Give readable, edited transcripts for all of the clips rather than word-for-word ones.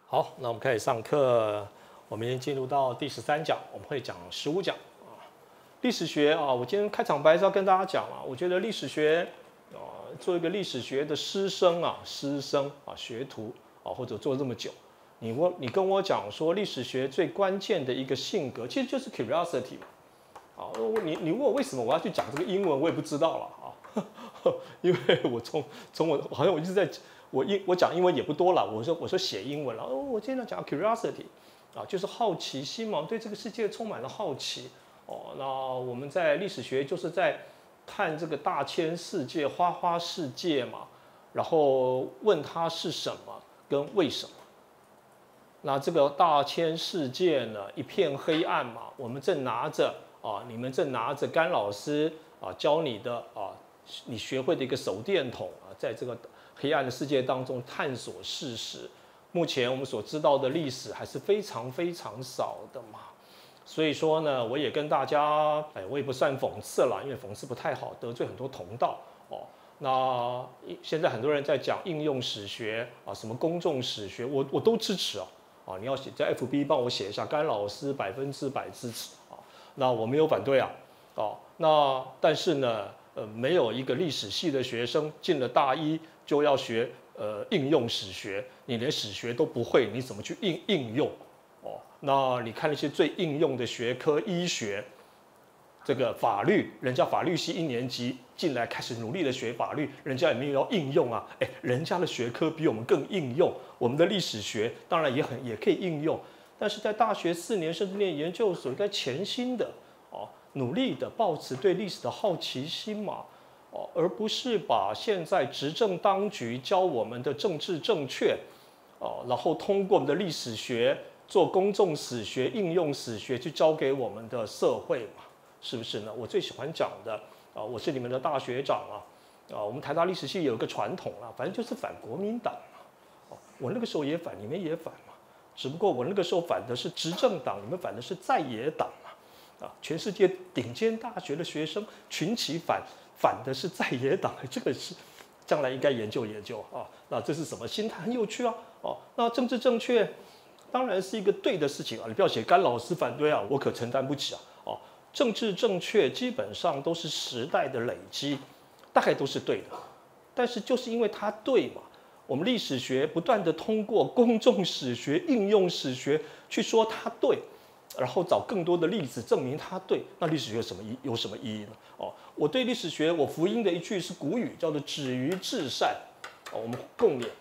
好，那我们开始上课。我们已经进入到第13讲，我们会讲15讲啊。历史学啊，我今天开场白是要跟大家讲啊，我觉得历史学做一个历史学的师生啊，学徒啊，或者做这么久，你跟我讲说历史学最关键的一个性格，其实就是 curiosity 嘛。啊，你问我为什么我要去讲这个英文，我也不知道了啊，因为我从我好像我一直在。我讲英文也不多了，我说写英文了。我今天讲 curiosity 啊，就是好奇心嘛，对这个世界充满了好奇。那我们在历史学就是在看这个大千世界、花花世界嘛，然后问它是什么跟为什么。那这个大千世界呢，一片黑暗嘛，我们正拿着你们正拿着甘老师教你的你学会的一个手电筒在这个黑暗的世界当中探索事实。目前我们所知道的历史还是非常非常少的嘛，所以说呢，我也跟大家，我也不算讽刺了，因为讽刺不太好，得罪很多同道哦。那现在很多人在讲应用史学什么公众史学，我都支持你要写在 FB 帮我写一下，甘老师100%支持那我没有反对那但是呢，没有一个历史系的学生进了大一就要学应用史学，你连史学都不会，你怎么去应用那你看那些最应用的学科，医学、这个法律，人家法律系1年级进来开始努力的学法律，人家也没有要应用人家的学科比我们更应用。我们的历史学当然也可以应用，但是在大学4年甚至念研究所，应该潜心的努力的抱持对历史的好奇心嘛而不是把现在执政当局教我们的政治正确然后通过我们的历史学做公众史学、应用史学去教给我们的社会嘛，是不是呢？我最喜欢讲的我是你们的大学长我们台大历史系有一个传统反正就是反国民党我那个时候也反，你们也反嘛，只不过我那个时候反的是执政党，你们反的是在野党嘛全世界顶尖大学的学生群起反的是在野党，这个是将来应该研究那这是什么心态？很有趣那政治正确当然是一个对的事情你不要写甘老师反对我可承担不起政治正确基本上都是时代的累积，大概都是对的，但是就是因为它对嘛，我们历史学不断的通过公众史学、应用史学去说它对，然后找更多的例子证明它对。那历史学有什么意义呢？我对历史学我福音的一句是古语，叫做“止于至善”我们共勉。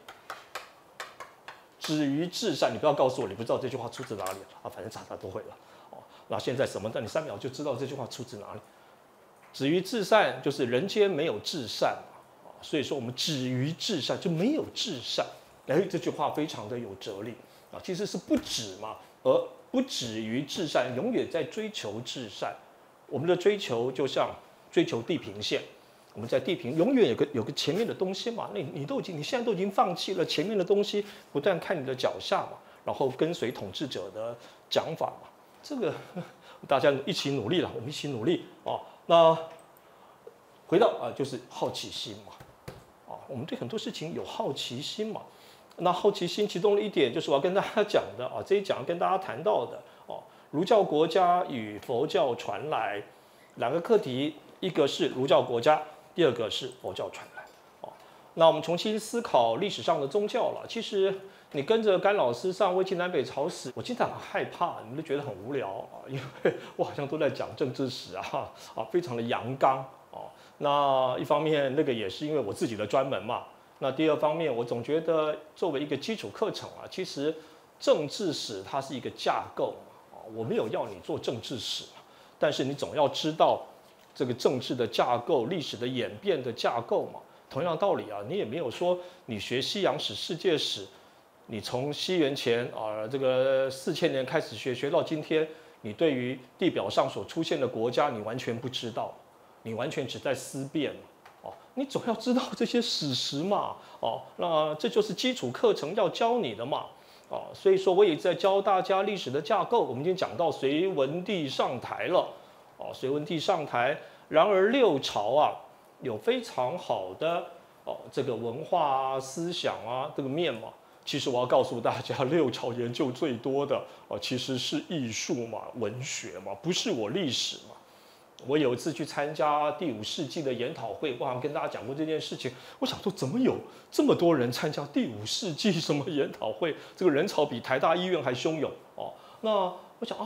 止于至善，你不要告诉我你不知道这句话出自哪里反正查都会了那现在什么？那你3秒就知道这句话出自哪里。止于至善就是人间没有至善所以说我们止于至善就没有至善。这句话非常的有哲理其实是不止嘛，而不止于至善，永远在追求至善。我们的追求就像追求地平线，我们在地平永远有个前面的东西嘛，你现在都已经放弃了前面的东西，不断看你的脚下嘛，然后跟随统治者的讲法嘛。这个大家一起努力了，我们一起努力那回到就是好奇心嘛我们对很多事情有好奇心嘛。那好奇心其中的一点就是我要跟大家讲的这一讲跟大家谈到的儒教国家与佛教传来2个课题，一个是儒教国家，第2个是佛教传来那我们重新思考历史上的宗教了。其实你跟着甘老师上魏晋南北朝史，我经常很害怕，你们都觉得很无聊因为我好像都在讲政治史非常的阳刚那一方面那个也是因为我自己的专门嘛。那第2方面，我总觉得作为一个基础课程其实政治史它是一个架构我没有要你做政治史但是你总要知道这个政治的架构、历史的演变的架构嘛。同样道理你也没有说你学西洋史、世界史，你从西元前这个4000年开始学到今天，你对于地表上所出现的国家你完全不知道，你完全只在思辨你总要知道这些史实嘛那这就是基础课程要教你的嘛所以说我也在教大家历史的架构。我们已经讲到隋文帝上台了隋文帝上台，然而6朝有非常好的这个文化思想这个面嘛， 其实我要告诉大家，六朝研究最多的其实是艺术嘛、文学嘛，不是我历史嘛。我有一次去参加第5世纪的研讨会，我好像跟大家讲过这件事情。我想说，怎么有这么多人参加第5世纪什么研讨会？这个人潮比台大医院还汹涌哦。那我想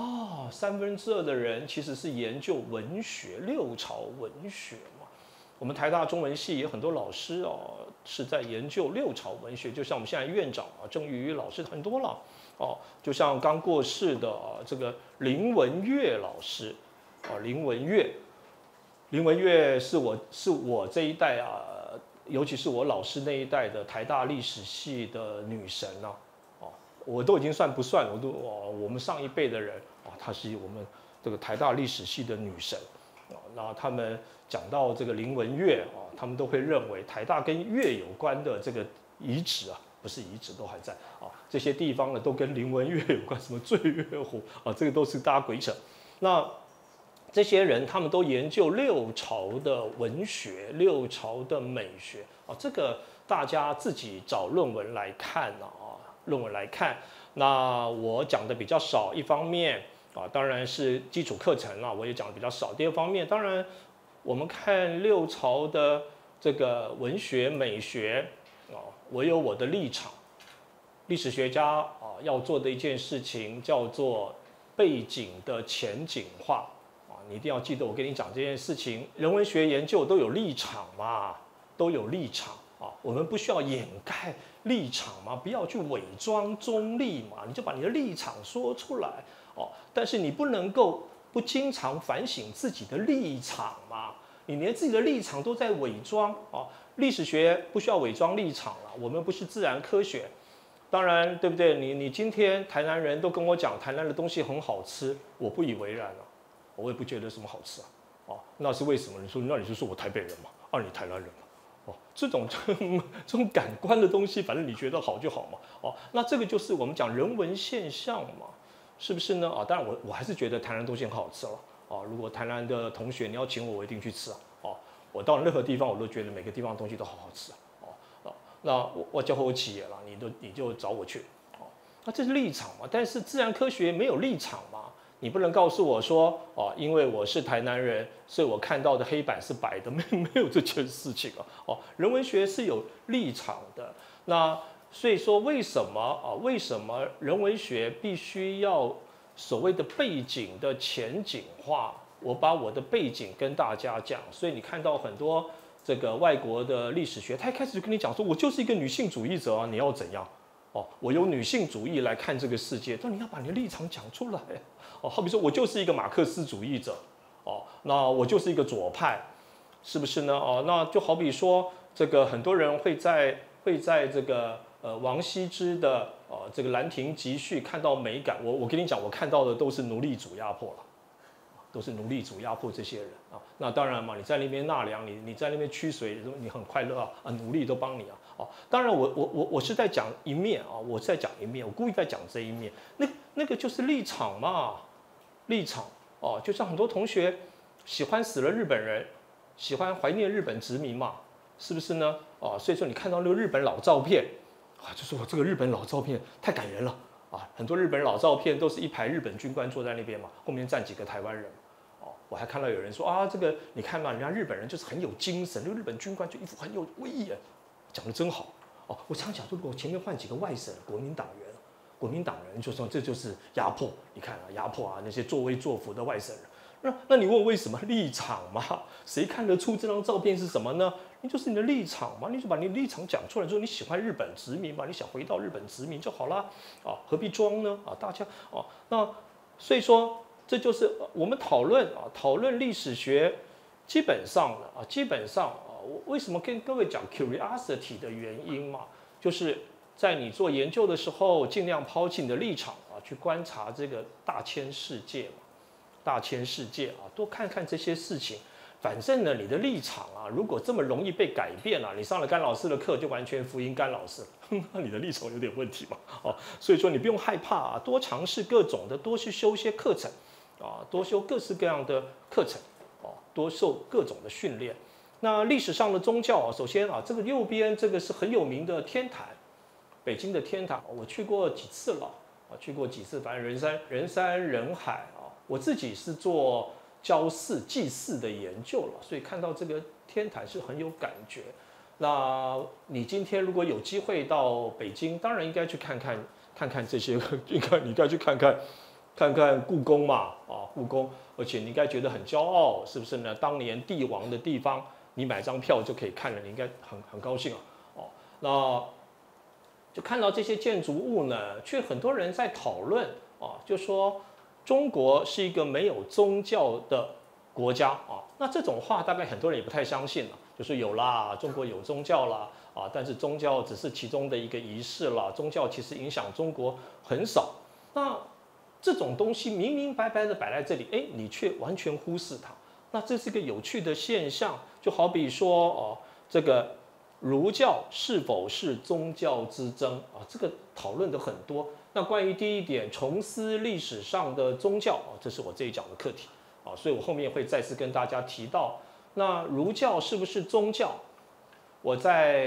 2/3的人其实是研究文学，六朝文学嘛。我们台大中文系也很多老师是在研究六朝文学，就像我们现在院长郑玉瑜老师很多了就像刚过世的这个林文月老师。林文月是我这一代尤其是我老师那一代的台大历史系的女神我都已经算不算，我们上一辈的人她是我们这个台大历史系的女神那他们讲到这个林文月他们都会认为台大跟月有关的这个遗址不是遗址都还在这些地方呢都跟林文月有关，什么醉月湖这个都是大家鬼扯。那这些人他们都研究六朝的文学、六朝的美学这个大家自己找论文来看论文来看。那我讲的比较少，一方面当然是基础课程我也讲的比较少。第二方面，当然我们看六朝的这个文学美学我有我的立场。历史学家要做的一件事情叫做背景的前景化。你一定要记得我跟你讲这件事情，人文学研究都有立场嘛，都有立场我们不需要掩盖立场嘛，不要去伪装中立嘛，你就把你的立场说出来但是你不能够不经常反省自己的立场嘛，你连自己的立场都在伪装历史学不需要伪装立场了，我们不是自然科学。当然，对不对？你今天台南人都跟我讲台南的东西很好吃，我不以为然我也不觉得什么好吃那是为什么？那你就说我台北人嘛，你台南人嘛，这种感官的东西，反正你觉得好就好嘛，那这个就是我们讲人文现象嘛，是不是呢？当然我还是觉得台南东西很好吃了如果台南的同学你要请我一定去吃我到任何地方我都觉得每个地方的东西都好好吃那我叫我企业了，你就找我去那这是立场嘛？但是自然科学没有立场嘛？你不能告诉我说因为我是台南人，所以我看到的黑板是白的，没有这件事情人文学是有立场的。那所以说为什么人文学必须要所谓的背景的前景化？我把我的背景跟大家讲，所以你看到很多这个外国的历史学，他一开始就跟你讲说，我就是一个女性主义者你要怎样？我用女性主义来看这个世界，但你要把你的立场讲出来好比说我就是一个马克思主义者那我就是一个左派，是不是呢？那就好比说这个很多人会在这个王羲之的这个《兰亭集序》看到美感，我跟你讲，我看到的都是奴隶主压迫了。都是奴隶主压迫这些人那当然嘛，你在那边纳凉，你在那边驱水，你很快乐奴隶都帮你当然我是在讲一面我是在讲一面，我故意在讲这一面，那个就是立场嘛，立场就像很多同学喜欢死了日本人，喜欢怀念日本殖民嘛，是不是呢？所以说你看到那个日本老照片就说这个日本老照片太感人了很多日本老照片都是一排日本军官坐在那边嘛，后面站几个台湾人我还看到有人说这个你看嘛，人家日本人就是很有精神，那个日本军官就一副很有威严，讲得真好我常讲，如果前面换几个外省国民党员就说这就是压迫，你看压迫那些作威作福的外省人，那你问我为什么立场嘛？谁看得出这张照片是什么呢？你就是你的立场嘛，你就把你的立场讲出来，说你喜欢日本殖民嘛，你想回到日本殖民就好啦何必装呢大家那所以说。这就是我们讨论历史学，基本上我为什么跟各位讲 curiosity 的原因嘛，就是在你做研究的时候，尽量抛弃你的立场去观察这个大千世界多看看这些事情。反正呢，你的立场如果这么容易被改变你上了甘老师的课就完全服膺甘老师，那你的立场有点问题嘛所以说你不用害怕多尝试各种的，多去修一些课程。多修各式各样的课程多受各种的训练。那历史上的宗教首先这个右边这个是很有名的天坛北京的天坛，我去过几次了啊，去过几次，反正人山人海啊。我自己是做教寺祭祀的研究了，所以看到这个天坛是很有感觉。那你今天如果有机会到北京，当然应该去看看这些，你应该去看看故宫嘛，啊，故宫，而且你应该觉得很骄傲，是不是呢？当年帝王的地方，你买张票就可以看了，你应该很高兴啊，哦，那就看到这些建筑物呢，却很多人在讨论啊，就说中国是一个没有宗教的国家啊，那这种话大概很多人也不太相信了，就是有啦，中国有宗教啦，啊，但是宗教只是其中的一个仪式啦，宗教其实影响中国很少，那。这种东西明明白白的摆在这里，哎，你却完全忽视它，那这是个有趣的现象。就好比说，哦，这个儒教是否是宗教之争啊？这个讨论的很多。那关于第一点，重思历史上的宗教啊，这是我这一讲的课题啊，所以我后面会再次跟大家提到，那儒教是不是宗教？我在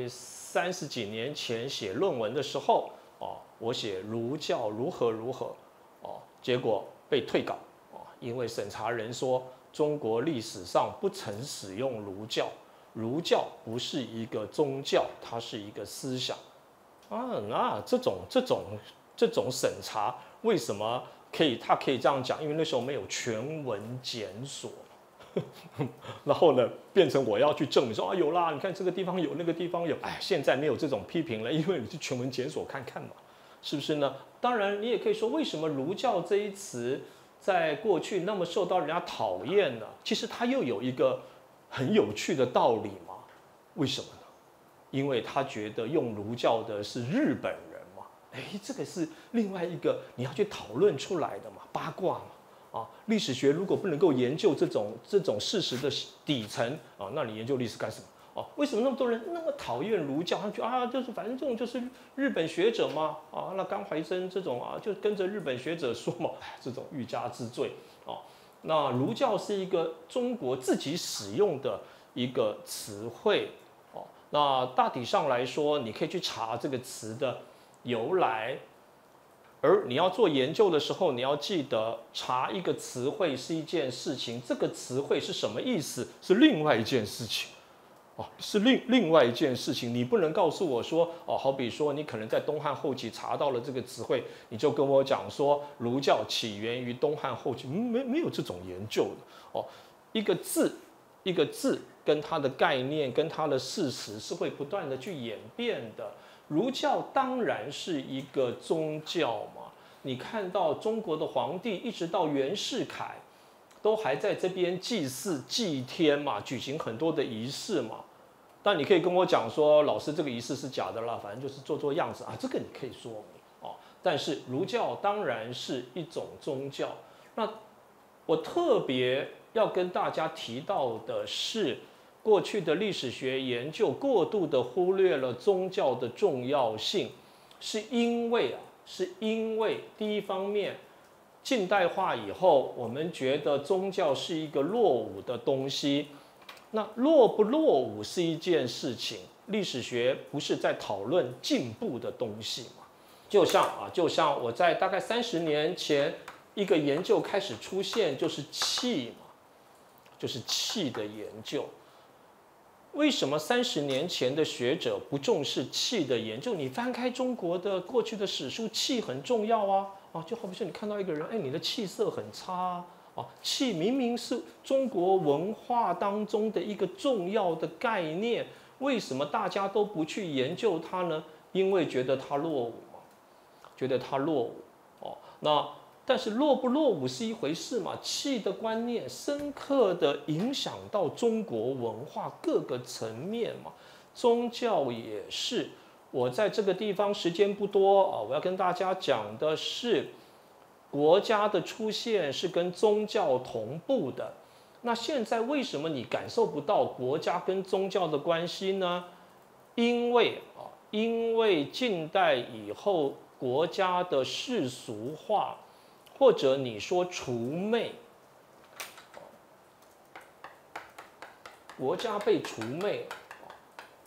30几年前写论文的时候，哦，我写儒教如何如何。结果被退稿因为审查人说中国历史上不曾使用儒教，儒教不是一个宗教，它是一个思想啊。那这种审查为什么他可以这样讲？因为那时候没有全文检索，然后呢变成我要去证明说啊有啦，你看这个地方有，那个地方有，哎，现在没有这种批评了，因为你去全文检索看看嘛。是不是呢？当然，你也可以说，为什么儒教这一词在过去那么受到人家讨厌呢？其实它又有一个很有趣的道理嘛。为什么呢？因为他觉得用儒教的是日本人嘛。哎，这个是另外一个你要去讨论出来的嘛，八卦嘛。啊，历史学如果不能够研究这种事实的底层啊，那你研究历史干什么？为什么那么多人那么讨厌儒教？他们觉得啊，就是反正这种就是日本学者嘛，啊，那甘怀真这种啊，就跟着日本学者说嘛，这种欲加之罪哦。那儒教是一个中国自己使用的一个词汇哦。那大体上来说，你可以去查这个词的由来，而你要做研究的时候，你要记得查一个词汇是一件事情，这个词汇是什么意思是另外一件事情。是另外一件事情，你不能告诉我说，好比说你可能在东汉后期查到了这个词汇，你就跟我讲说儒教起源于东汉后期，没有这种研究的一个字跟它的概念跟它的事实是会不断的去演变的。儒教当然是一个宗教嘛，你看到中国的皇帝一直到袁世凯，都还在这边祭祀祭天嘛，举行很多的仪式嘛。但你可以跟我讲说，老师这个仪式是假的啦，反正就是做样子啊，这个你可以说明但是儒教当然是一种宗教。那我特别要跟大家提到的是，过去的历史学研究过度的忽略了宗教的重要性，是因为第一方面，近代化以后，我们觉得宗教是一个落伍的东西。那落不落伍是一件事情，历史学不是在讨论进步的东西嘛？就像我在大概30年前，一个研究开始出现，就是气嘛，就是气的研究。为什么30年前的学者不重视气的研究？你翻开中国的过去的史书，气很重要啊！就好比说你看到一个人，哎，你的气色很差气明明是中国文化当中的一个重要的概念，为什么大家都不去研究它呢？因为觉得它落伍嘛，觉得它落伍那但是落不落伍是一回事嘛，气的观念深刻的影响到中国文化各个层面嘛，宗教也是。我在这个地方时间不多我要跟大家讲的是，国家的出现是跟宗教同步的。那现在为什么你感受不到国家跟宗教的关系呢？因为近代以后国家的世俗化，或者你说除魅，国家被除魅，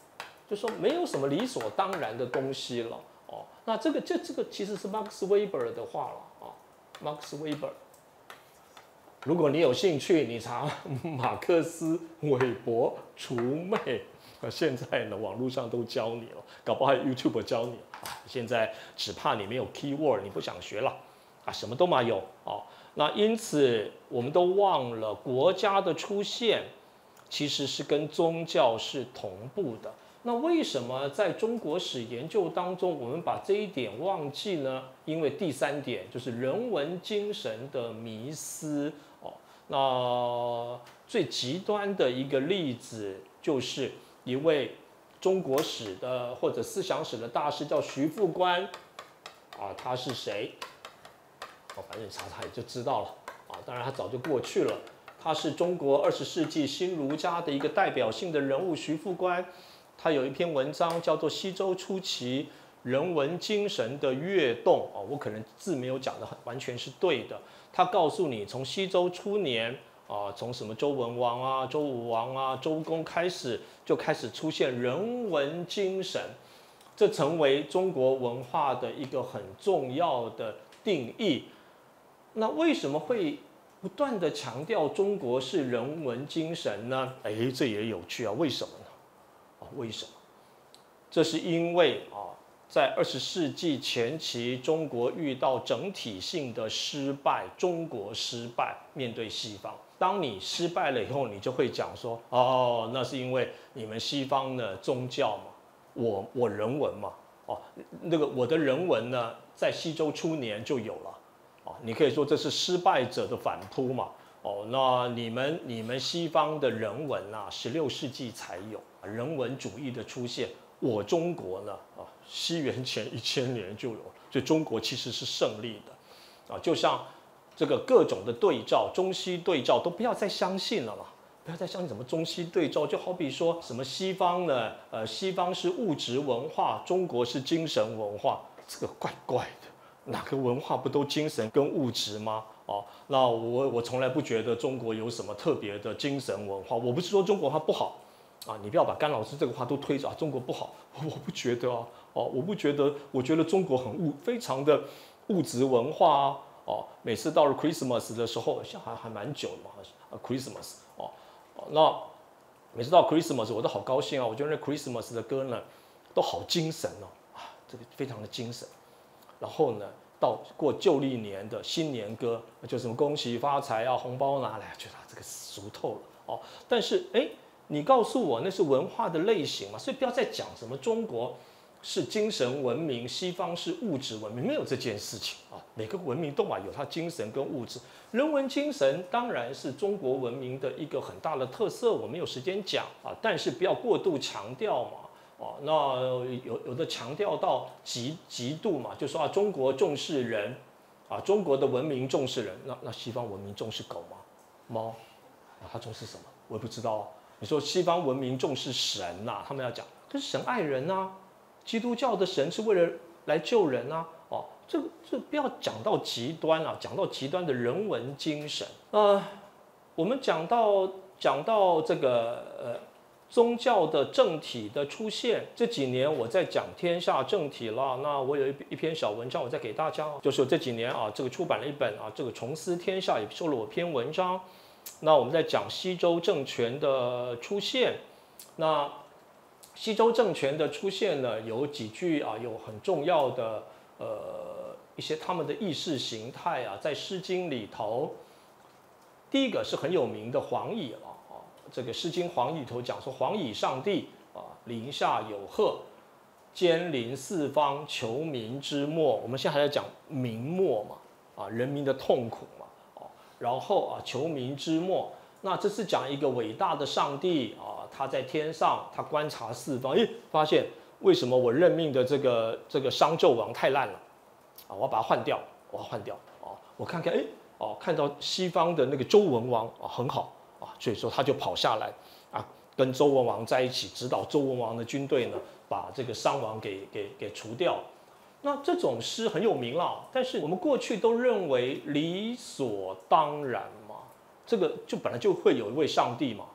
就说没有什么理所当然的东西了哦。那这个其实是 Max Weber 的话了啊 ，Max Weber。如果你有兴趣，你查马克思韦伯除魅，现在呢网络上都教你了，搞不好还有 YouTube 教你啊。现在只怕你没有 keyword， 你不想学了啊，什么都嘛有哦。那因此我们都忘了国家的出现其实是跟宗教是同步的。那为什么在中国史研究当中，我们把这一点忘记呢？因为第三点就是人文精神的迷思哦。那最极端的一个例子，就是一位中国史的或者思想史的大师，叫徐复观啊。他是谁？哦，反正你查查也就知道了啊。当然他早就过去了。他是中国20世纪新儒家的一个代表性的人物，徐复观。他有一篇文章叫做《西周初期人文精神的跃动》哦，我可能字没有讲的完全是对的。他告诉你，从西周初年啊，从什么周文王啊、周武王啊、周公开始，就开始出现人文精神，这成为中国文化的一个很重要的定义。那为什么会不断的强调中国是人文精神呢？哎，这也有趣啊，为什么呢？为什么？这是因为啊，在20世纪前期，中国遇到整体性的失败，中国失败面对西方。当你失败了以后，你就会讲说，哦，那是因为你们西方的宗教嘛，我人文嘛，哦，那个我的人文呢，在西周初年就有了，哦，你可以说这是失败者的反扑嘛。哦，那你们西方的人文啊，16世纪才有人文主义的出现。我中国呢，啊，西元前1000年就有，所以中国其实是胜利的，啊，就像这个各种的对照，中西对照都不要再相信了嘛，不要再相信什么中西对照，就好比说什么西方呢，西方是物质文化，中国是精神文化，这个怪怪的。哪个文化不都精神跟物质吗？哦，那我从来不觉得中国有什么特别的精神文化。我不是说中国文化不好啊，你不要把甘老师这个话都推着啊，中国不好，我不觉得啊，哦，我不觉得，我觉得中国非常的物质文化啊，哦，每次到了 Christmas 的时候，像还蛮久的嘛，Christmas 哦，那每次到 Christmas 我都好高兴啊，我觉得那 Christmas 的歌呢都好精神哦，啊，这个非常的精神。然后呢，到过旧历年的新年歌，就什么恭喜发财啊，红包拿来，觉得这个熟透了哦。但是你告诉我那是文化的类型嘛，所以不要再讲什么中国是精神文明，西方是物质文明，没有这件事情啊。每个文明都嘛有它精神跟物质，人文精神当然是中国文明的一个很大的特色，我没有时间讲啊，但是不要过度强调嘛。哦，那有的强调到极度嘛，就说啊，中国重视人，啊，中国的文明重视人，那西方文明重视狗吗？猫，啊，他重视什么？我也不知道啊。你说西方文明重视神呐，他们要讲，可是神爱人啊，基督教的神是为了来救人啊，哦，这不要讲到极端啊，讲到极端的人文精神。我们讲到这个宗教的正体的出现，这几年我在讲天下正体了。那我有一篇小文章，我再给大家，就是这几年啊，这个出版了一本啊，这个重思天下也收了我篇文章。那我们在讲西周政权的出现，那西周政权的出现呢，有几句啊，有很重要的一些他们的意识形态啊，在《诗经》里头，第一个是很有名的黄乙了。这个《诗经·黄乙》里头讲说，黄乙上帝啊，临下有壑，兼临四方，求民之末。我们现在还在讲民末嘛，啊，人民的痛苦嘛，哦，然后啊，求民之末。那这是讲一个伟大的上帝啊，他在天上，他观察四方，发现为什么我任命的这个商纣王太烂了啊，我要把它换掉，我要换掉啊，我看看，看到西方的那个周文王啊很好。啊，所以说他就跑下来啊，跟周文王在一起，指导周文王的军队呢，把这个商王给除掉。那这种诗很有名了，但是我们过去都认为理所当然嘛，这个就本来就会有一位上帝嘛，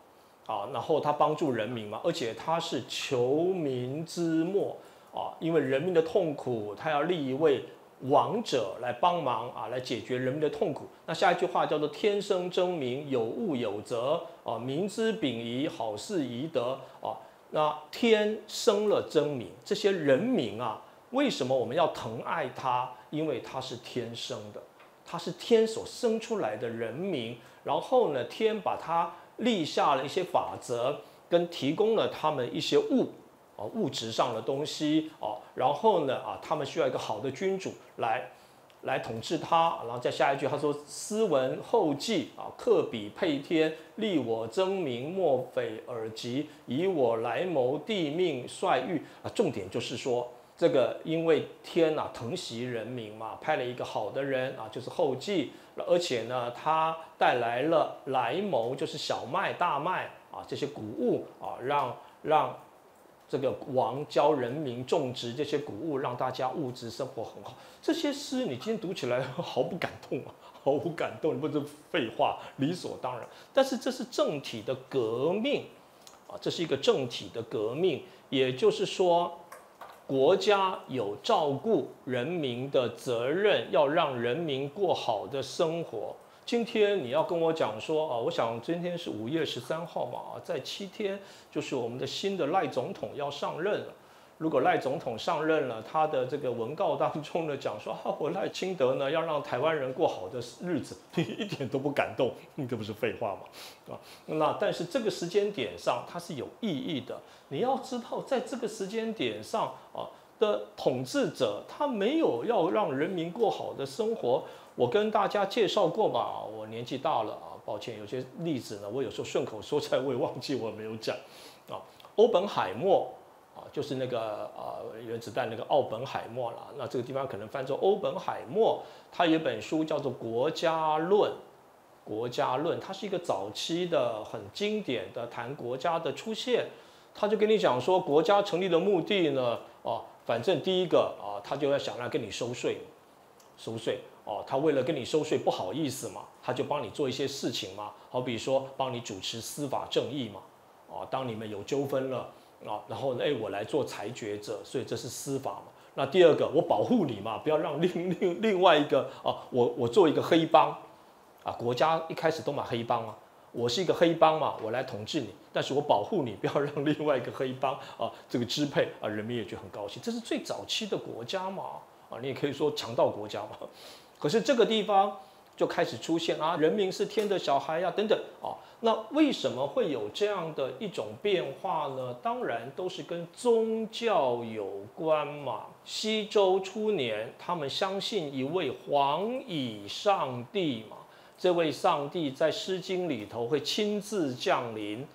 啊，然后他帮助人民嘛，而且他是求民之末啊，因为人民的痛苦，他要立一位王者来帮忙啊，来解决人民的痛苦。那下一句话叫做天生争民，有物有责啊，民之秉仪，好事宜得啊。那天生了争民，这些人民啊，为什么我们要疼爱他？因为他是天生的，他是天所生出来的人民。然后呢，天把他立下了一些法则，跟提供了他们一些物质上的东西哦，然后呢他们需要一个好的君主来统治他，然后再下一句他说斯文后继啊，克比配天，立我争民，莫匪尔及，以我来谋地命率域啊。重点就是说，这个因为天疼惜人民嘛，派了一个好的人啊，就是后继，而且呢，他带来了来谋，就是小麦、大麦啊这些谷物啊，让这个王教人民种植这些谷物，让大家物质生活很好。这些诗你今天读起来毫不感动啊，毫无感动，你不是废话，理所当然。但是这是政体的革命啊，这是一个政体的革命，也就是说，国家有照顾人民的责任，要让人民过好的生活。今天你要跟我讲说啊，我想今天是5月13号嘛，在7天就是我们的新的赖总统要上任了。如果赖总统上任了，他的这个文告当中呢讲说我赖清德呢要让台湾人过好的日子，你一点都不感动，这不是废话吗？那但是这个时间点上它是有意义的，你要知道在这个时间点上的统治者他没有要让人民过好的生活。我跟大家介绍过嘛，我年纪大了啊，抱歉，有些例子呢，我有时候顺口说出来，我也忘记我没有讲啊。欧本海默啊，就是那个原子弹那个奥本海默啦。那这个地方可能翻作欧本海默，他有一本书叫做《国家论》。国家论，它是一个早期的很经典的谈国家的出现。他就跟你讲说，国家成立的目的呢，反正第一个他就要想来跟你收税。他为了跟你收税不好意思嘛，他就帮你做一些事情嘛，好比说帮你主持司法正义嘛，当你们有纠纷了然后我来做裁决者，所以这是司法嘛。那第二个，我保护你嘛，不要让另外一个我做一个黑帮国家一开始都买黑帮我是一个黑帮嘛，我来统治你，但是我保护你，不要让另外一个黑帮这个支配人民也觉得很高兴，这是最早期的国家嘛你也可以说强盗国家嘛。可是这个地方就开始出现人民是天的小孩等等那为什么会有这样的一种变化呢？当然都是跟宗教有关嘛。西周初年，他们相信一位黄蚁上帝嘛，这位上帝在《诗经》里头会亲自降临，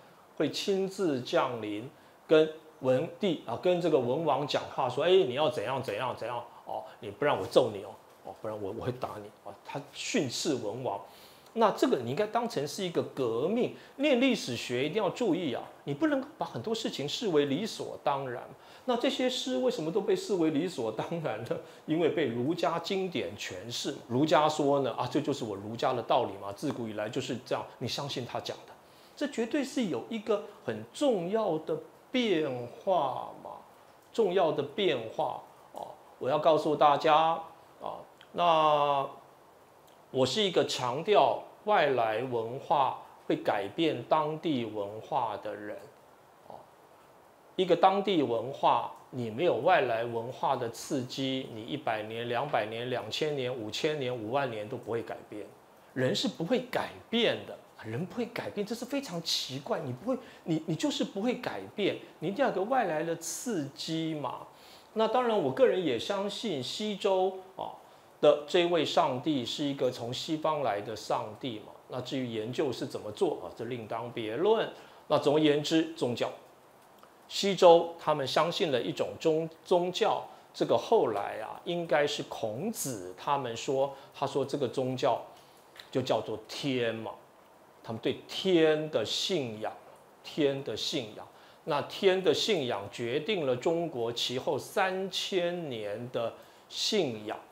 跟文帝跟这个文王讲话说，你要怎样你不然我揍你不然我会打你他训斥文王。那这个你应该当成是一个革命。念历史学一定要注意你不能把很多事情视为理所当然。那这些诗为什么都被视为理所当然呢？因为被儒家经典诠释。儒家说呢这就是我儒家的道理嘛，自古以来就是这样，你相信他讲的，这绝对是有一个很重要的变化嘛，重要的变化我要告诉大家那我是一个强调外来文化会改变当地文化的人一个当地文化，你没有外来文化的刺激，你100年、200年、2000年、5000年、5万年都不会改变。人是不会改变的，人不会改变，这是非常奇怪。你不会，你就是不会改变，你一定要有个外来的刺激嘛。那当然，我个人也相信西周的这位上帝是一个从西方来的上帝嘛。那至于研究是怎么做这另当别论。那总而言之，宗教，西周他们相信了一种宗教，这个后来应该是孔子他说这个宗教就叫做天嘛，他们对天的信仰，那天的信仰决定了中国其后3000年的信仰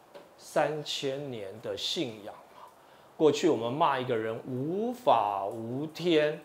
过去我们骂一个人无法无天，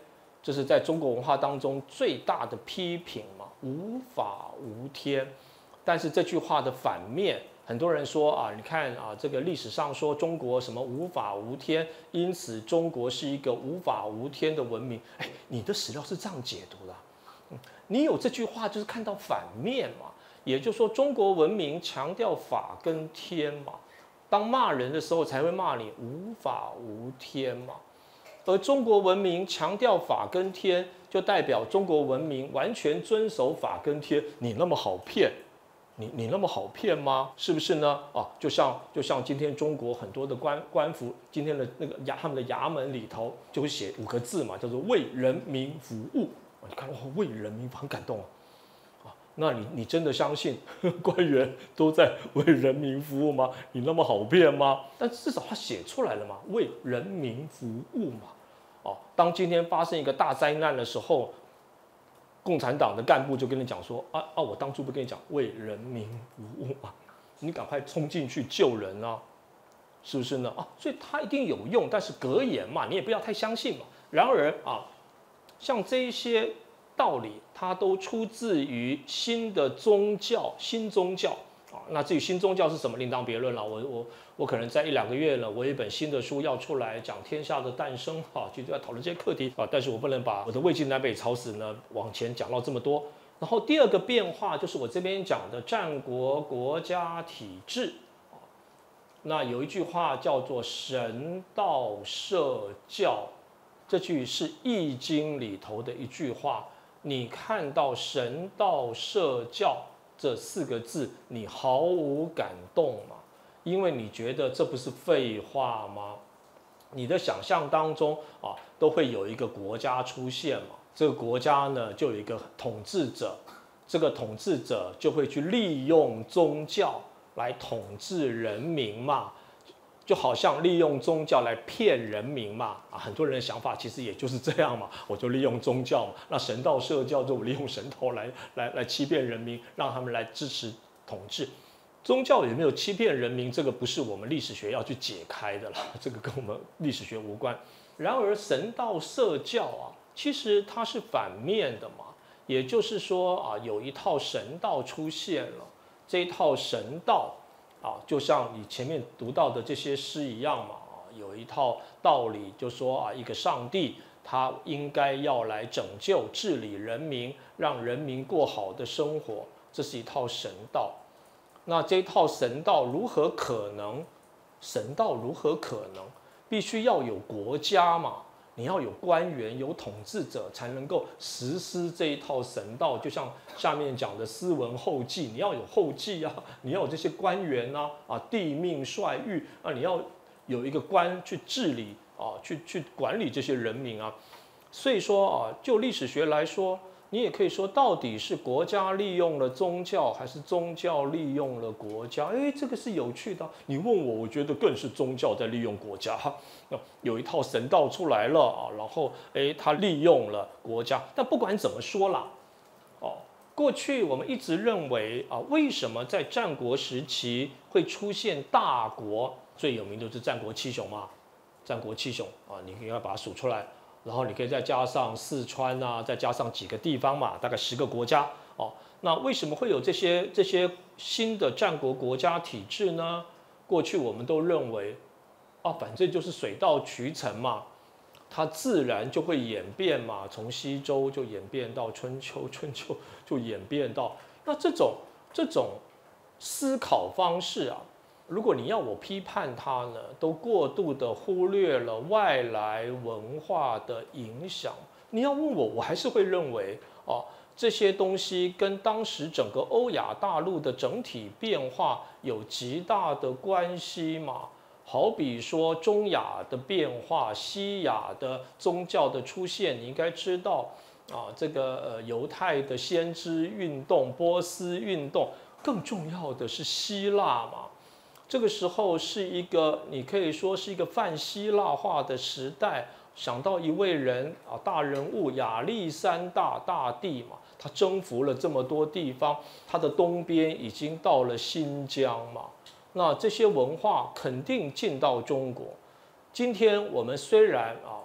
这是在中国文化当中最大的批评嘛，无法无天。但是这句话的反面，很多人说啊，你看啊，这个历史上说中国什么无法无天，因此中国是一个无法无天的文明。哎，你的史料是这样解读的啊，你有这句话就是看到反面嘛，也就是说中国文明强调法跟天嘛，当骂人的时候才会骂你无法无天嘛。而中国文明强调法跟天，就代表中国文明完全遵守法跟天。你那么好骗，你那么好骗吗？是不是呢？啊，就像今天中国很多的官服，今天的那个他们的衙门里头就会写5个字嘛，叫做为人民服务。你看，哇，为人民很感动啊！那你真的相信官员都在为人民服务吗？你那么好骗吗？但至少他写出来了嘛，为人民服务嘛。哦，当今天发生一个大灾难的时候，共产党的干部就跟你讲说我当初不跟你讲为人民服务嘛，你赶快冲进去救人啊，是不是呢？啊，所以它一定有用，但是格言嘛，你也不要太相信嘛。然而啊，像这一些道理，它都出自于新的宗教，新宗教啊。那至于新宗教是什么，另当别论了。我可能在1、2个月了，我有一本新的书要出来，讲天下的诞生啊，就要讨论这些课题啊。但是我不能把我的魏晋南北朝史呢往前讲到这么多。然后第二个变化就是我这边讲的战国国家体制。那有一句话叫做神道社教，这句是《易经》里头的一句话。你看到神道社教这4个字，你毫无感动吗？因为你觉得这不是废话吗？你的想象当中啊，都会有一个国家出现嘛。这个国家呢，就有一个统治者，这个统治者就会去利用宗教来统治人民嘛，就好像利用宗教来骗人民嘛。啊，很多人的想法其实也就是这样嘛，我就利用宗教嘛，那神道社教就利用神道来欺骗人民，让他们来支持统治。宗教有没有欺骗人民，这个不是我们历史学要去解开的啦，这个跟我们历史学无关。然而神道社教啊，其实它是反面的嘛，也就是说啊，有一套神道出现了，这一套神道啊，就像你前面读到的这些诗一样嘛，有一套道理，就说啊，一个上帝他应该要来拯救、治理人民，让人民过好的生活，这是一套神道。那这套神道如何可能？神道如何可能？必须要有国家嘛，你要有官员、有统治者，才能够实施这一套神道。就像下面讲的斯文后继，你要有后继啊，你要有这些官员啊，帝命帅谕啊，你要有一个官去治理啊，去管理这些人民啊。所以说啊，就历史学来说，你也可以说，到底是国家利用了宗教，还是宗教利用了国家？哎，这个是有趣的。你问我，我觉得更是宗教在利用国家。有一套神道出来了啊，然后他利用了国家。但不管怎么说啦，过去我们一直认为啊，为什么在战国时期会出现大国？最有名就是战国七雄嘛，战国七雄啊，你应该把它数出来。然后你可以再加上四川啊，再加上几个地方嘛，大概10个国家哦。那为什么会有这些新的战国国家体制呢？过去我们都认为反正就是水到渠成嘛，它自然就会演变嘛，从西周就演变到春秋，春秋就演变到那这种思考方式啊。如果你要我批判它呢，都过度的忽略了外来文化的影响。你要问我，我还是会认为这些东西跟当时整个欧亚大陆的整体变化有极大的关系嘛。好比说中亚的变化、西亚的宗教的出现，你应该知道这个犹太的先知运动、波斯运动，更重要的是希腊嘛。这个时候是一个，你可以说是一个泛希腊化的时代。想到一位人大人物亚历山大大帝嘛，他征服了这么多地方，他的东边已经到了新疆嘛。那这些文化肯定进到中国。今天我们虽然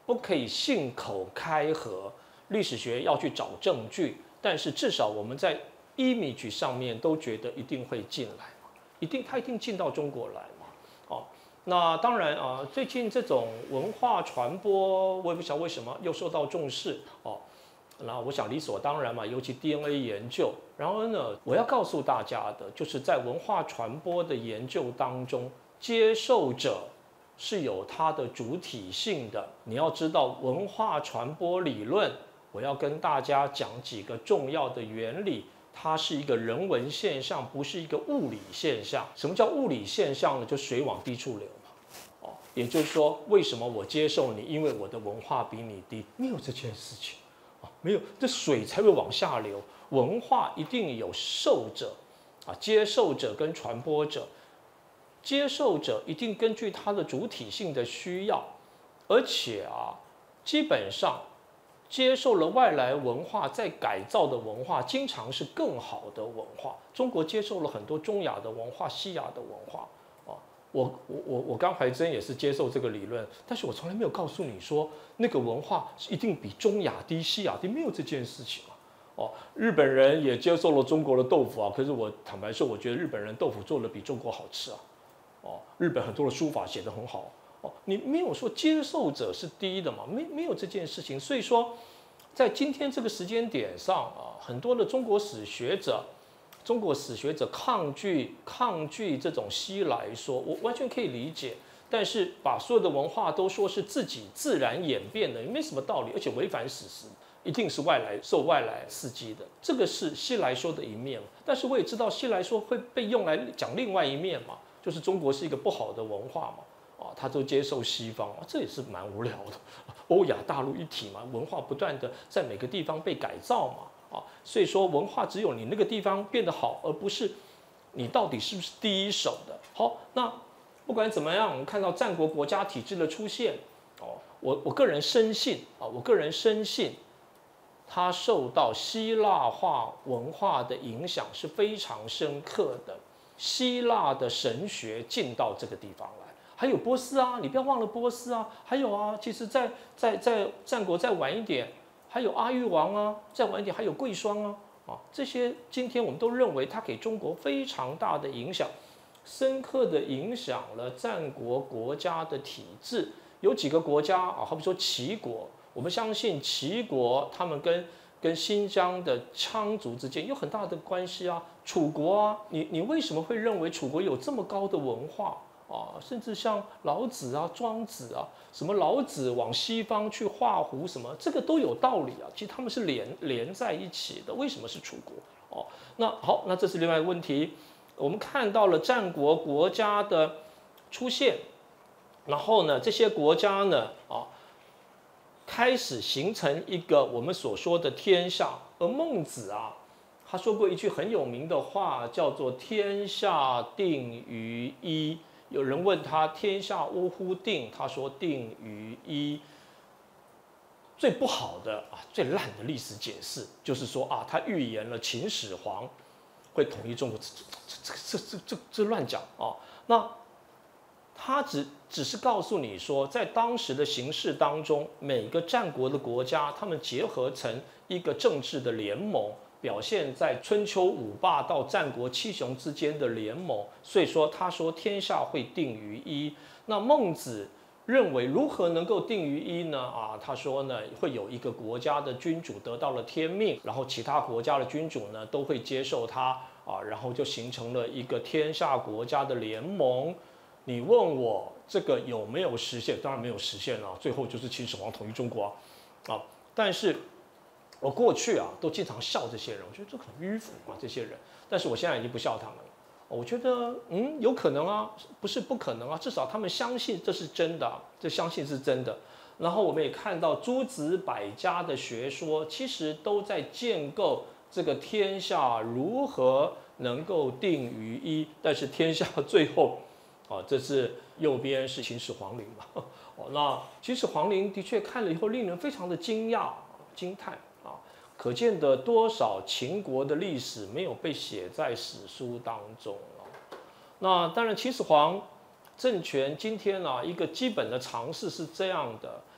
不可以信口开河，历史学要去找证据，但是至少我们在 image 上面都觉得一定会进来嘛，它一定进到中国来嘛，哦，那当然啊，最近这种文化传播，我也不晓得为什么又受到重视哦。那我想理所当然嘛，尤其 DNA 研究。然后呢，我要告诉大家的，就是在文化传播的研究当中，接受者是有它的主体性的。你要知道文化传播理论，我要跟大家讲几个重要的原理。它是一个人文现象，不是一个物理现象。什么叫物理现象呢？就水往低处流嘛。哦，也就是说，为什么我接受你？因为我的文化比你低，没有这件事情。没有，这水才会往下流。文化一定有受者，接受者跟传播者。接受者一定根据他的主体性的需要，而且基本上接受了外来文化再改造的文化，经常是更好的文化。中国接受了很多中亚的文化、西亚的文化。我刚怀真也是接受这个理论，但是我从来没有告诉你说那个文化一定比中亚低、西亚低，没有这件事情日本人也接受了中国的豆腐可是我坦白说，我觉得日本人豆腐做的比中国好吃日本很多的书法写得很好你没有说接受者是低的嘛，没有这件事情，所以说在今天这个时间点上很多的中国史学者抗拒这种西来说，我完全可以理解。但是把所有的文化都说是自己自然演变的，也没什么道理，而且违反史实，一定是受外来刺激的。这个是西来说的一面。但是我也知道西来说会被用来讲另外一面嘛，就是中国是一个不好的文化嘛，他都接受西方这也是蛮无聊的。欧亚大陆一体嘛，文化不断的在每个地方被改造嘛。所以说文化只有你那个地方变得好，而不是你到底是不是第一手的。好，那不管怎么样，我们看到战国国家体制的出现，我个人深信，它受到希腊化文化的影响是非常深刻的。希腊的神学进到这个地方来，还有波斯你不要忘了波斯还有其实在战国再晚一点。还有阿育王再晚一点还有贵霜这些今天我们都认为它给中国非常大的影响，深刻的影响了战国国家的体制。有几个国家好比说齐国，我们相信齐国他们跟新疆的羌族之间有很大的关系楚国你为什么会认为楚国有这么高的文化？甚至像老子庄子什么老子往西方去画胡什么，这个都有道理其实他们是连在一起的。为什么是楚国？那好，那这是另外一个问题。我们看到了战国国家的出现，然后呢，这些国家呢开始形成一个我们所说的天下。而孟子他说过一句很有名的话，叫做“天下定于一”。有人问他天下呜呼定，他说定于一。最不好的最烂的历史解释就是说他预言了秦始皇会统一中国，这乱讲那他只是告诉你说，在当时的形势当中，每个战国的国家他们结合成一个政治的联盟。表现在春秋五霸到战国七雄之间的联盟，所以说他说天下会定于一。那孟子认为如何能够定于一呢？他说呢，会有一个国家的君主得到了天命，然后其他国家的君主呢都会接受他然后就形成了一个天下国家的联盟。你问我这个有没有实现？当然没有实现最后就是秦始皇统一中国但是。我过去都经常笑这些人，我觉得这很迂腐这些人。但是我现在已经不笑他们了。我觉得有可能不是不可能至少他们相信这是真的，这相信是真的。然后我们也看到诸子百家的学说，其实都在建构这个天下如何能够定于一。但是天下最后这是右边是秦始皇陵嘛？那秦始皇陵的确看了以后令人非常的惊讶、惊叹。可见的多少秦国的历史没有被写在史书当中那当然，秦始皇政权今天一个基本的常识是这样的：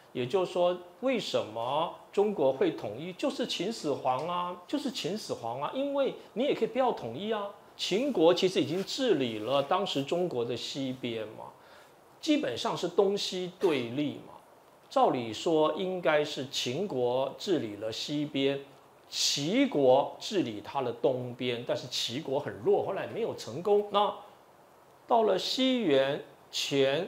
也就是说，为什么中国会统一？就是秦始皇啊，就是秦始皇啊，因为你也可以不要统一啊。秦国其实已经治理了当时中国的西边嘛，基本上是东西对立嘛。照理说应该是秦国治理了西边，齐国治理它的东边，但是齐国很弱，后来没有成功。那到了西元前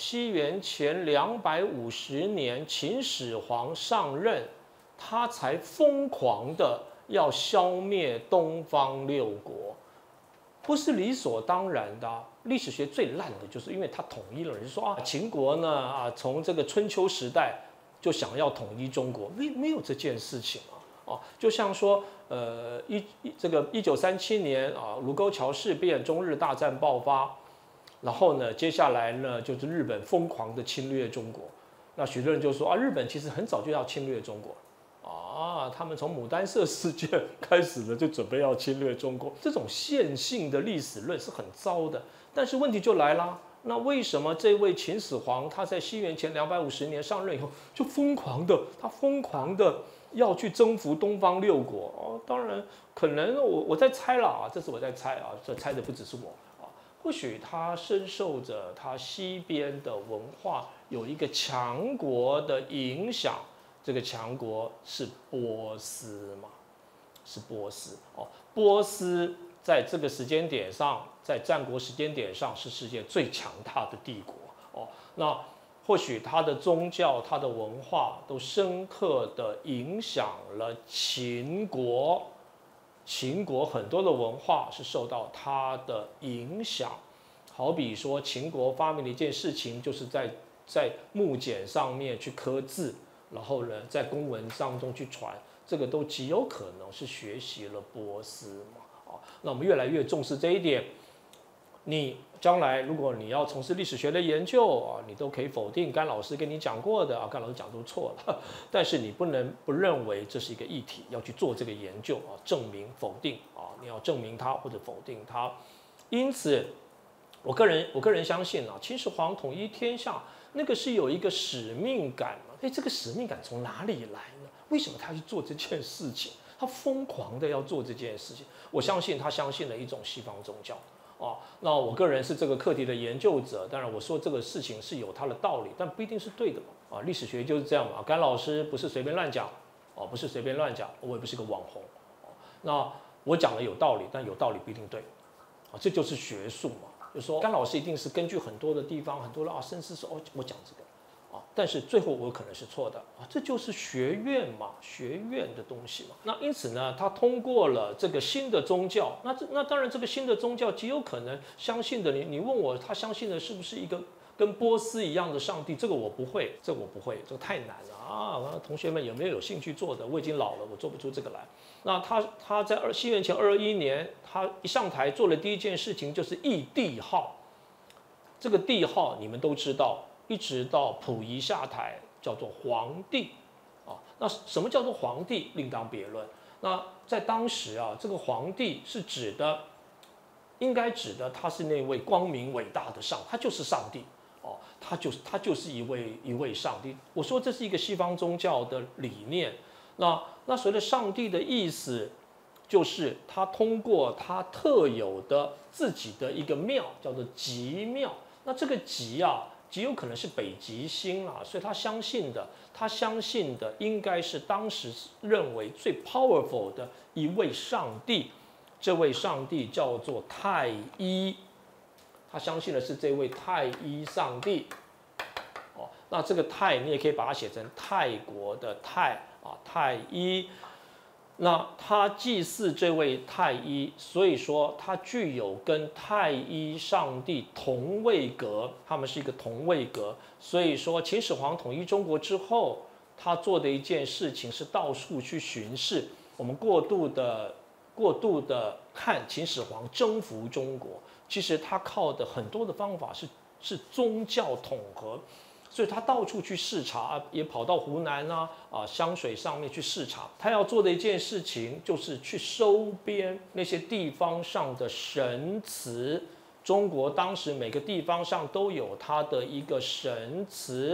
250年，秦始皇上任，他才疯狂的要消灭东方六国，不是理所当然的啊。历史学最烂的就是因为他统一了，人说啊，秦国呢从这个春秋时代就想要统一中国，没有这件事情啊。哦，就像说，1937年卢沟桥事变，中日大战爆发，然后呢，接下来呢就是日本疯狂的侵略中国。那许多人就说啊，日本其实很早就要侵略中国啊，他们从牡丹社事件开始呢，就准备要侵略中国。这种线性的历史论是很糟的。但是问题就来啦，那为什么这位秦始皇他在西元前250年上任以后，就疯狂的要去征服东方六国？哦，当然可能我在猜了啊，这是我在猜啊，这猜的不只是我啊。或许他深受着他西边的文化有一个强国的影响，这个强国是波斯嘛？是波斯哦，波斯在这个时间点上，在战国时间点上是世界最强大的帝国哦。那或许它的宗教、它的文化都深刻的影响了秦国。秦国很多的文化是受到它的影响，好比说秦国发明了一件事情，就是在木简上面去刻字，然后呢在公文当中去传，这个都极有可能是学习了波斯嘛。那我们越来越重视这一点。你将来如果你要从事历史学的研究啊，你都可以否定甘老师跟你讲过的啊，甘老师讲都错了，但是你不能不认为这是一个议题，要去做这个研究啊，证明否定啊，你要证明它或者否定它。因此，我个人相信啊，秦始皇统一天下那个是有一个使命感嘛。这个使命感从哪里来呢？为什么他去做这件事情？他疯狂的要做这件事情，我相信他相信了一种西方宗教啊。那我个人是这个课题的研究者，当然我说这个事情是有它的道理，但不一定是对的嘛。啊，历史学就是这样嘛。甘老师不是随便乱讲，哦，不是随便乱讲，我也不是个网红。那我讲的有道理，但有道理不一定对，啊，这就是学术嘛。就是说甘老师一定是根据很多的地方，很多的深思说，哦，我讲这个。但是最后我可能是错的啊，这就是学院嘛，学院的东西嘛。那因此呢，他通过了这个新的宗教，那当然这个新的宗教极有可能相信的，你问我他相信的是不是一个跟波斯一样的上帝？这个我不会，这个太难了啊！同学们有没有兴趣做的？我已经老了，我做不出这个来。那他在西元前221年，他一上台做的第一件事情就是议帝号。这个帝号你们都知道。一直到溥仪下台，叫做皇帝，啊，那什么叫做皇帝，另当别论。那在当时啊，这个皇帝是指的，应该指的他是那位光明伟大的上，他就是上帝，哦，他就是一位上帝。我说这是一个西方宗教的理念。那所谓的上帝的意思，就是他通过他特有的自己的一个庙，叫做极庙。那这个极啊。极有可能是北极星啊，所以他相信的应该是当时认为最 powerful 的一位上帝，这位上帝叫做太一，他相信的是这位太一上帝。哦，那这个太你也可以把它写成泰国的泰啊，太一。那他祭祀这位太一，所以说他具有跟太一上帝同位格，他们是一个同位格。所以说秦始皇统一中国之后，他做的一件事情是到处去巡视。我们过度的看秦始皇征服中国，其实他靠的很多的方法是宗教统合。所以他到处去视察，也跑到湖南湘水上面去视察。他要做的一件事情就是去收编那些地方上的神祠。中国当时每个地方上都有它的一个神祠，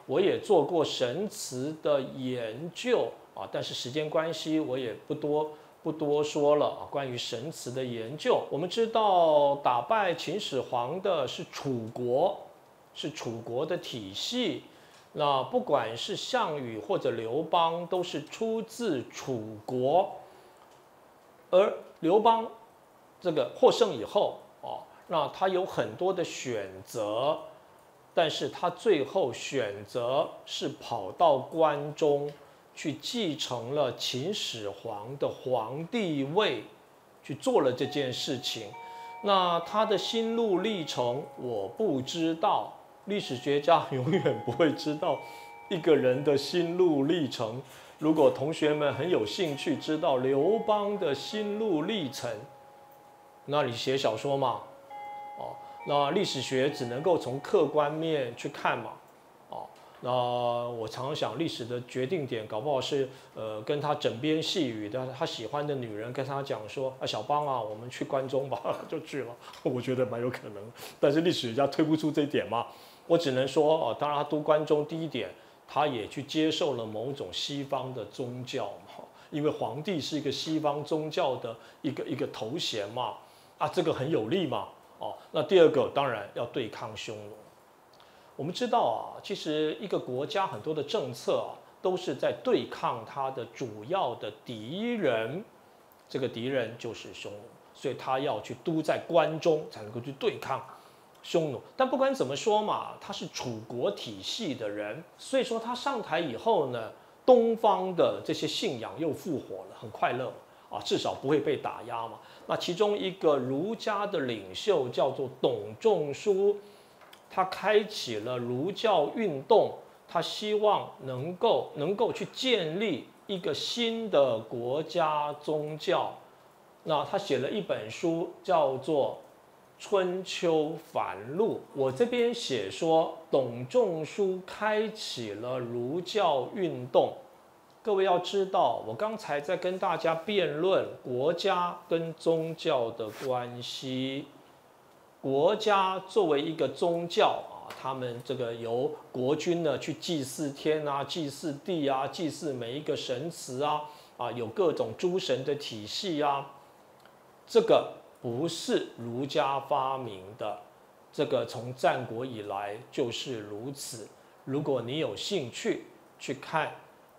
我也做过神祠的研究啊，但是时间关系，我也不多说了啊。关于神祠的研究，我们知道打败秦始皇的是楚国，是楚国的体系。那不管是项羽或者刘邦，都是出自楚国。而刘邦这个获胜以后哦，那他有很多的选择，但是他最后选择是跑到关中去继承了秦始皇的皇帝位，去做了这件事情。那他的心路历程我不知道，历史学家永远不会知道一个人的心路历程。如果同学们很有兴趣知道刘邦的心路历程，那你写小说嘛，哦，那历史学只能够从客观面去看嘛，哦，那我常常想历史的决定点，搞不好是跟他枕边细语的，他喜欢的女人跟他讲说啊，小邦啊，我们去关中吧，就去了。我觉得蛮有可能，但是历史学家推不出这一点嘛，我只能说哦，当然他读关中第一点。他也去接受了某种西方的宗教嘛，因为皇帝是一个西方宗教的一个头衔嘛，啊，这个很有利嘛，哦，那第二个当然要对抗匈奴。我们知道啊，其实一个国家很多的政策啊，都是在对抗它的主要的敌人，这个敌人就是匈奴，所以他要去都在关中才能够去对抗匈奴。但不管怎么说嘛，他是楚国体系的人，所以说他上台以后呢，东方的这些信仰又复活了，很快乐啊，至少不会被打压嘛。那其中一个儒家的领袖叫做董仲舒，他开启了儒教运动，他希望能够去建立一个新的国家宗教。那他写了一本书叫做春秋繁露，我这边写说董仲舒开启了儒教运动。各位要知道，我刚才在跟大家辩论国家跟宗教的关系。国家作为一个宗教啊，他们这个由国君呢去祭祀天啊、祭祀地啊、祭祀每一个神祠啊，有各种诸神的体系啊，这个不是儒家发明的，这个从战国以来就是如此。如果你有兴趣去看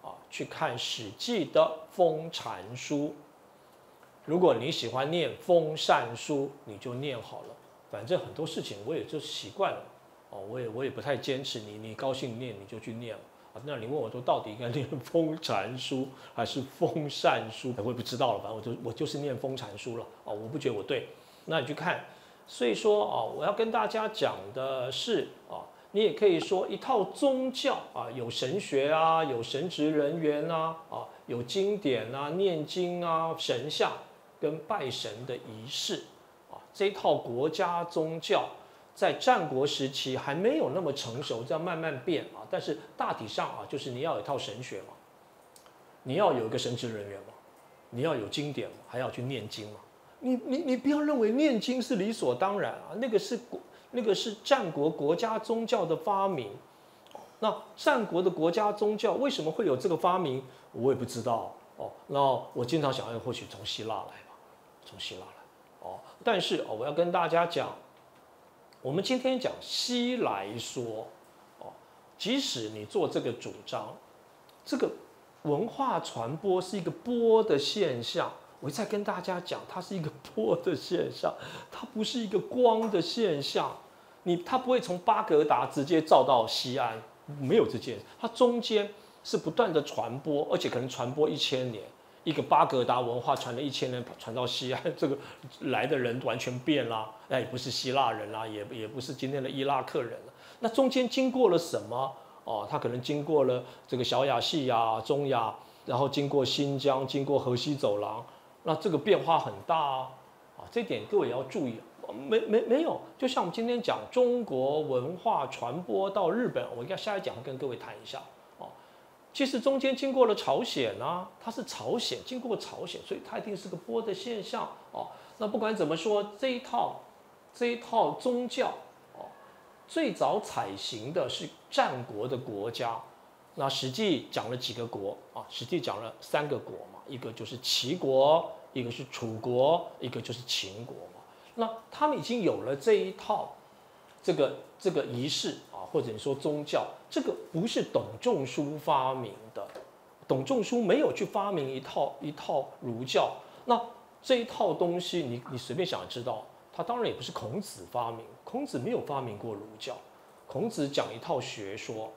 《史记》的封禅书，如果你喜欢念封禅书，你就念好了。反正很多事情我也就习惯了，哦，我也不太坚持你高兴念你就去念了。那你问我说到底应该念封禅书还是封禅书，我也不知道了，反正我就是念封禅书了，哦，我不觉得我对，那你去看。所以说哦，我要跟大家讲的是啊，你也可以说一套宗教啊，有神学啊，有神职人员啊，有经典啊，念经啊，神像跟拜神的仪式啊，这一套国家宗教。在战国时期还没有那么成熟，这样慢慢变啊。但是大体上啊，就是你要有一套神学嘛，你要有一个神职人员嘛，你要有经典嘛，还要去念经嘛。你不要认为念经是理所当然啊，那个是战国国家宗教的发明。那战国的国家宗教为什么会有这个发明，我也不知道哦。那我经常想，或许从希腊来吧，从希腊来哦。但是哦，我要跟大家讲。我们今天讲希来说，哦，即使你做这个主张，这个文化传播是一个波的现象，我再跟大家讲，它是一个波的现象，它不是一个光的现象。它不会从巴格达直接照到西安，没有这件事，它中间是不断的传播，而且可能传播1000年。一个巴格达文化传了1000年，传到西安，这个来的人完全变啦，也不是希腊人啦，也不是今天的伊拉克人了。那中间经过了什么？哦，他可能经过了这个小亚细亚、中亚，然后经过新疆，经过河西走廊，那这个变化很大啊！这点各位也要注意。没有，就像我们今天讲中国文化传播到日本，我应该下一讲会跟各位谈一下。其实中间经过了朝鲜啊，它是朝鲜经过朝鲜，所以它一定是个波的现象哦。那不管怎么说，这一套宗教哦， 最早采行的是战国的国家。那《史记》讲了几个国啊？《史记》讲了3个国嘛，一个就是齐国，一个是楚国，一个就是秦国嘛。那他们已经有了这一套这个仪式啊，或者你说宗教，这个不是董仲舒发明的。董仲舒没有去发明一套儒教，那这一套东西你随便想知道，他当然也不是孔子发明，孔子没有发明过儒教，孔子讲一套学说，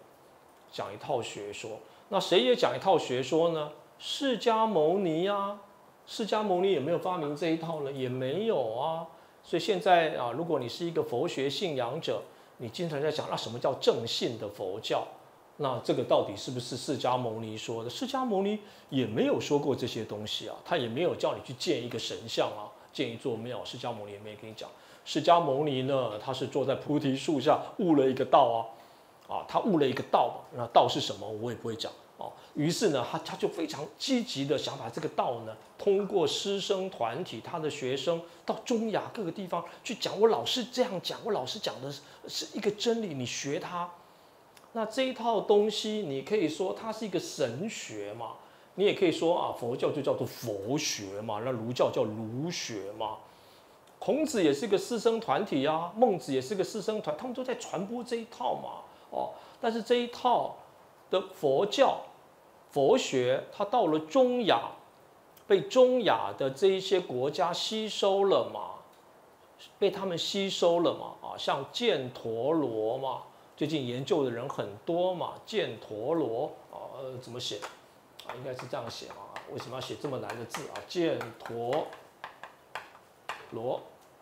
那谁也讲一套学说呢？释迦牟尼啊，释迦牟尼有没有发明这一套呢？也没有啊。所以现在啊，如果你是一个佛学信仰者，你经常在讲那什么叫正信的佛教？那这个到底是不是释迦牟尼说的？释迦牟尼也没有说过这些东西啊，他也没有叫你去建一个神像啊，建一座庙。释迦牟尼也没跟你讲。释迦牟尼呢，他是坐在菩提树下悟了一个道啊，他悟了一个道嘛。那道是什么，我也不会讲哦。于是呢，他就非常积极的想把这个道呢，通过师生团体，他的学生到中亚各个地方去讲。我老师这样讲，我老师讲的是一个真理，你学他。那这一套东西，你可以说它是一个神学嘛，你也可以说啊，佛教就叫做佛学嘛，那儒教叫儒学嘛。孔子也是个师生团体啊，孟子也是个师生团，他们都在传播这一套嘛。哦，但是这一套的佛教、佛学，它到了中亚，被中亚的这一些国家吸收了嘛，被他们吸收了嘛。啊，像犍陀罗嘛。最近研究的人很多嘛，犍陀罗怎么写啊？应该是这样写嘛？为什么要写这么难的字啊？犍陀罗，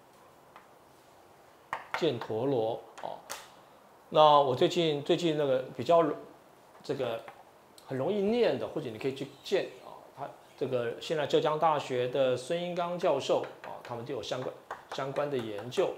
犍陀罗哦。那我最近那个比较这个很容易念的，或者你可以去见啊，他这个现在浙江大学的孙英刚教授啊，他们就有相关的研究。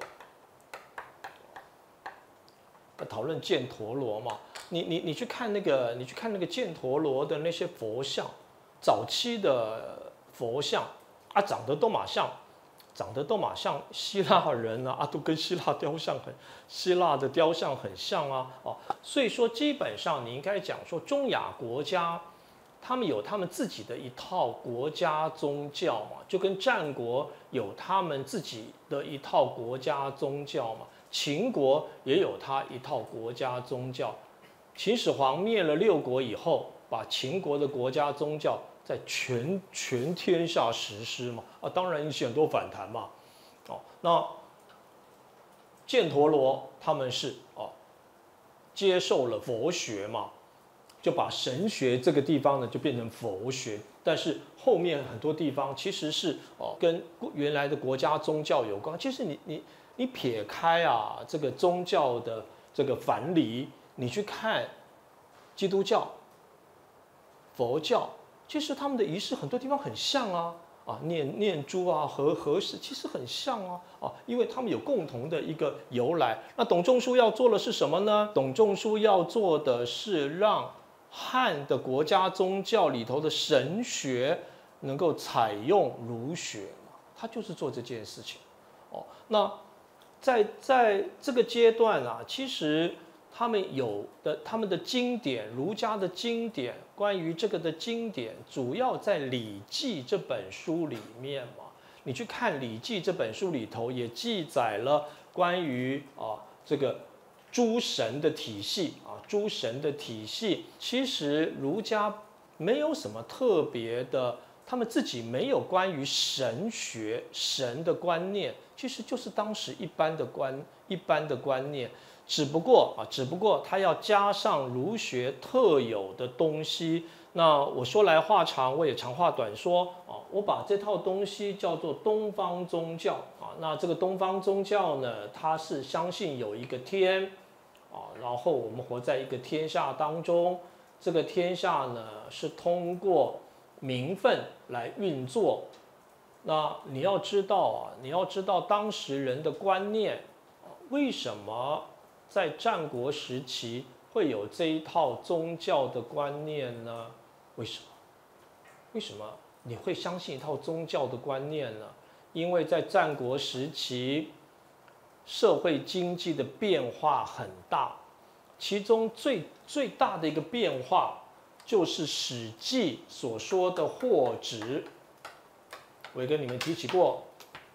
讨论犍陀罗嘛，你去看那个犍陀罗的那些佛像，早期的佛像啊，长得都蛮像希腊人啊，都跟希腊的雕像很像啊，哦，所以说基本上你应该讲说中亚国家，他们有他们自己的一套国家宗教嘛，就跟战国有他们自己的一套国家宗教嘛。秦国也有他一套国家宗教，秦始皇灭了6国以后，把秦国的国家宗教在全天下实施嘛，啊，当然引起很多反弹嘛，哦，那犍陀罗他们是接受了佛学嘛，就把神学这个地方呢就变成佛学，但是后面很多地方其实是跟原来的国家宗教有关，其实你撇开啊这个宗教的这个藩篱，你去看基督教、佛教，其实他们的仪式很多地方很像啊，念珠啊和氏其实很像啊，因为他们有共同的一个由来。那董仲舒要做的是什么呢？董仲舒要做的是让汉的国家宗教里头的神学能够采用儒学嘛，他就是做这件事情。那在这个阶段啊，其实他们的经典，儒家的经典，关于这个的经典，主要在《礼记》这本书里面嘛。你去看《礼记》这本书里头，也记载了关于这个诸神的体系啊，诸神的体系，其实儒家没有什么特别的。他们自己没有关于神学、神的观念，其实就是当时一般的观念，只不过他要加上儒学特有的东西。那我说来话长，我也长话短说我把这套东西叫做东方宗教那这个东方宗教呢，它是相信有一个天然后我们活在一个天下当中，这个天下呢是通过名分来运作。那你要知道当时人的观念，为什么在战国时期会有这一套宗教的观念呢？为什么你会相信一套宗教的观念呢？因为在战国时期， 社会经济的变化很大，其中最大的一个变化就是《史记》所说的货殖。我也跟你们提起过，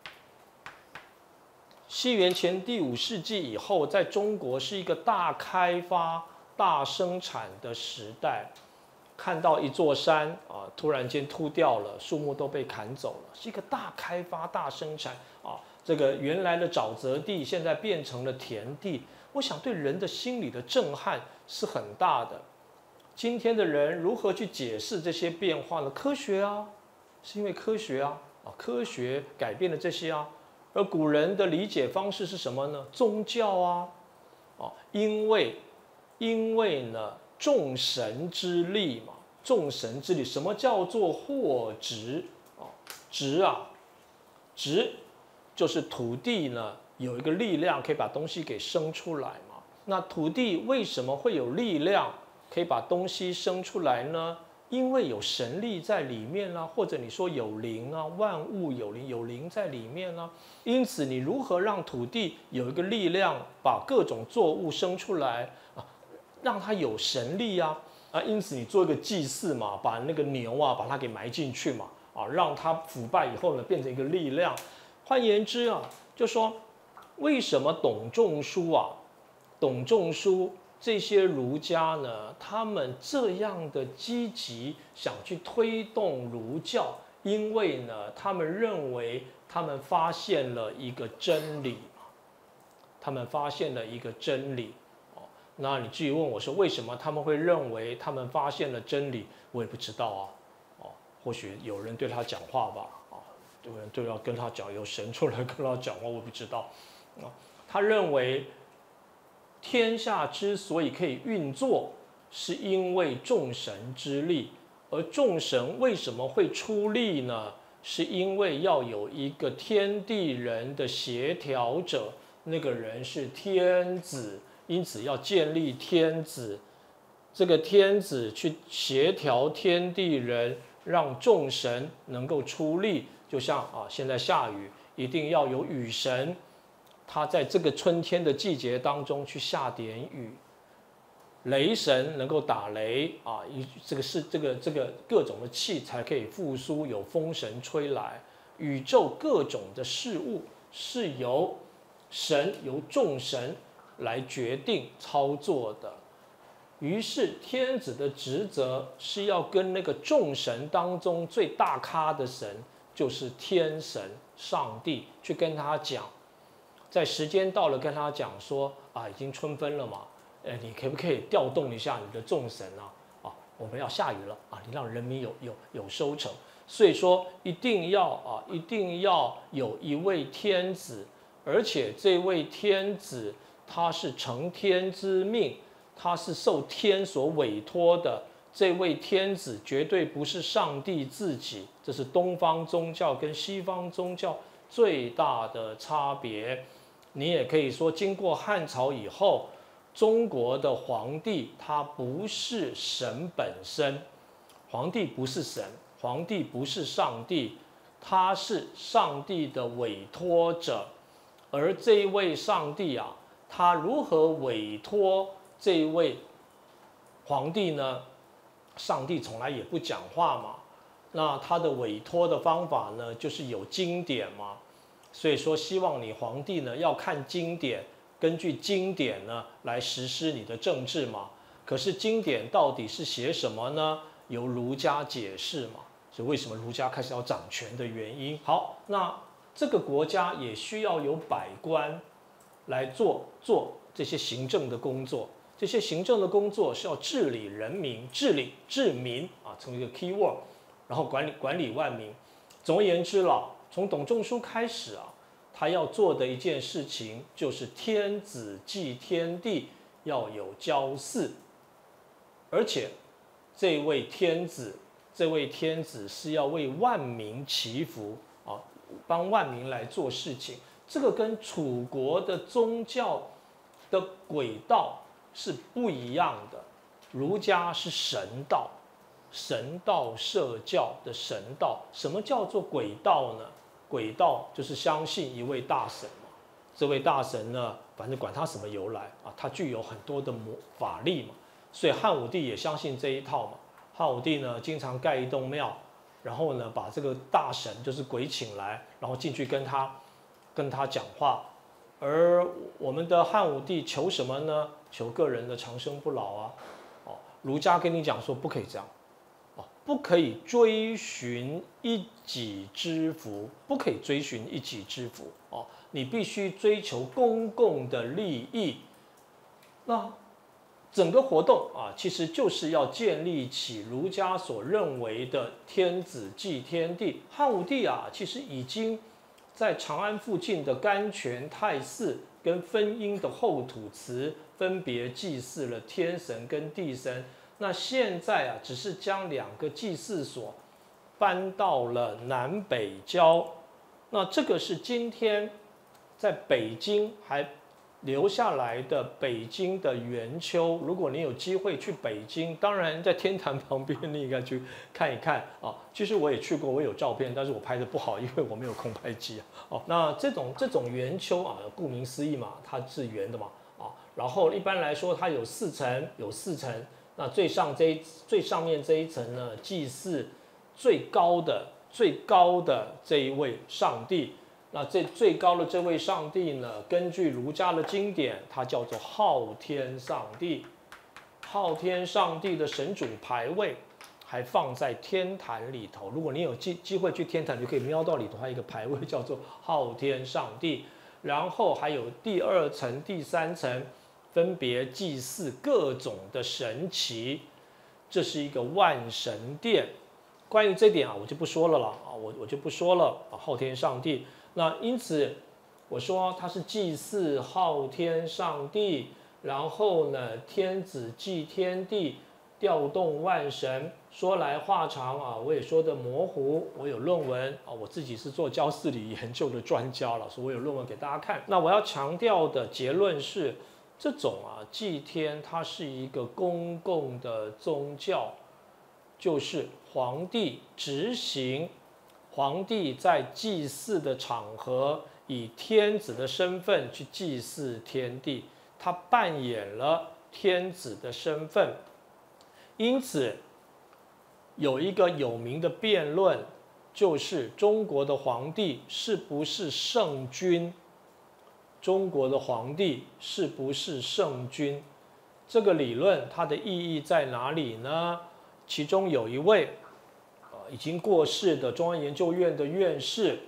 西元前第5世纪以后，在中国是一个大开发、大生产的时代。看到一座山啊，突然间秃掉了，树木都被砍走了，是一个大开发、大生产啊。这个原来的沼泽地现在变成了田地，我想对人的心理的震撼是很大的。今天的人如何去解释这些变化呢？科学啊，是因为科学啊，科学改变了这些啊。而古人的理解方式是什么呢？宗教啊，因为呢，众神之力嘛，众神之力，什么叫做货殖？殖就是土地呢有一个力量可以把东西给生出来嘛。那土地为什么会有力量可以把东西生出来呢？因为有神力在里面啊，或者你说有灵啊，万物有灵，有灵在里面啊。因此，你如何让土地有一个力量，把各种作物生出来啊，让它有神力啊？因此你做一个祭祀嘛，把那个牛啊，把它给埋进去嘛，让它腐败以后呢，变成一个力量。换言之啊，就说为什么董仲舒这些儒家呢，他们这样的积极想去推动儒教，因为呢，他们认为他们发现了一个真理嘛，他们发现了一个真理。那你至于问我说，为什么他们会认为他们发现了真理？我也不知道啊。或许有人对他讲话吧，有人就要跟他讲，有神出来跟他讲话，我不知道。他认为天下之所以可以运作，是因为众神之力，而众神为什么会出力呢？是因为要有一个天地人的协调者，那个人是天子。因此要建立天子，这个天子去协调天地人，让众神能够出力。就像现在下雨，一定要有雨神，他在这个春天的季节当中去下点雨。雷神能够打雷啊，这个各种的气才可以复苏，有风神吹来。宇宙各种的事物是由众神来决定操作的。于是天子的职责是要跟那个众神当中最大咖的神，就是天神上帝，去跟他讲，在时间到了跟他讲说已经春分了嘛，你可不可以调动一下你的众神啊？我们要下雨了啊，你让人民有收成。所以说一定要有一位天子，而且这位天子他是承天之命，他是受天所委托的。这位天子绝对不是上帝自己，这是东方宗教跟西方宗教最大的差别。你也可以说，经过汉朝以后，中国的皇帝他不是神本身，皇帝不是神，皇帝不是上帝，他是上帝的委托者。而这一位上帝他如何委托这一位皇帝呢？上帝从来也不讲话嘛，那他的委托的方法呢，就是有经典嘛。所以说，希望你皇帝呢要看经典，根据经典呢来实施你的政治嘛。可是经典到底是写什么呢？由儒家解释嘛。所以为什么儒家开始要掌权的原因。好，那这个国家也需要有百官来做这些行政的工作。这些行政的工作是要治理人民、治民成为一个 key word， 然后管理万民。总而言之从董仲舒开始他要做的一件事情就是天子祭天地，要有郊祀，而且这位天子是要为万民祈福帮万民来做事情。这个跟楚国的宗教的轨道是不一样的。儒家是神道，神道社教的神道。什么叫做轨道呢？轨道就是相信一位大神嘛， 这位大神呢，反正管他什么由来啊，他具有很多的法力嘛，所以汉武帝也相信这一套嘛。汉武帝呢，经常盖一栋庙，然后呢，把这个大神就是鬼请来，然后进去跟他讲话。而我们的汉武帝求什么呢？求个人的长生不老啊！哦，儒家跟你讲说不可以这样，哦，不可以追寻一己之福，不可以追寻一己之福哦，你必须追求公共的利益。那整个活动啊，其实就是要建立起儒家所认为的天子祭天地。汉武帝啊，其实已经在长安附近的甘泉泰寺跟分阴的后土祠，分别祭祀了天神跟地神。那现在啊，只是将2个祭祀所搬到了南北郊。那这个是今天在北京还留下来的北京的圆丘。如果你有机会去北京，当然在天坛旁边，你应该去看一看啊。其实我也去过，我有照片，但是我拍的不好，因为我没有空拍机啊。哦，那这种圆丘啊，顾名思义嘛，它是圆的嘛啊。然后一般来说，它有4层，那最上面这一层呢，祭祀最高的这一位上帝。那这最高的这位上帝呢，根据儒家的经典，它叫做昊天上帝。昊天上帝的神主牌位还放在天坛里头。如果你有机会去天坛，就可以瞄到里头还有一个牌位叫做昊天上帝。然后还有第2层、第3层，分别祭祀各种的神祇。这是一个万神殿。关于这点啊，我就不说了啦啊，我就不说了啊。昊天上帝。那因此，我说他是祭祀昊天上帝，然后呢，天子祭天地，调动万神。说来话长啊，我也说的模糊。我有论文啊，我自己是做教祀理研究的专家了，所以我有论文给大家看。那我要强调的结论是，这种祭天它是一个公共的宗教，就是皇帝执行。皇帝在祭祀的场合，以天子的身份去祭祀天地，他扮演了天子的身份。因此，有一个有名的辩论，就是中国的皇帝是不是圣君？中国的皇帝是不是圣君？这个理论它的意义在哪里呢？其中有一位已经过世的中央研究院的院士，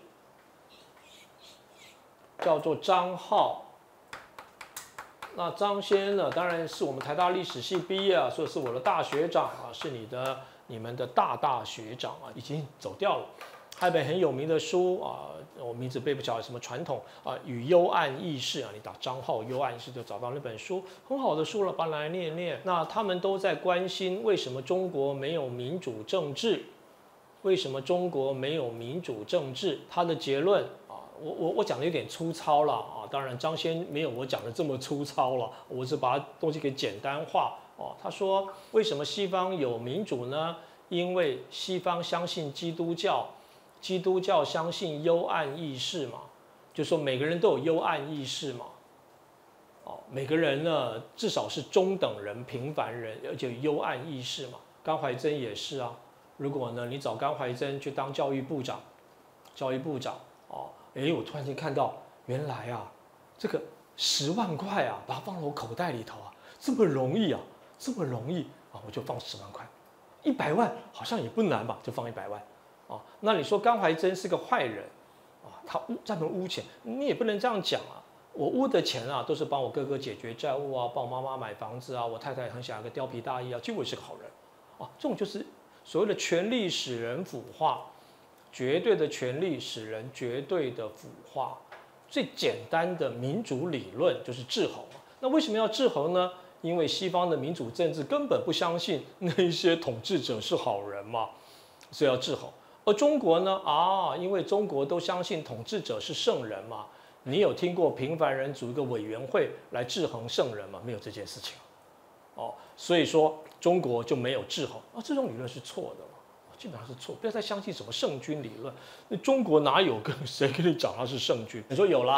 叫做张浩。那张先生呢，当然是我们台大历史系毕业啊，所以是我的大学长啊，是你们的大学长啊，已经走掉了。还有一本很有名的书啊，我名字背不起来，什么传统啊与幽暗意识啊，你打张浩幽暗意识就找到那本书，很好的书了，把它来念念。那他们都在关心为什么中国没有民主政治。为什么中国没有民主政治？他的结论啊，我讲的有点粗糙了啊，当然张先没有我讲的这么粗糙了，我是把东西给简单化哦。他说，为什么西方有民主呢？因为西方相信基督教，基督教相信幽暗意识嘛，就说每个人都有幽暗意识嘛。哦，每个人呢至少是中等人、平凡人，而且有幽暗意识嘛。甘怀真也是啊。如果呢，你找甘怀真去当教育部长哦，我突然间看到，原来啊，这个10万块啊，把它放到我口袋里头啊，这么容易啊，我就放10万块，100万好像也不难吧，就放100万啊。那你说甘怀真是个坏人啊，他专门污钱，你也不能这样讲啊。我污的钱啊，都是帮我哥哥解决债务啊，帮我妈妈买房子啊，我太太很想要个貂皮大衣啊，其实我也是个好人啊，这种就是。所谓的权力使人腐化，绝对的权力使人绝对的腐化。最简单的民主理论就是制衡嘛。那为什么要制衡呢？因为西方的民主政治根本不相信那些统治者是好人嘛，所以要制衡。而中国呢？因为中国都相信统治者是圣人嘛。你有听过平凡人组一个委员会来制衡圣人吗？没有这件事情。哦，所以说中国就没有制衡啊，这种理论是错的，基本上是错。不要再相信什么圣君理论，那中国哪有谁跟你讲他是圣君？你说有啦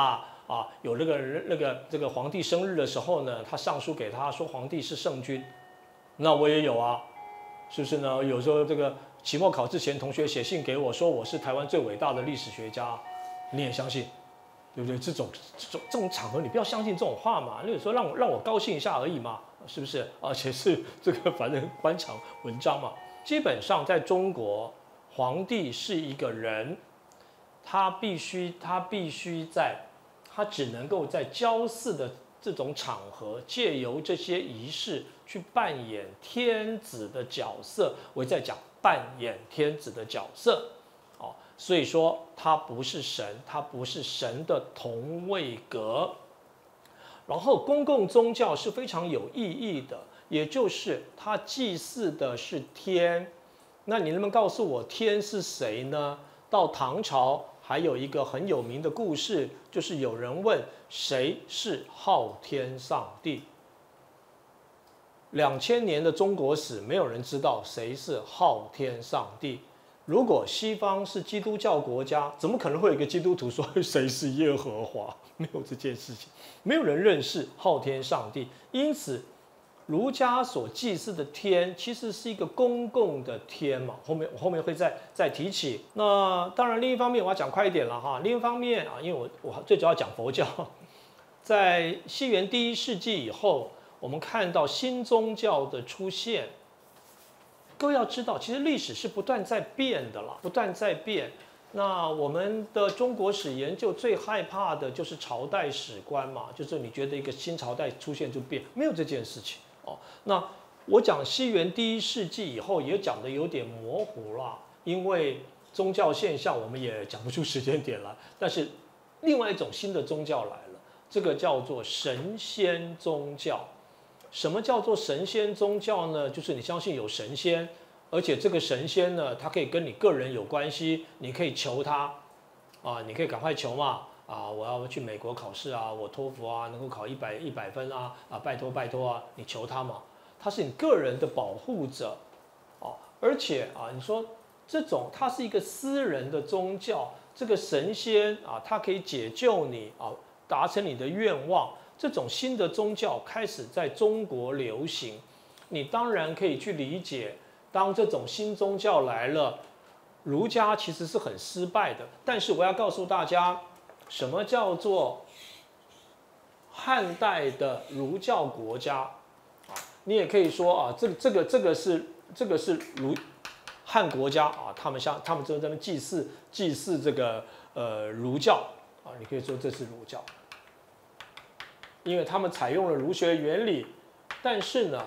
有这个皇帝生日的时候呢，他上书给他说皇帝是圣君，那我也有啊，是不是呢？有时候这个期末考之前，同学写信给我说我是台湾最伟大的历史学家，你也相信，对不对？这种场合你不要相信这种话嘛，那有时候让我高兴一下而已嘛，是不是？而且是这个反正官场文章嘛。基本上在中国，皇帝是一个人，他必须他只能够在交祀的这种场合，借由这些仪式去扮演天子的角色。我在讲扮演天子的角色，所以说他不是神，他不是神的同位格。然后公共宗教是非常有意义的，也就是他祭祀的是天。那你能不能告诉我天是谁呢？到唐朝还有一个很有名的故事，就是有人问谁是昊天上帝。2000年的中国史，没有人知道谁是昊天上帝。如果西方是基督教国家，怎么可能会有一个基督徒说谁是耶和华？没有这件事情，没有人认识昊天上帝。因此，儒家所祭祀的天其实是一个公共的天嘛。我后面会再提起。那当然，另一方面我要讲快一点了哈。另一方面因为我最主要讲佛教，在西元第1世纪以后，我们看到新宗教的出现。各位要知道，其实历史是不断在变的啦，不断在变。那我们的中国史研究最害怕的就是朝代史观嘛，就是你觉得一个新朝代出现就变，没有这件事情哦。那我讲西元第1世纪以后，也讲的有点模糊啦，因为宗教现象我们也讲不出时间点来。但是另外一种新的宗教来了，这个叫做神仙宗教。什么叫做神仙宗教呢？就是你相信有神仙，而且这个神仙呢，他可以跟你个人有关系，你可以求他，你可以赶快求嘛，我要去美国考试啊，我托福能够考100分啊，拜托啊，你求他嘛，他是你个人的保护者，而且你说这种它是一个私人的宗教，这个神仙他可以解救你达成你的愿望。这种新的宗教开始在中国流行，你当然可以去理解，当这种新宗教来了，儒家其实是很失败的。但是我要告诉大家，什么叫做汉代的儒教国家？你也可以说这个是汉国家他们就在那祭祀这个儒教你可以说这是儒教。因为他们采用了儒学原理，但是呢，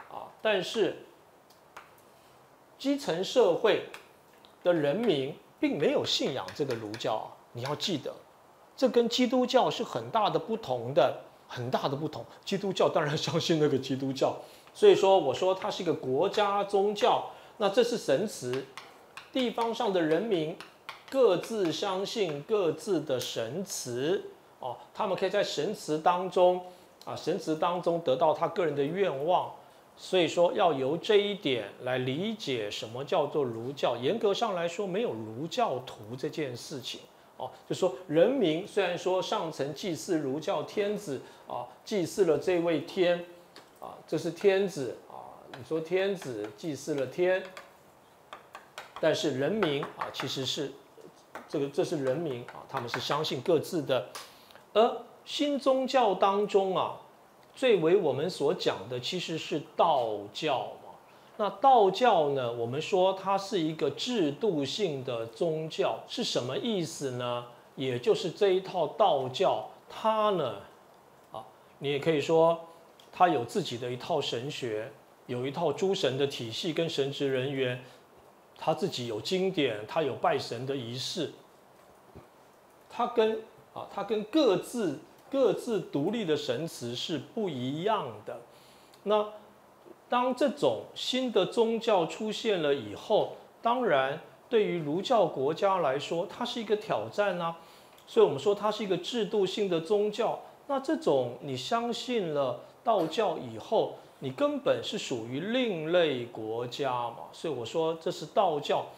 基层社会的人民并没有信仰这个儒教你要记得，这跟基督教是很大的不同的，很大的不同。基督教当然相信那个基督教，所以说我说它是一个国家宗教，那这是神祠，地方上的人民各自相信各自的神祠。他们可以在神祠当中得到他个人的愿望，所以说要由这一点来理解什么叫做儒教。严格上来说，没有儒教徒这件事情就说人民虽然说上层祭祀儒教天子祭祀了这位天这是天子你说天子祭祀了天，但是人民其实是这是人民他们是相信各自的。而新宗教当中最为我们所讲的其实是道教嘛。那道教呢，我们说它是一个制度性的宗教，是什么意思呢？也就是这一套道教，它呢，你也可以说它有自己的一套神学，有一套诸神的体系跟神职人员，它自己有经典，它有拜神的仪式，它跟各自独立的神祠是不一样的。那当这种新的宗教出现了以后，当然对于儒教国家来说，它是一个挑战所以我们说它是一个制度性的宗教。那这种你相信了道教以后，你根本是属于另类国家嘛。所以我说这是道教。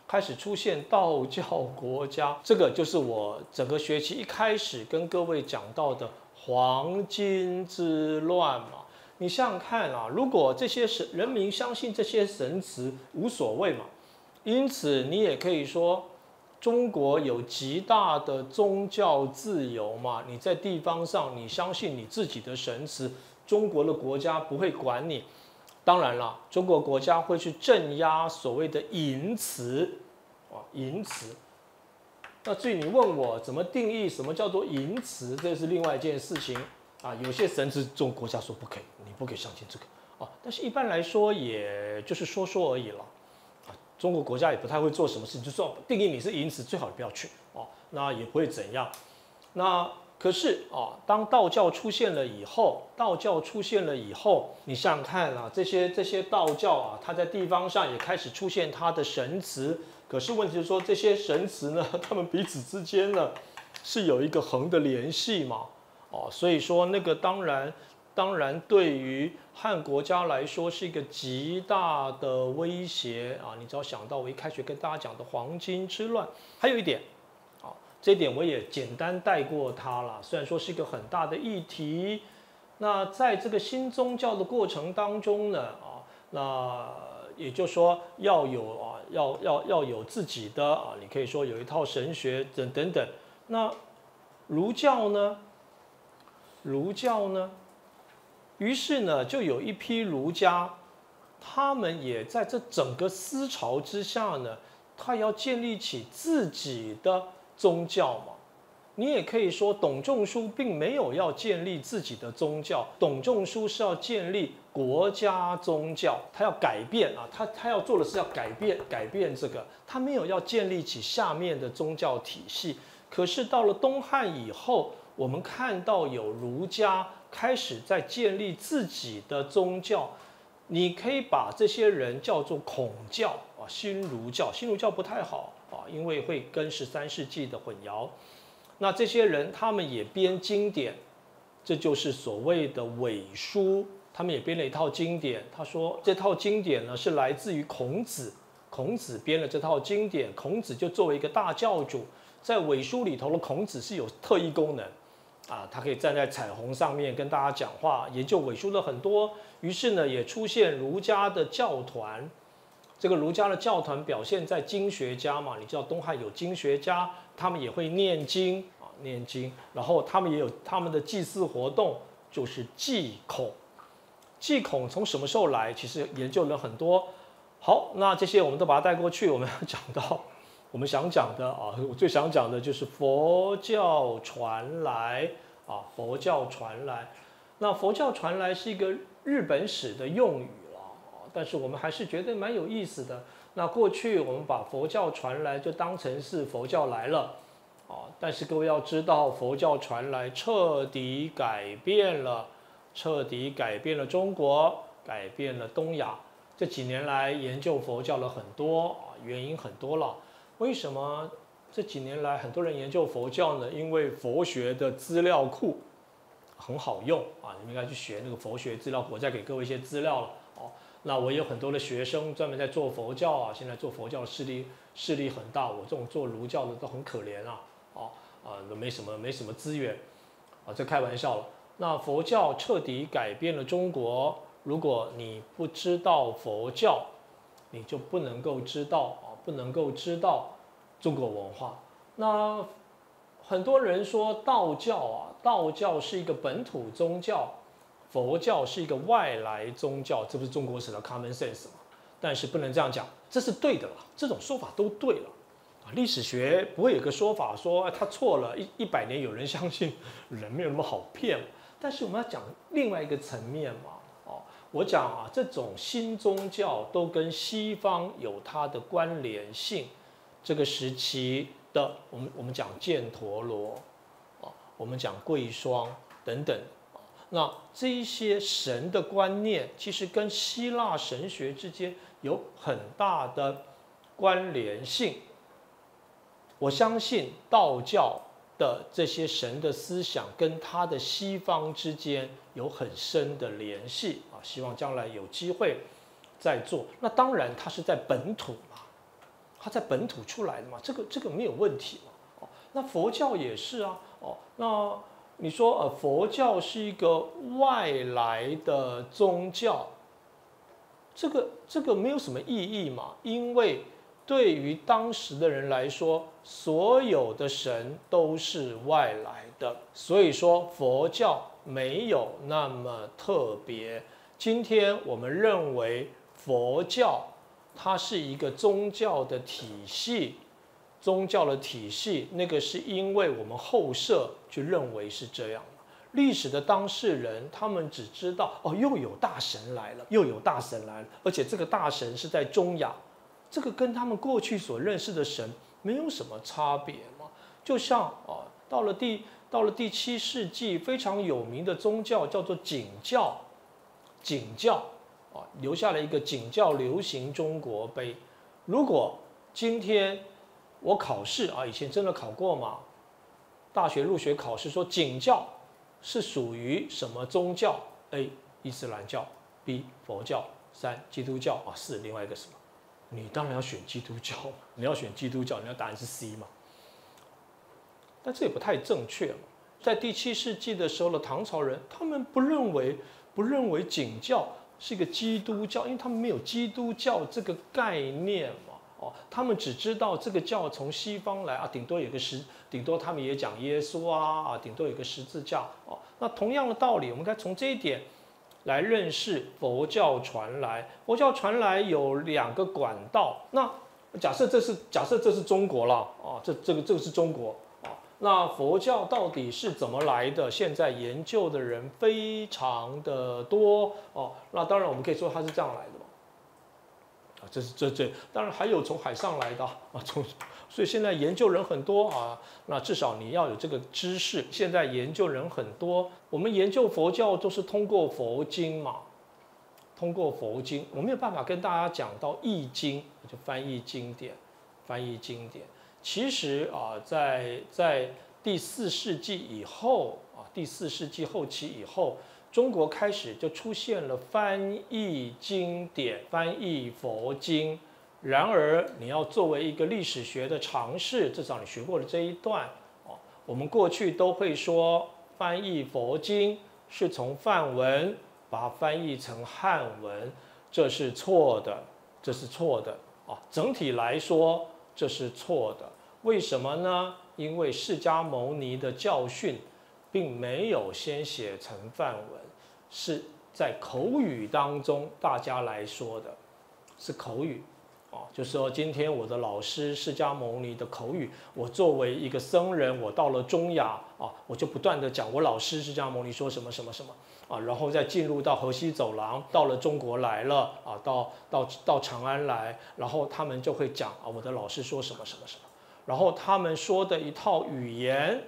开始出现道教国家，这个就是我整个学期一开始跟各位讲到的黄巾之乱嘛。你想想看啊，如果这些人民相信这些神祇无所谓嘛，因此你也可以说中国有极大的宗教自由嘛。你在地方上你相信你自己的神祇，中国的国家不会管你。当然了，中国国家会去镇压所谓的淫词，淫词。那至于你问我怎么定义什么叫做淫词，这是另外一件事情啊。有些神祇，中国国家说不可以，你不可以相信这个啊。但是一般来说，也就是说说而已了啊。中国国家也不太会做什么事情，就说定义你是淫词，最好不要去哦，那也不会怎样。那可是啊，当道教出现了以后，你想想看啊，这些道教啊，它在地方上也开始出现它的神祇。可是问题是说，这些神祇呢，他们彼此之间呢，是有一个横的联系嘛，哦，所以说那个当然对于汉国家来说是一个极大的威胁啊。你只要想到我一开始跟大家讲的黄巾之乱，还有一点。这一点我也简单带过它了，虽然说是一个很大的议题。那在这个新宗教的过程当中呢，那也就是说要有自己的你可以说有一套神学等等。那儒教呢？于是呢，就有一批儒家，他们也在这整个思潮之下呢，他要建立起自己的宗教嘛。你也可以说，董仲舒并没有要建立自己的宗教，董仲舒是要建立国家宗教，他要改变啊，他要做的是要改变这个，他没有要建立起下面的宗教体系。可是到了东汉以后，我们看到有儒家开始在建立自己的宗教，你可以把这些人叫做孔教啊，新儒教。新儒教不太好啊，因为会跟13世纪的混淆。那这些人他们也编经典，这就是所谓的伪书。他们也编了一套经典，他说这套经典呢是来自于孔子，孔子编了这套经典，孔子就作为一个大教主，在伪书里头的孔子是有特异功能啊，他可以站在彩虹上面跟大家讲话，研究伪书的很多。于是呢，也出现儒家的教团。这个儒家的教团表现在经学家嘛，你知道东汉有经学家，他们也会念经啊，念经，然后他们也有他们的祭祀活动，就是祭孔。祭孔从什么时候来？其实研究了很多。好，那这些我们都把它带过去，我们要讲到我们想讲的啊，我最想讲的就是佛教传来啊，佛教传来。那佛教传来是一个日本史的用语。但是我们还是觉得蛮有意思的。那过去我们把佛教传来就当成是佛教来了，但是各位要知道，佛教传来彻底改变了中国，改变了东亚。这几年来研究佛教了很多原因很多了。为什么这几年来很多人研究佛教呢？因为佛学的资料库很好用啊，你们应该去学那个佛学资料库，我再给各位一些资料了。那我有很多的学生专门在做佛教啊，现在做佛教的势力很大，我这种做儒教的都很可怜都没什么资源这开玩笑了。那佛教彻底改变了中国，如果你不知道佛教，你就不能够知道中国文化。那很多人说道教是一个本土宗教。佛教是一个外来宗教，这不是中国史的 common sense 吗？但是不能这样讲，这是对的了，这种说法都对了。历史学不会有个说法说他错了，100年有人相信，人没有那么好骗。但是我们要讲另外一个层面嘛，我讲这种新宗教都跟西方有它的关联性。这个时期的我们讲犍陀罗，我们讲贵霜等等。那这一些神的观念，其实跟希腊神学之间有很大的关联性。我相信道教的这些神的思想跟它的西方之间有很深的联系希望将来有机会再做。那当然，它是在本土嘛， 它在本土出来的嘛，这个没有问题嘛。哦，那佛教也是啊。哦，那你说佛教是一个外来的宗教，这个没有什么意义嘛，因为对于当时的人来说，所有的神都是外来的，所以说佛教没有那么特别。今天我们认为佛教它是一个宗教的体系，那个是因为我们后设去认为是这样。历史的当事人，他们只知道哦，又有大神来了，而且这个大神是在中亚，这个跟他们过去所认识的神没有什么差别嘛。就像到了第7世纪，非常有名的宗教叫做景教，留下了一个景教流行中国碑。如果今天我考试以前真的考过嘛，大学入学考试说景教是属于什么宗教 ？A. 伊斯兰教 ，B. 佛教，3. 基督教，4. 另外一个什么？你当然要选基督教，你要答案是 C 嘛。但这也不太正确嘛。在第7世纪的时候的唐朝人，他们不认为景教是一个基督教，因为他们没有基督教这个概念嘛。他们只知道这个教从西方来顶多他们也讲耶稣顶多有个十字架那同样的道理，我们该从这一点来认识佛教传来。佛教传来有2个管道。那假设这是中国了这个是中国那佛教到底是怎么来的？现在研究的人非常的多那当然我们可以说它是这样来的嘛。这当然还有从海上来的所以现在研究人很多那至少你要有这个知识。现在研究人很多，我们研究佛教都是通过佛经嘛，我没有办法跟大家讲到易经，就翻译经典。其实在第4世纪以后第4世纪后期以后，中国开始就出现了翻译经典、翻译佛经。然而，你要作为一个历史学的尝试，至少你学过了这一段我们过去都会说，翻译佛经是从梵文把它翻译成汉文，这是错的整体来说，这是错的。为什么呢？因为释迦牟尼的教训并没有先写成梵文，是在口语当中大家来说的，是口语就是说今天我的老师释迦牟尼的口语，我作为一个僧人，我到了中亚我就不断的讲我老师释迦牟尼说什么什么什么然后再进入到河西走廊，到了中国来了到长安来，然后他们就会讲我的老师说什么什么什么，然后他们说的一套语言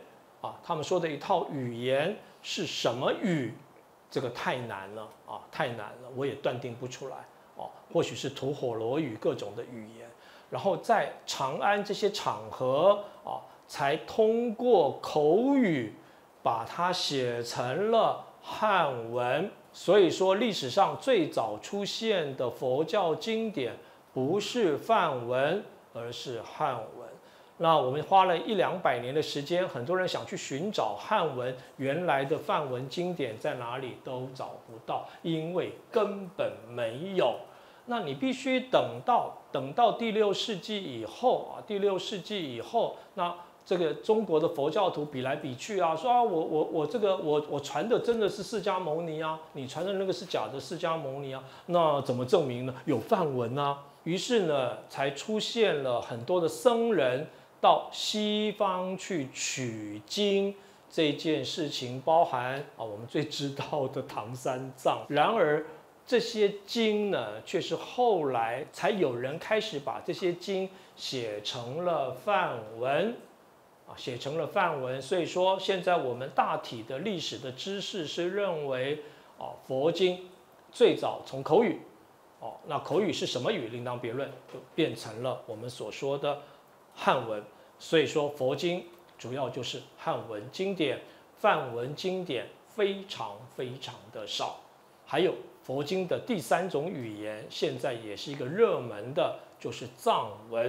是什么语？这个太难了我也断定不出来或许是吐火罗语各种的语言，然后在长安这些场合才通过口语把它写成了汉文。所以说历史上最早出现的佛教经典不是梵文，而是汉文。那我们花了100-200年的时间，很多人想去寻找汉文原来的梵文经典在哪里，都找不到，因为根本没有。那你必须等到第6世纪以后那这个中国的佛教徒比来比去说我传的真的是释迦牟尼你传的那个是假的释迦牟尼那怎么证明呢？有梵文于是呢，才出现了很多的僧人到西方去取经这件事情，包含我们最知道的唐三藏。然而这些经呢，却是后来才有人开始把这些经写成了梵文所以说现在我们大体的历史的知识是认为佛经最早从口语那口语是什么语另当别论，就变成了我们所说的汉文。所以说佛经主要就是汉文经典，梵文经典非常非常的少。还有佛经的第3种语言，现在也是一个热门的，就是藏文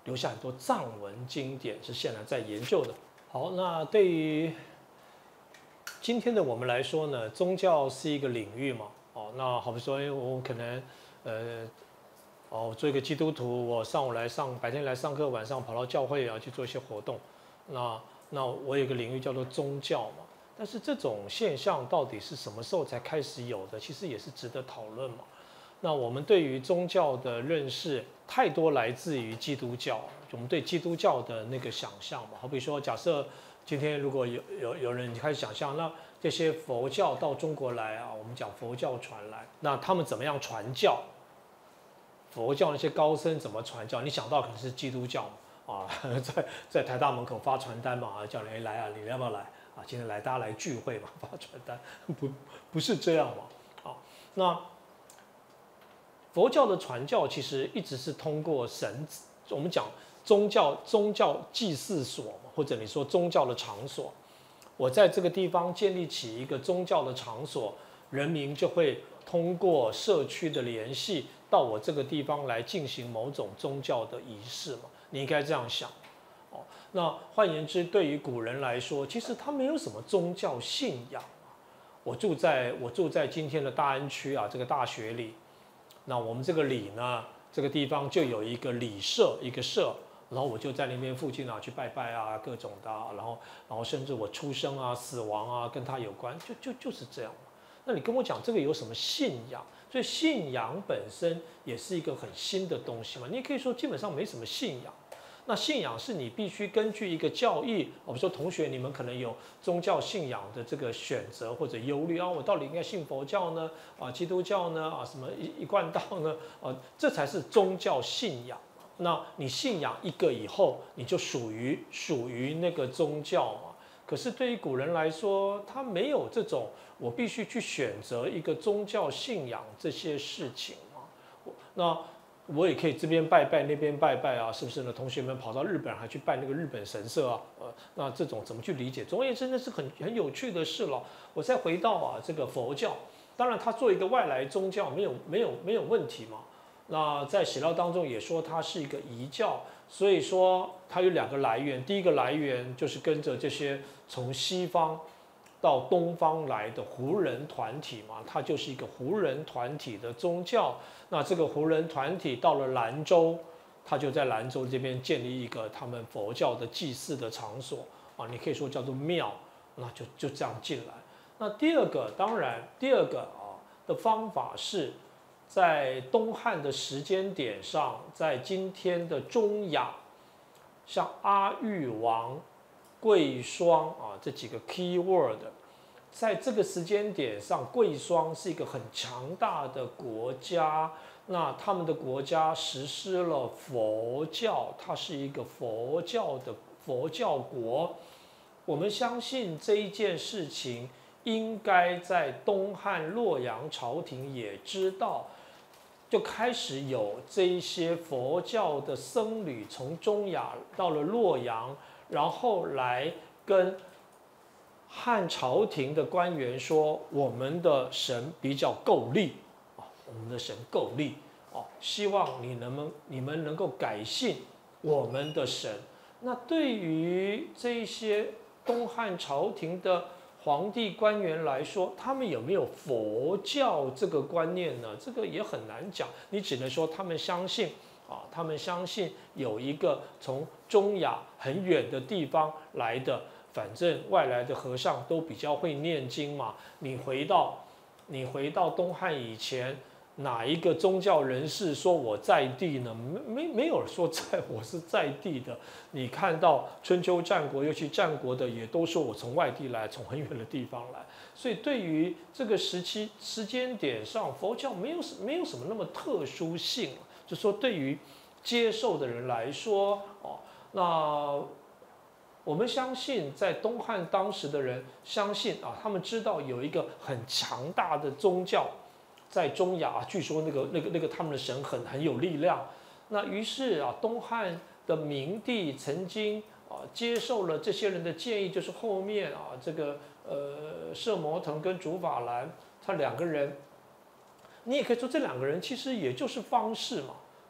留下很多藏文经典，是现在在研究的。好，那对于今天的我们来说呢，宗教是一个领域嘛，哦，那好比说，我可能，我做一个基督徒，我白天来上课，晚上跑到教会啊去做一些活动，那我有一个领域叫做宗教嘛，但是这种现象到底是什么时候才开始有的，其实也是值得讨论嘛。那我们对于宗教的认识太多来自于基督教，我们对基督教的那个想象嘛，好比说，假设今天如果有人开始想象，那这些佛教到中国来啊，我们讲佛教传来，那他们怎么样传教？佛教那些高僧怎么传教？你想到可能是基督教啊，在台大门口发传单嘛，叫人来啊，你要不要来啊？今天来大家来聚会嘛，发传单，不是这样嘛？啊，那佛教的传教其实一直是通过我们讲宗教祭祀所嘛，或者你说宗教的场所，我在这个地方建立起一个宗教的场所，人民就会通过社区的联系到我这个地方来进行某种宗教的仪式嘛，你应该这样想。哦，那换言之，对于古人来说，其实他没有什么宗教信仰。我住在今天的大安区啊，这个大学里。那我们这个里呢，这个地方就有一个里社，一个社，然后我就在那边附近啊去拜拜啊，各种的，然后甚至我出生啊、死亡啊跟它有关，就是这样。那你跟我讲这个有什么信仰？所以信仰本身也是一个很新的东西嘛。你也可以说基本上没什么信仰。那信仰是你必须根据一个教义，我们说同学你们可能有宗教信仰的这个选择或者忧虑啊，我到底应该信佛教呢？啊，基督教呢？啊，什么一贯道呢？这才是宗教信仰。那你信仰一个以后，你就属于那个宗教嘛。可是对于古人来说，他没有这种我必须去选择一个宗教信仰这些事情嘛。那我也可以这边拜拜那边拜拜啊，是不是呢？同学们跑到日本还去拜那个日本神社啊，那这种怎么去理解？总而言之，那是很有趣的事了。我再回到这个佛教，当然它作为一个外来宗教没有问题嘛。那在史料当中也说它是一个夷教，所以说它有2个来源。第一个来源就是跟着这些从西方到东方来的胡人团体嘛，它就是一个胡人团体的宗教。那这个胡人团体到了兰州，他就在兰州这边建立一个他们佛教的祭祀的场所啊，你可以说叫做庙，那就这样进来。那第二个的方法是在东汉的时间点上，在今天的中亚，像阿育王、贵霜啊这几个 key word。在这个时间点上，贵霜是一个很强大的国家，那他们的国家实施了佛教，它是一个佛教国。我们相信这一件事情应该在东汉洛阳朝廷也知道，就开始有这一些佛教的僧侣从中亚到了洛阳，然后来跟汉朝廷的官员说，我们的神比较够力啊，我们的神够力哦，希望你们能够改信我们的神。那对于这些东汉朝廷的皇帝官员来说，他们有没有佛教这个观念呢？这个也很难讲，你只能说他们相信啊，他们相信有一个从中亚很远的地方来的。反正外来的和尚都比较会念经嘛。你回到东汉以前，哪一个宗教人士说我在地呢？没有说我是在地的。你看到春秋战国，尤其战国的也都说我从外地来，从很远的地方来。所以对于这个时间点上，佛教没有什么那么特殊性。就说对于接受的人来说，那我们相信，在东汉当时的人相信啊，他们知道有一个很强大的宗教在中亚，据说那个他们的神很有力量。那于是啊，东汉的明帝曾经接受了这些人的建议，就是后面这个摄摩腾跟竺法兰他2个人，你也可以说这2个人其实也就是方士嘛。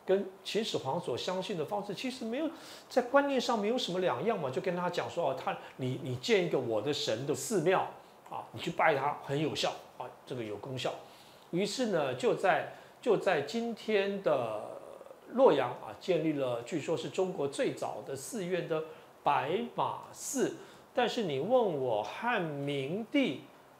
跟秦始皇所相信的方式其实没有在观念上没有什么两样嘛，就跟他讲说哦，你建一个我的神的寺庙啊，你去拜他很有效啊，这个有功效。于是呢，就在今天的洛阳啊，建立了据说是中国最早的寺院的白马寺。但是你问我汉明帝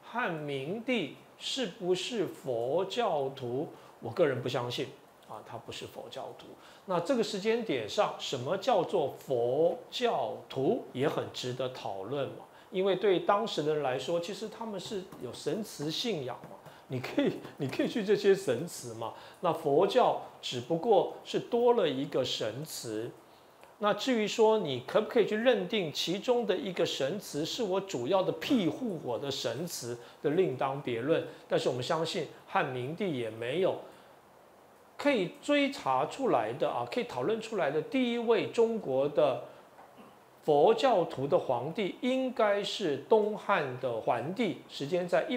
是不是佛教徒？我个人不相信啊，他不是佛教徒。那这个时间点上，什么叫做佛教徒，也很值得讨论嘛。因为对当时的人来说，其实他们是有神祠信仰嘛。你可以去这些神祠嘛。那佛教只不过是多了一个神祠。那至于说你可不可以去认定其中的一个神祠是我主要的庇护我的神祠的，另当别论。但是我们相信汉明帝也没有可以追查出来的啊，可以讨论出来的第一位中国的佛教徒的皇帝，应该是东汉的桓帝，时间在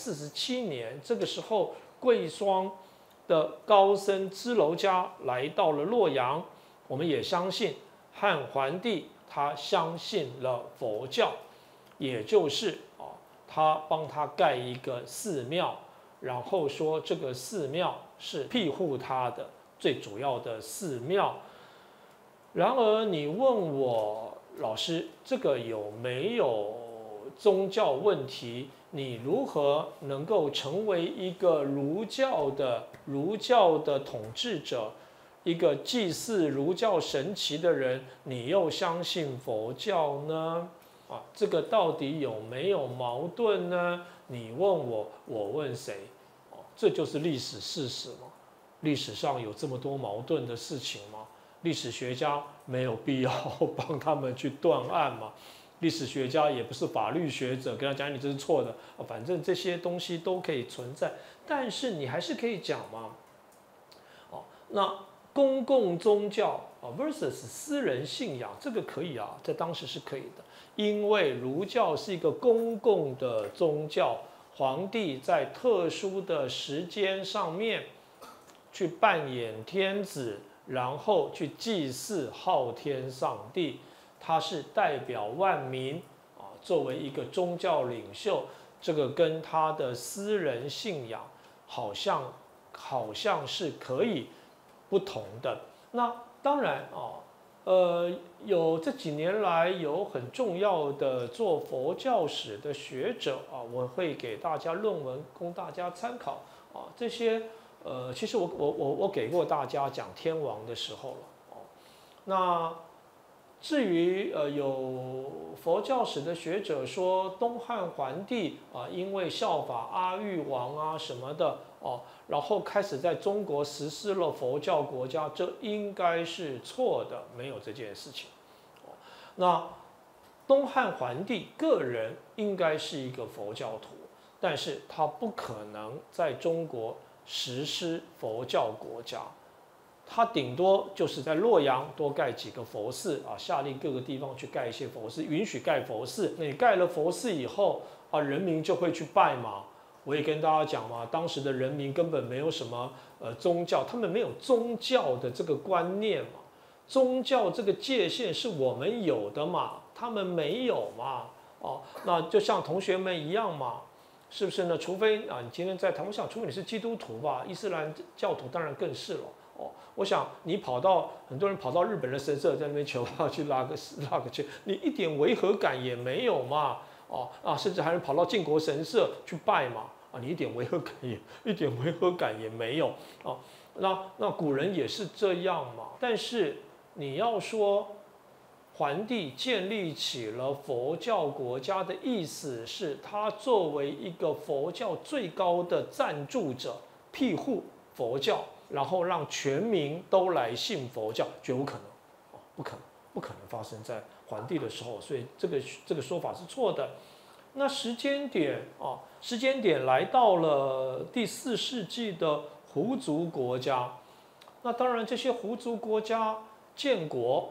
147年。这个时候，贵霜的高僧支娄迦来到了洛阳。我们也相信汉桓帝他相信了佛教，也就是他帮他盖一个寺庙，然后说这个寺庙是庇护他的最主要的寺庙。然而你问我老师，这个有没有宗教问题？你如何能够成为一个儒教的统治者？一个祭祀儒教神祇的人，你又相信佛教呢？啊，这个到底有没有矛盾呢？你问我，我问谁？这就是历史事实嘛。历史上有这么多矛盾的事情吗？历史学家没有必要帮他们去断案嘛。历史学家也不是法律学者，跟他讲你这是错的，反正这些东西都可以存在，但是你还是可以讲嘛。那公共宗教versus私人信仰，这个可以啊，在当时是可以的，因为儒教是一个公共的宗教，皇帝在特殊的时间上面去扮演天子，然后去祭祀昊天上帝，他是代表万民啊，作为一个宗教领袖，这个跟他的私人信仰好像是可以不同的。那当然有这几年来有很重要的做佛教史的学者啊，我会给大家论文供大家参考啊。这些其实我给过大家讲天王的时候了哦。那至于有佛教史的学者说东汉桓帝啊，因为效法阿育王啊什么的哦，然后开始在中国实施了佛教国家，这应该是错的，没有这件事情。那东汉桓帝个人应该是一个佛教徒，但是他不可能在中国实施佛教国家。他顶多就是在洛阳多盖几个佛寺啊，下令各个地方去盖一些佛寺，允许盖佛寺。那你盖了佛寺以后啊，人民就会去拜嘛。我也跟大家讲嘛，当时的人民根本没有什么宗教，他们没有宗教的这个观念嘛。宗教这个界限是我们有的嘛，他们没有嘛。哦，那就像同学们一样嘛，是不是呢？除非啊，你今天在台湾上，除非你是基督徒吧，伊斯兰教徒当然更是了。哦，我想你很多人跑到日本的神社在那边求要去拉个圈，你一点违和感也没有嘛。哦啊，甚至还能跑到晋国神社去拜嘛。啊，你一点违和感也没有。哦，那古人也是这样嘛。但是你要说桓帝建立起了佛教国家的意思是，他作为一个佛教最高的赞助者，庇护佛教。然后让全民都来信佛教，绝无可能，不可能发生在桓帝的时候，所以这个说法是错的。那时间点来到了第4世纪的胡族国家，那当然这些胡族国家建国，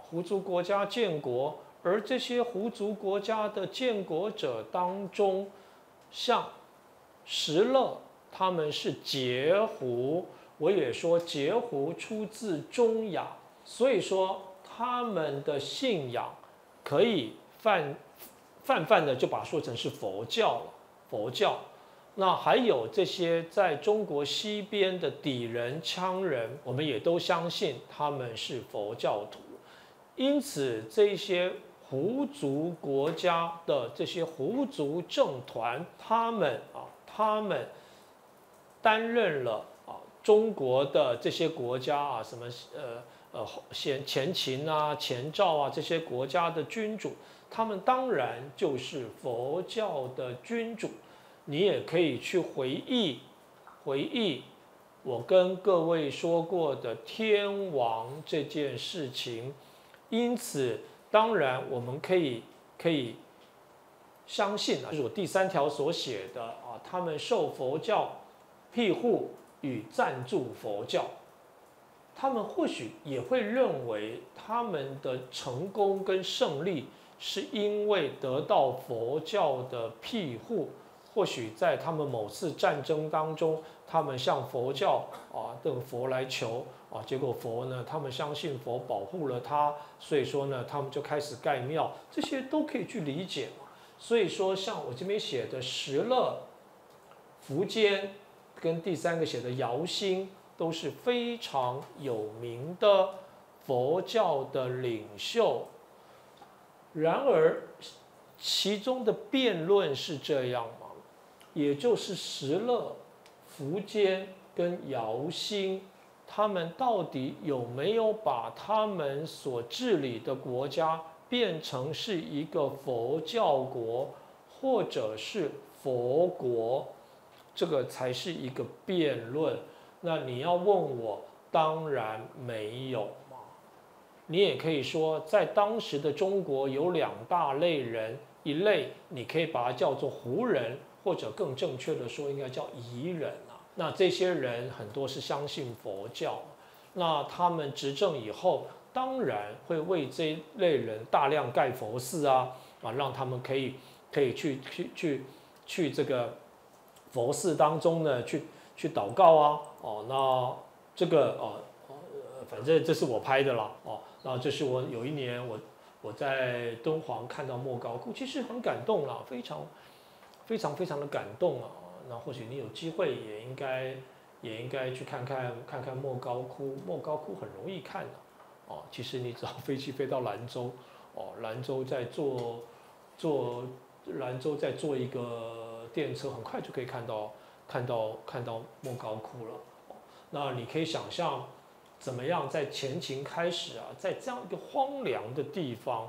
而这些胡族国家的建国者当中，像石勒他们是羯胡。 我也说截胡出自中亚，所以说他们的信仰可以泛的就把它说成是佛教了。佛教，那还有这些在中国西边的氐人、羌人，我们也都相信他们是佛教徒。因此，这些胡族国家的这些胡族政团，他们担任了中国的这些国家什么前秦啊、前赵啊这些国家的君主，他们当然就是佛教的君主。你也可以去回忆我跟各位说过的天王这件事情。因此，当然我们可以相信就是我第3条所写的他们受佛教庇护与赞助佛教，他们或许也会认为他们的成功跟胜利是因为得到佛教的庇护。或许在他们某次战争当中，他们向佛教的佛来求结果佛呢，他们相信佛保护了他，所以说呢，他们就开始盖庙，这些都可以去理解嘛。所以说，像我这边写的石勒、苻坚，跟第3个写的姚兴，都是非常有名的佛教的领袖。然而，其中的辩论是这样吗？也就是石勒、苻坚跟姚兴，他们到底有没有把他们所治理的国家变成是一个佛教国，或者是佛国？这个才是一个辩论。那你要问我，当然没有嘛。你也可以说，在当时的中国有2大类人，一类你可以把它叫做胡人，或者更正确的说，应该叫夷人啊。那这些人很多是相信佛教，那他们执政以后，当然会为这一类人大量盖佛寺让他们可以去这个佛寺当中呢去祷告那这个反正这是我拍的啦那这是我有一年我在敦煌看到莫高窟，其实很感动啦，非常的感动那或许你有机会也应该去看看莫高窟。莫高窟很容易看其实你只要飞机飞到兰州兰州再坐一个电车，很快就可以看到莫高窟了那你可以想象怎么样在前秦开始在这样一个荒凉的地方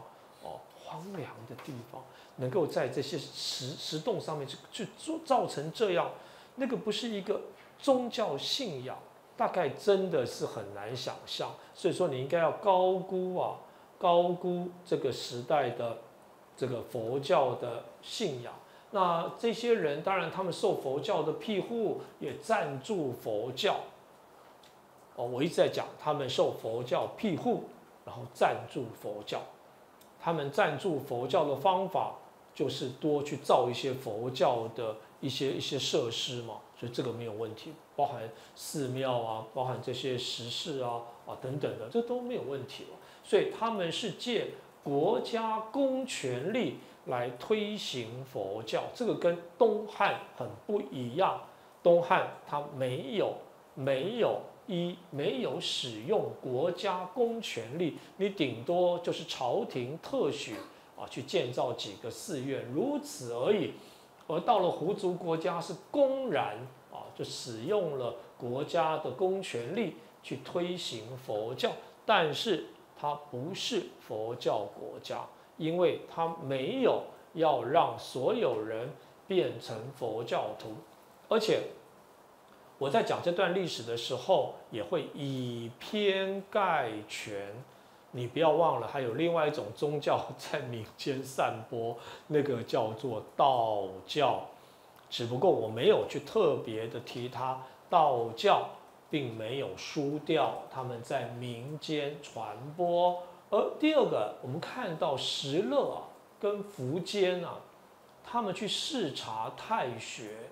能够在这些石洞上面去造成这样，那个不是一个宗教信仰，大概真的是很难想象。所以说你应该要高估这个时代的这个佛教的信仰。那这些人当然他们受佛教的庇护，也赞助佛教我一直在讲他们受佛教庇护，然后赞助佛教。他们赞助佛教的方法就是多去造一些佛教的一些设施嘛，所以这个没有问题，包含寺庙包含这些石室等等的，这都没有问题了。所以他们是借国家公权力来推行佛教，这个跟东汉很不一样。东汉它没有使用国家公权力，你顶多就是朝廷特许去建造几个寺院，如此而已。而到了胡族国家是公然就使用了国家的公权力去推行佛教，但是它不是佛教国家，因为它没有要让所有人变成佛教徒。而且我在讲这段历史的时候，也会以偏概全。你不要忘了，还有另外一种宗教在民间散播，那个叫做道教。只不过我没有去特别的提它，道教并没有输掉，他们在民间传播。而第二个，我们看到石勒跟苻坚他们去视察太学，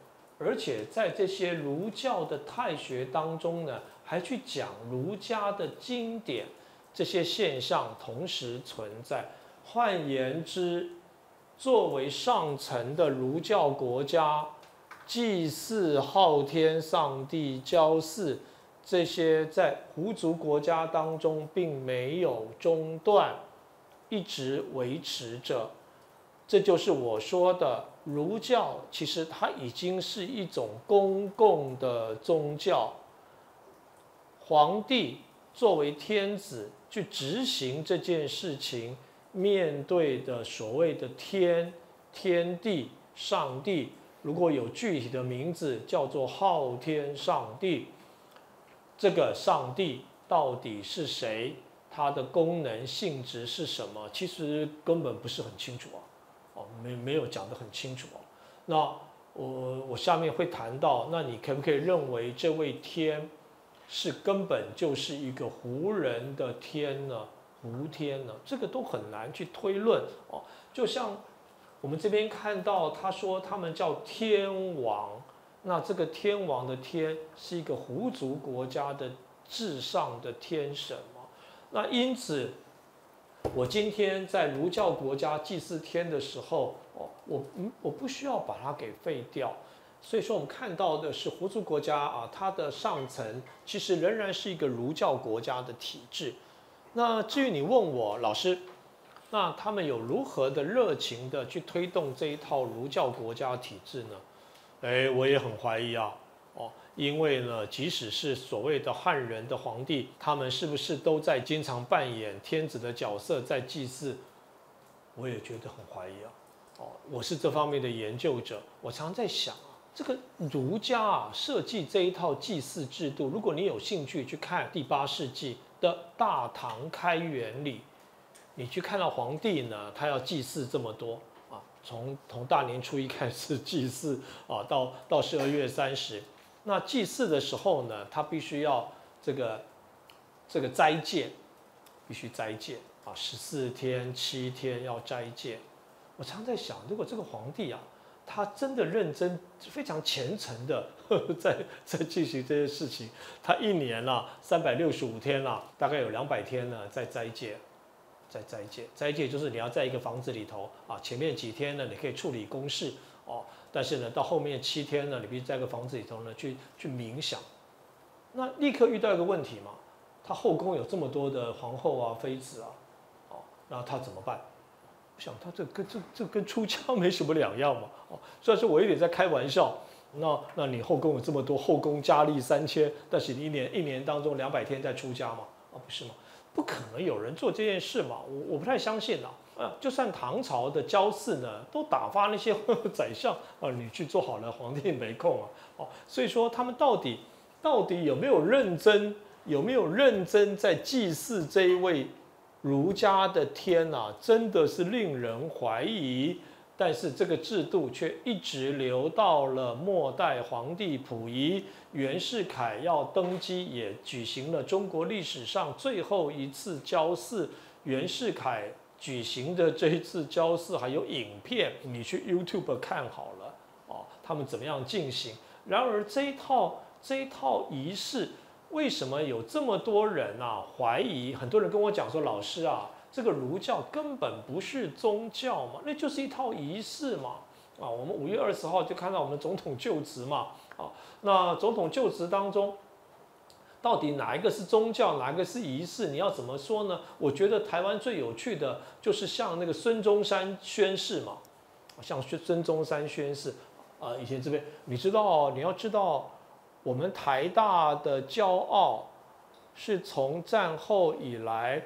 而且在这些儒教的太学当中呢，还去讲儒家的经典，这些现象同时存在。换言之，作为上层的儒教国家，祭祀昊天上帝、郊祀这些在胡族国家当中并没有中断，一直维持着。这就是我说的，儒教其实它已经是一种公共的宗教。皇帝作为天子去执行这件事情，面对的所谓的天地、上帝，如果有具体的名字叫做昊天上帝，这个上帝到底是谁？它的功能性质是什么？其实根本不是很清楚啊。没有讲得很清楚哦。那我下面会谈到，那你可不可以认为这位天是根本就是一个胡人的天呢？胡天呢？这个都很难去推论哦。就像我们这边看到，他说他们叫天王，那这个天王的天是一个胡族国家的至上的天神嘛？那因此，我今天在儒教国家祭祀天的时候，我不需要把它给废掉。所以说，我们看到的是胡族国家啊，它的上层其实仍然是一个儒教国家的体制。那至于你问我老师，那他们有如何的热情的去推动这一套儒教国家体制呢？我也很怀疑啊。因为呢，即使是所谓的汉人的皇帝，他们是不是都在经常扮演天子的角色在祭祀？我也觉得很怀疑啊。我是这方面的研究者，我常在想啊，这个儒家啊设计这一套祭祀制度，如果你有兴趣去看第8世纪的大唐开元礼，你去看到皇帝呢，他要祭祀这么多啊，从大年初一开始祭祀啊，到12月30。那祭祀的时候呢，他必须要这个斋戒，必须斋戒啊，14天、7天要斋戒。我常在想，如果这个皇帝啊，他真的认真、非常虔诚的在进行这些事情，他一年啊365天啊，大概有200天呢在斋戒。斋戒就是你要在一个房子里头啊，前面几天呢你可以处理公事哦。但是呢，到后面7天呢，你必须在一个房子里头呢去冥想。那立刻遇到一个问题嘛，他后宫有这么多的皇后啊、妃子啊，那他怎么办？我想他这跟出家没什么两样嘛。虽然说我有点在开玩笑，那你后宫有这么多，后宫佳丽3000，但是你一年当中200天在出家嘛？不是吗？不可能有人做这件事嘛，我不太相信啦。就算唐朝的郊祀呢，都打发那些宰相你去做好了，皇帝没空啊。所以说他们到底有没有认真在祭祀这一位儒家的天啊？真的是令人怀疑。但是这个制度却一直留到了末代皇帝溥仪、袁世凯要登基，也举行了中国历史上最后一次郊祀。袁世凯举行的这一次郊祀还有影片，你去 YouTube 看好了他们怎么样进行。然而这一套仪式，为什么有这么多人怀疑？很多人跟我讲说，老师啊，这个儒教根本不是宗教嘛，那就是一套仪式嘛。我们5月20号就看到我们总统就职嘛。那总统就职当中，到底哪一个是宗教，哪一个是仪式？你要怎么说呢？我觉得台湾最有趣的就是像那个孙中山宣誓嘛，像孙中山宣誓以前这边你要知道，我们台大的骄傲是从战后以来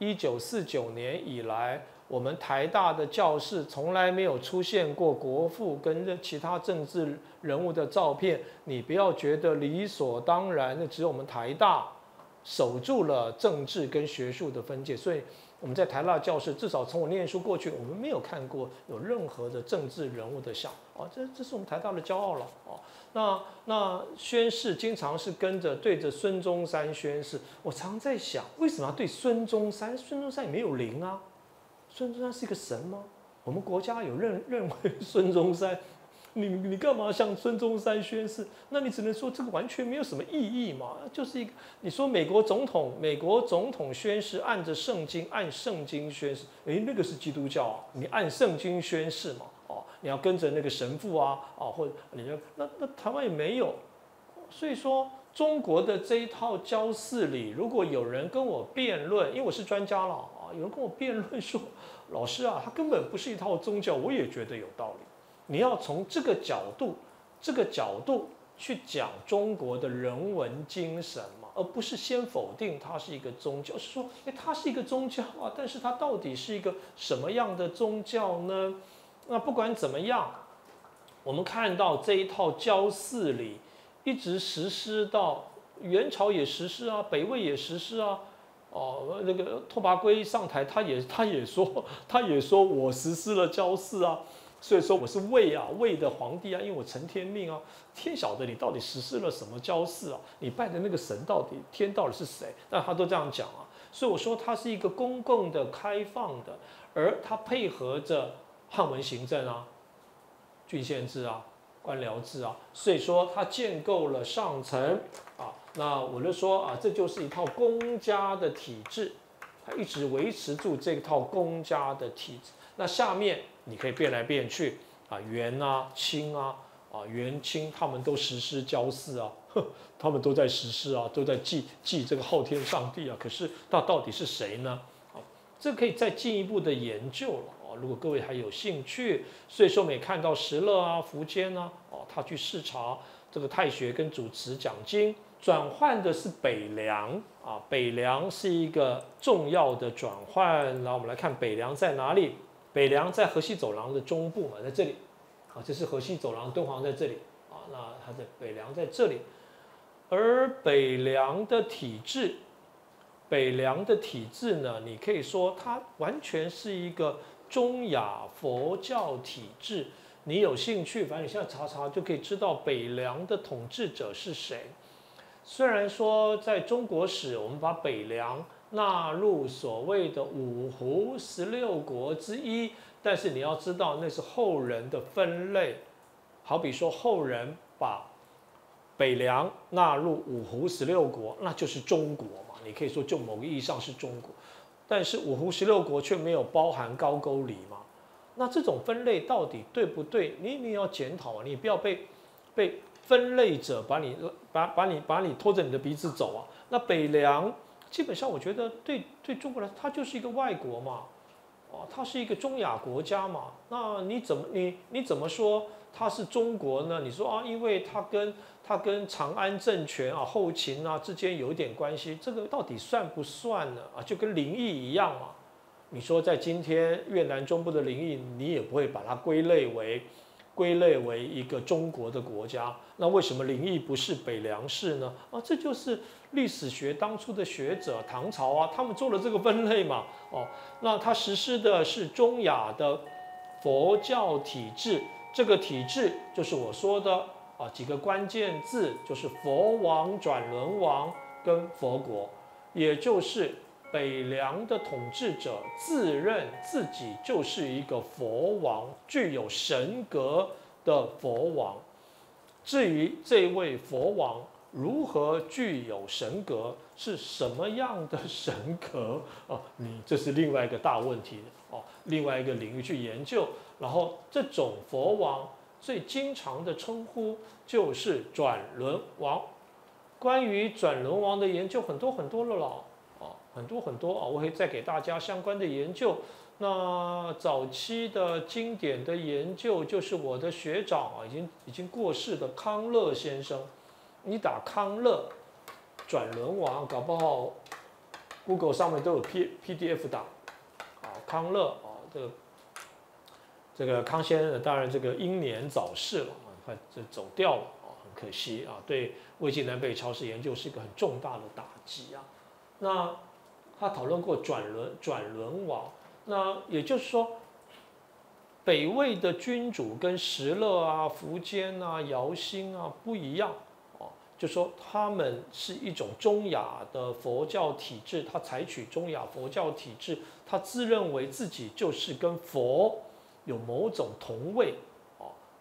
，1949年以来，我们台大的教室从来没有出现过国父跟其他政治人物的照片。你不要觉得理所当然，那只有我们台大守住了政治跟学术的分界。所以我们在台大教室，至少从我念书过去，我们没有看过有任何的政治人物的像这是我们台大的骄傲了那宣誓经常是对着孙中山宣誓。我常在想，为什么要对孙中山？孙中山也没有灵孙中山是一个神吗？我们国家有认为孙中山你干嘛向孙中山宣誓？那你只能说这个完全没有什么意义嘛，就是一个你说美国总统宣誓按着圣经按圣经宣誓，那个是基督教啊，你按圣经宣誓嘛，你要跟着那个神父啊，或者你就那台湾也没有，所以说中国的这一套教祀礼，如果有人跟我辩论，因为我是专家了啊，有人跟我辩论说，老师啊，它根本不是一套宗教，我也觉得有道理。你要从这个角度去讲中国的人文精神嘛，而不是先否定它是一个宗教，是说，它是一个宗教啊，但是它到底是一个什么样的宗教呢？那不管怎么样，我们看到这一套教祀礼一直实施到元朝也实施啊，北魏也实施啊。那个拓跋圭上台，他也说我实施了教祀啊。所以说我是魏的皇帝啊，因为我承天命啊，天晓得你到底实施了什么教祀啊？你拜的那个神天到底是谁？但他都这样讲啊，所以我说它是一个公共的、开放的，而它配合着汉文行政啊、郡县制啊、官僚制啊，所以说它建构了上层啊。那我就说啊，这就是一套公家的体制，它一直维持住这套公家的体制。那下面你可以变来变去啊，元啊、清啊、元清他们都实施教祀啊，他们都在实施啊，都在祭这个昊天上帝啊。可是那到底是谁呢？这可以再进一步的研究了啊。如果各位还有兴趣，所以说我们也看到石勒啊、苻坚啊，他去视察这个太学跟主持讲经，转换的是北凉啊，北凉是一个重要的转换。然后我们来看北凉在哪里？北凉在河西走廊的中部嘛，在这里，这是河西走廊，敦煌在这里啊，那它的北凉在这里，而北凉的体制呢，你可以说它完全是一个中亚佛教体制。你有兴趣，反正你现在查就可以知道北凉的统治者是谁。虽然说在中国史，我们把北凉纳入所谓的五胡16国之一，但是你要知道那是后人的分类。好比说后人把北凉纳入五胡16国，那就是中国嘛，你可以说就某个意义上是中国，但是五胡16国却没有包含高句丽嘛。那这种分类到底对不对？你要检讨啊，你不要被分类者把你拖着你的鼻子走啊。那北凉基本上我觉得对中国来说，它就是一个外国嘛，它是一个中亚国家嘛。那你怎么说它是中国呢？你说啊，因为它跟长安政权啊、后秦啊之间有一点关系，这个到底算不算呢？就跟灵异一样嘛。你说在今天越南中部的灵异，你也不会把它归类为一个中国的国家。那为什么灵异不是北凉氏呢？这就是历史学当初的学者唐朝啊，他们做了这个分类嘛。那他实施的是中亚的佛教体制，这个体制就是我说的几个关键字，就是佛王、转轮王跟佛国，也就是北凉的统治者自认自己就是一个佛王，具有神格的佛王。至于这位佛王如何具有神格，是什么样的神格这是另外一个大问题另外一个领域去研究。然后这种佛王最经常的称呼就是转轮王。关于转轮王的研究很多了啦。很多我会再给大家相关的研究。那早期的经典的研究就是我的学长已经过世的康乐先生。你打康乐转轮王，搞不好 Google 上面都有 PDF 档。康乐这个康先生当然这个英年早逝了这走掉了很可惜对魏晋南北朝史研究是一个很重大的打击那他讨论过转轮王，那也就是说，北魏的君主跟石勒苻坚姚兴不一样就说他们是一种中亚的佛教体制，他采取中亚佛教体制，他自认为自己就是跟佛有某种同位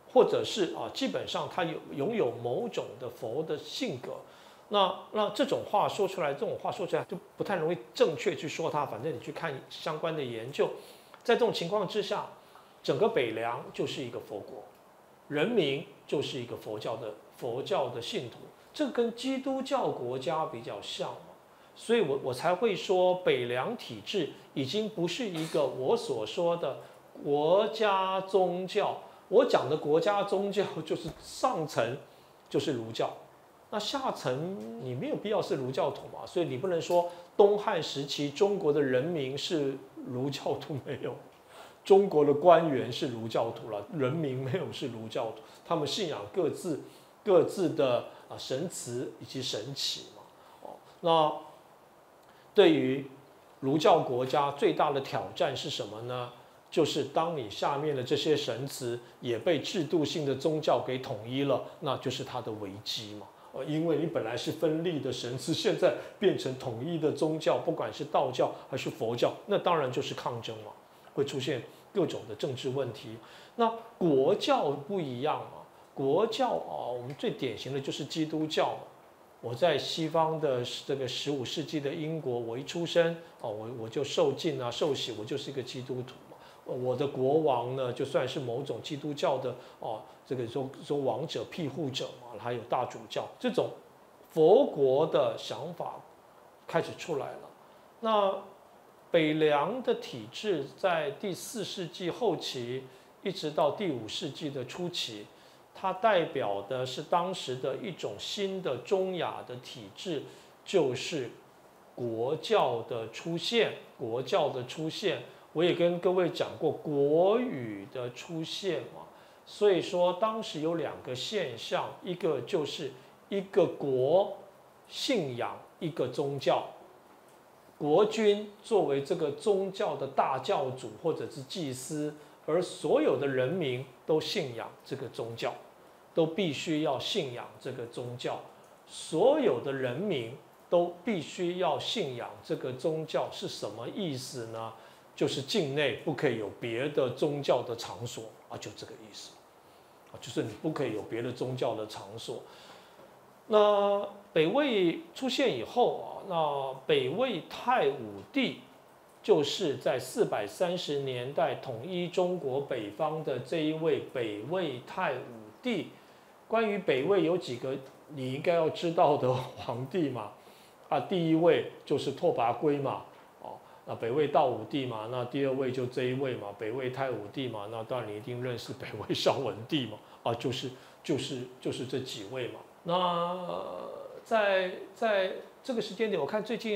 或者是基本上他拥有某种的佛的性格。那这种话说出来，就不太容易正确去说它。反正你去看相关的研究，在这种情况之下，整个北凉就是一个佛国，人民就是一个佛教的信徒，这跟基督教国家比较像嘛。所以我才会说，北凉体制已经不是一个我所说的国家宗教。我讲的国家宗教就是上层就是儒教。那下层你没有必要是儒教徒嘛，所以你不能说东汉时期中国的人民是儒教徒，没有，中国的官员是儒教徒了，人民没有是儒教徒，他们信仰各自的神祠以及神祇嘛。那对于儒教国家最大的挑战是什么呢？就是当你下面的这些神祠也被制度性的宗教给统一了，那就是它的危机嘛。因为你本来是分立的神祠，现在变成统一的宗教，不管是道教还是佛教，那当然就是抗争嘛，会出现各种的政治问题。那国教不一样嘛，国教我们最典型的就是基督教嘛。我在西方的这个15世纪的英国，我一出生我就受浸受洗，我就是一个基督徒嘛。我的国王呢，就算是某种基督教的这个说王者庇护者嘛，还有大主教，这种佛国的想法开始出来了。那北凉的体制在第4世纪后期一直到第5世纪的初期，它代表的是当时的一种新的中亚的体制，就是国教的出现。我也跟各位讲过国语的出现嘛。所以说当时有2个现象，一个就是一个国信仰一个宗教，国君作为这个宗教的大教主或者是祭司，而所有的人民都信仰这个宗教，都必须要信仰这个宗教。所有的人民都必须要信仰这个宗教是什么意思呢？就是境内不可以有别的宗教的场所就这个意思就是你不可以有别的宗教的场所。那北魏出现以后那北魏太武帝就是在430年代统一中国北方的这一位北魏太武帝。关于北魏有几个你应该要知道的皇帝嘛？第一位就是拓跋圭嘛。那北魏道武帝嘛，那第2位就这一位嘛，北魏太武帝嘛，那当然你一定认识北魏孝文帝嘛，就是这几位嘛。那在这个时间点，我看最近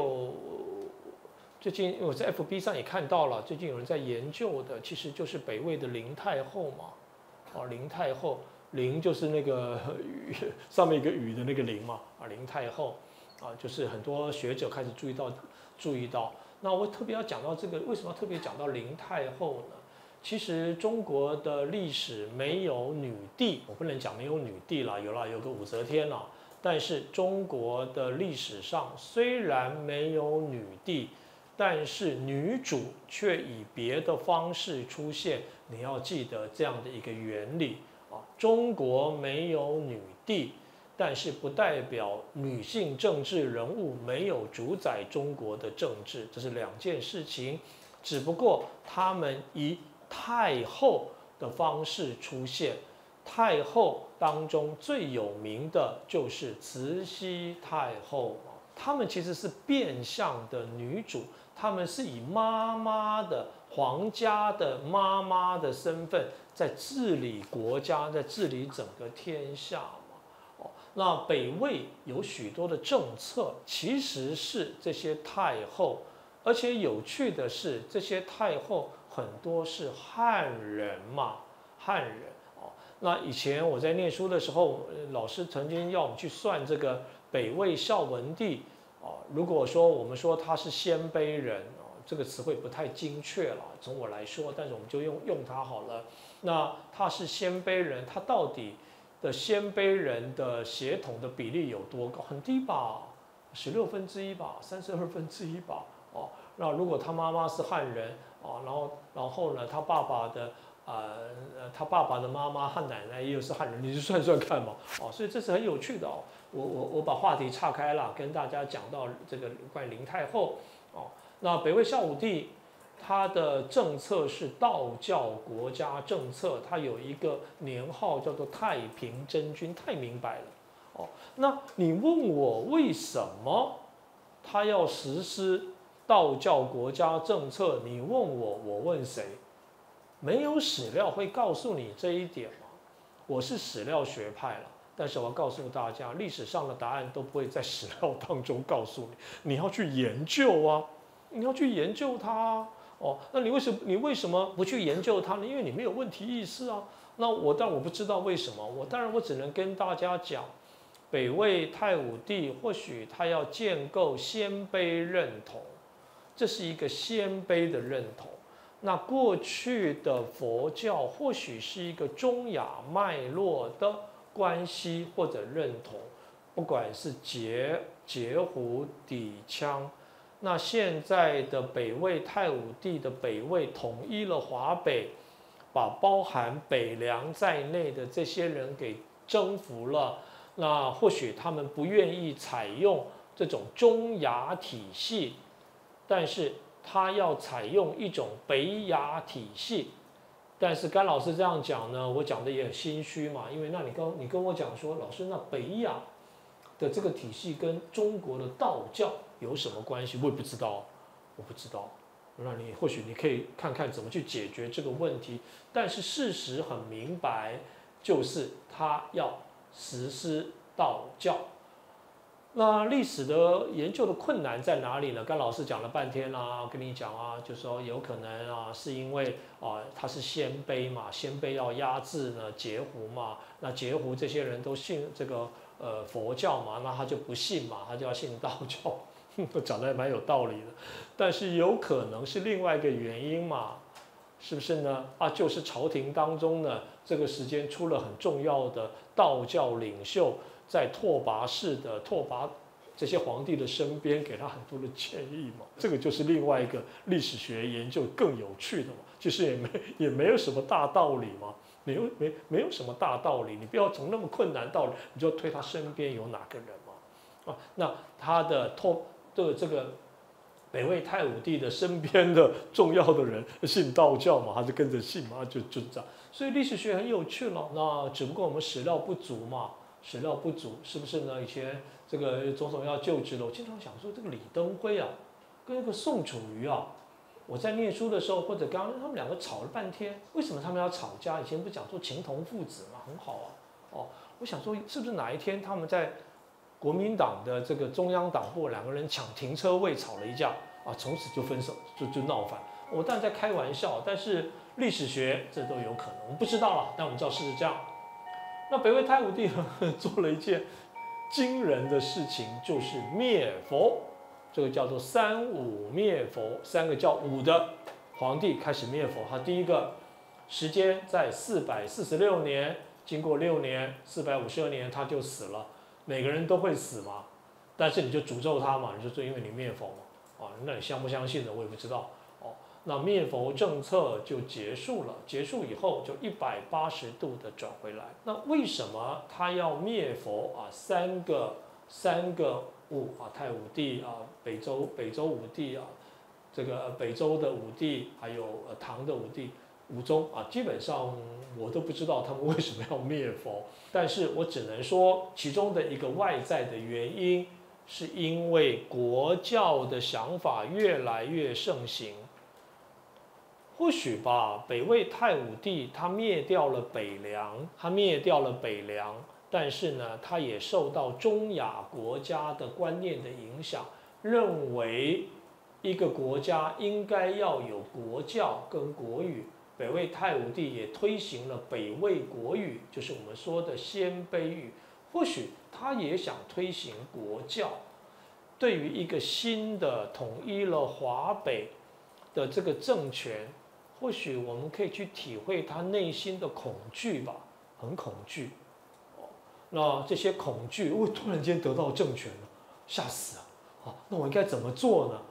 我在 FB 上也看到了，最近有人在研究的，其实就是北魏的灵太后嘛，灵太后，灵就是那个上面一个雨的那个灵嘛，灵太后就是很多学者开始注意到。那我特别要讲到这个，为什么要特别讲到灵太后呢？其实中国的历史没有女帝，我不能讲没有女帝啦，有个武则天啦。但是中国的历史上虽然没有女帝，但是女主却以别的方式出现。你要记得这样的一个原理中国没有女帝，但是不代表女性政治人物没有主宰中国的政治，这是2件事情。只不过他们以太后的方式出现。太后当中最有名的就是慈禧太后，他们其实是变相的女主，他们是以妈妈的皇家的妈妈的身份在治理国家，在治理整个天下。那北魏有许多的政策其实是这些太后，而且有趣的是，这些太后很多是汉人嘛，汉人那以前我在念书的时候，老师曾经要我们去算这个北魏孝文帝如果说我们说他是鲜卑人这个词汇不太精确了，从我来说，但是我们就用它好了。那他是鲜卑人，他到底的鲜卑人的血统的比例有多高？很低吧，1/16吧，1/32吧那如果他妈妈是汉人然后呢，他爸爸的他爸爸的妈妈汉奶奶也有是汉人，你就算算看嘛，哦，所以这是很有趣的哦。我把话题岔开了，跟大家讲到这个关于林太后哦。那北魏孝武帝他的政策是道教国家政策，他有一个年号叫做太平真君，太明白了哦。那你问我为什么他要实施道教国家政策？你问我，我问谁？没有史料会告诉你这一点吗？我是史料学派了，但是我要告诉大家，历史上的答案都不会在史料当中告诉你，你要去研究啊，你要去研究它啊。哦，那你为什么不去研究它呢？因为你没有问题意识啊。那但我不知道为什么，我只能跟大家讲，北魏太武帝或许他要建构鲜卑认同，这是一个鲜卑的认同。那过去的佛教或许是一个中亚脉络的关系或者认同，不管是截胡、氐羌。那现在的北魏太武帝的北魏统一了华北，把包含北凉在内的这些人给征服了。那或许他们不愿意采用这种中亚体系，但是他要采用一种北亚体系。但是甘老师这样讲呢，我讲的也很心虚嘛，因为那你跟我讲说，老师，那北亚的这个体系跟中国的道教有什么关系？我也不知道，我不知道。那或许你可以看看怎么去解决这个问题。但是事实很明白，就是他要实施道教。那历史的研究的困难在哪里呢？甘老师讲了半天啦，跟你讲啊，就说有可能啊，是因为他是鲜卑嘛，鲜卑要压制呢截胡嘛，那截胡这些人都信这个佛教嘛，那他就不信嘛，他就要信道教，讲得还蛮有道理的。但是有可能是另外一个原因嘛，是不是呢？就是朝廷当中呢，这个时间出了很重要的道教领袖。在拓跋这些皇帝的身边，给他很多的建议嘛，这个就是另外一个历史学研究更有趣的嘛。其实也没有什么大道理嘛，没有什么大道理，你不要从那么困难道理，你就推他身边有哪个人嘛，那他的这个北魏太武帝的身边的重要的人信道教嘛，他就跟着信嘛，就这样。所以历史学很有趣了，那只不过我们史料不足嘛。史料不足，是不是呢？以前这个总统要就职了，我经常想说，这个李登辉啊，跟那个宋楚瑜啊，我在念书的时候，或者刚刚他们两个吵了半天，为什么他们要吵架？以前不讲说情同父子嘛，很好啊。我想说，是不是哪一天他们在国民党的这个中央党部两个人抢停车位吵了一架啊，从此就分手，就闹翻。我当然在开玩笑，但是历史学这都有可能，我们不知道了，但我们知道事实这样。那北魏太武帝做了一件惊人的事情，就是灭佛。这个叫做三武灭佛，三个叫武的皇帝开始灭佛。他第一个时间在446年，经过6年，452年他就死了。每个人都会死嘛，但是你就诅咒他嘛，你就说因为你灭佛嘛，那你相不相信的我也不知道。那灭佛政策就结束了，结束以后就180度的转回来。那为什么他要灭佛啊？三个武啊，太武帝啊，北周武帝啊，这个北周的武帝，还有唐的武帝、武宗啊，基本上我都不知道他们为什么要灭佛，但是我只能说其中的一个外在的原因，是因为国教的想法越来越盛行。或许吧，北魏太武帝他灭掉了北凉，但是呢，他也受到中亚国家的观念的影响，认为一个国家应该要有国教跟国语。北魏太武帝也推行了北魏国语，就是我们说的鲜卑语。或许他也想推行国教，对于一个新的统一了华北的这个政权。或许我们可以去体会他内心的恐惧吧，很恐惧。那这些恐惧，突然间得到政权了，吓死了。那我应该怎么做呢？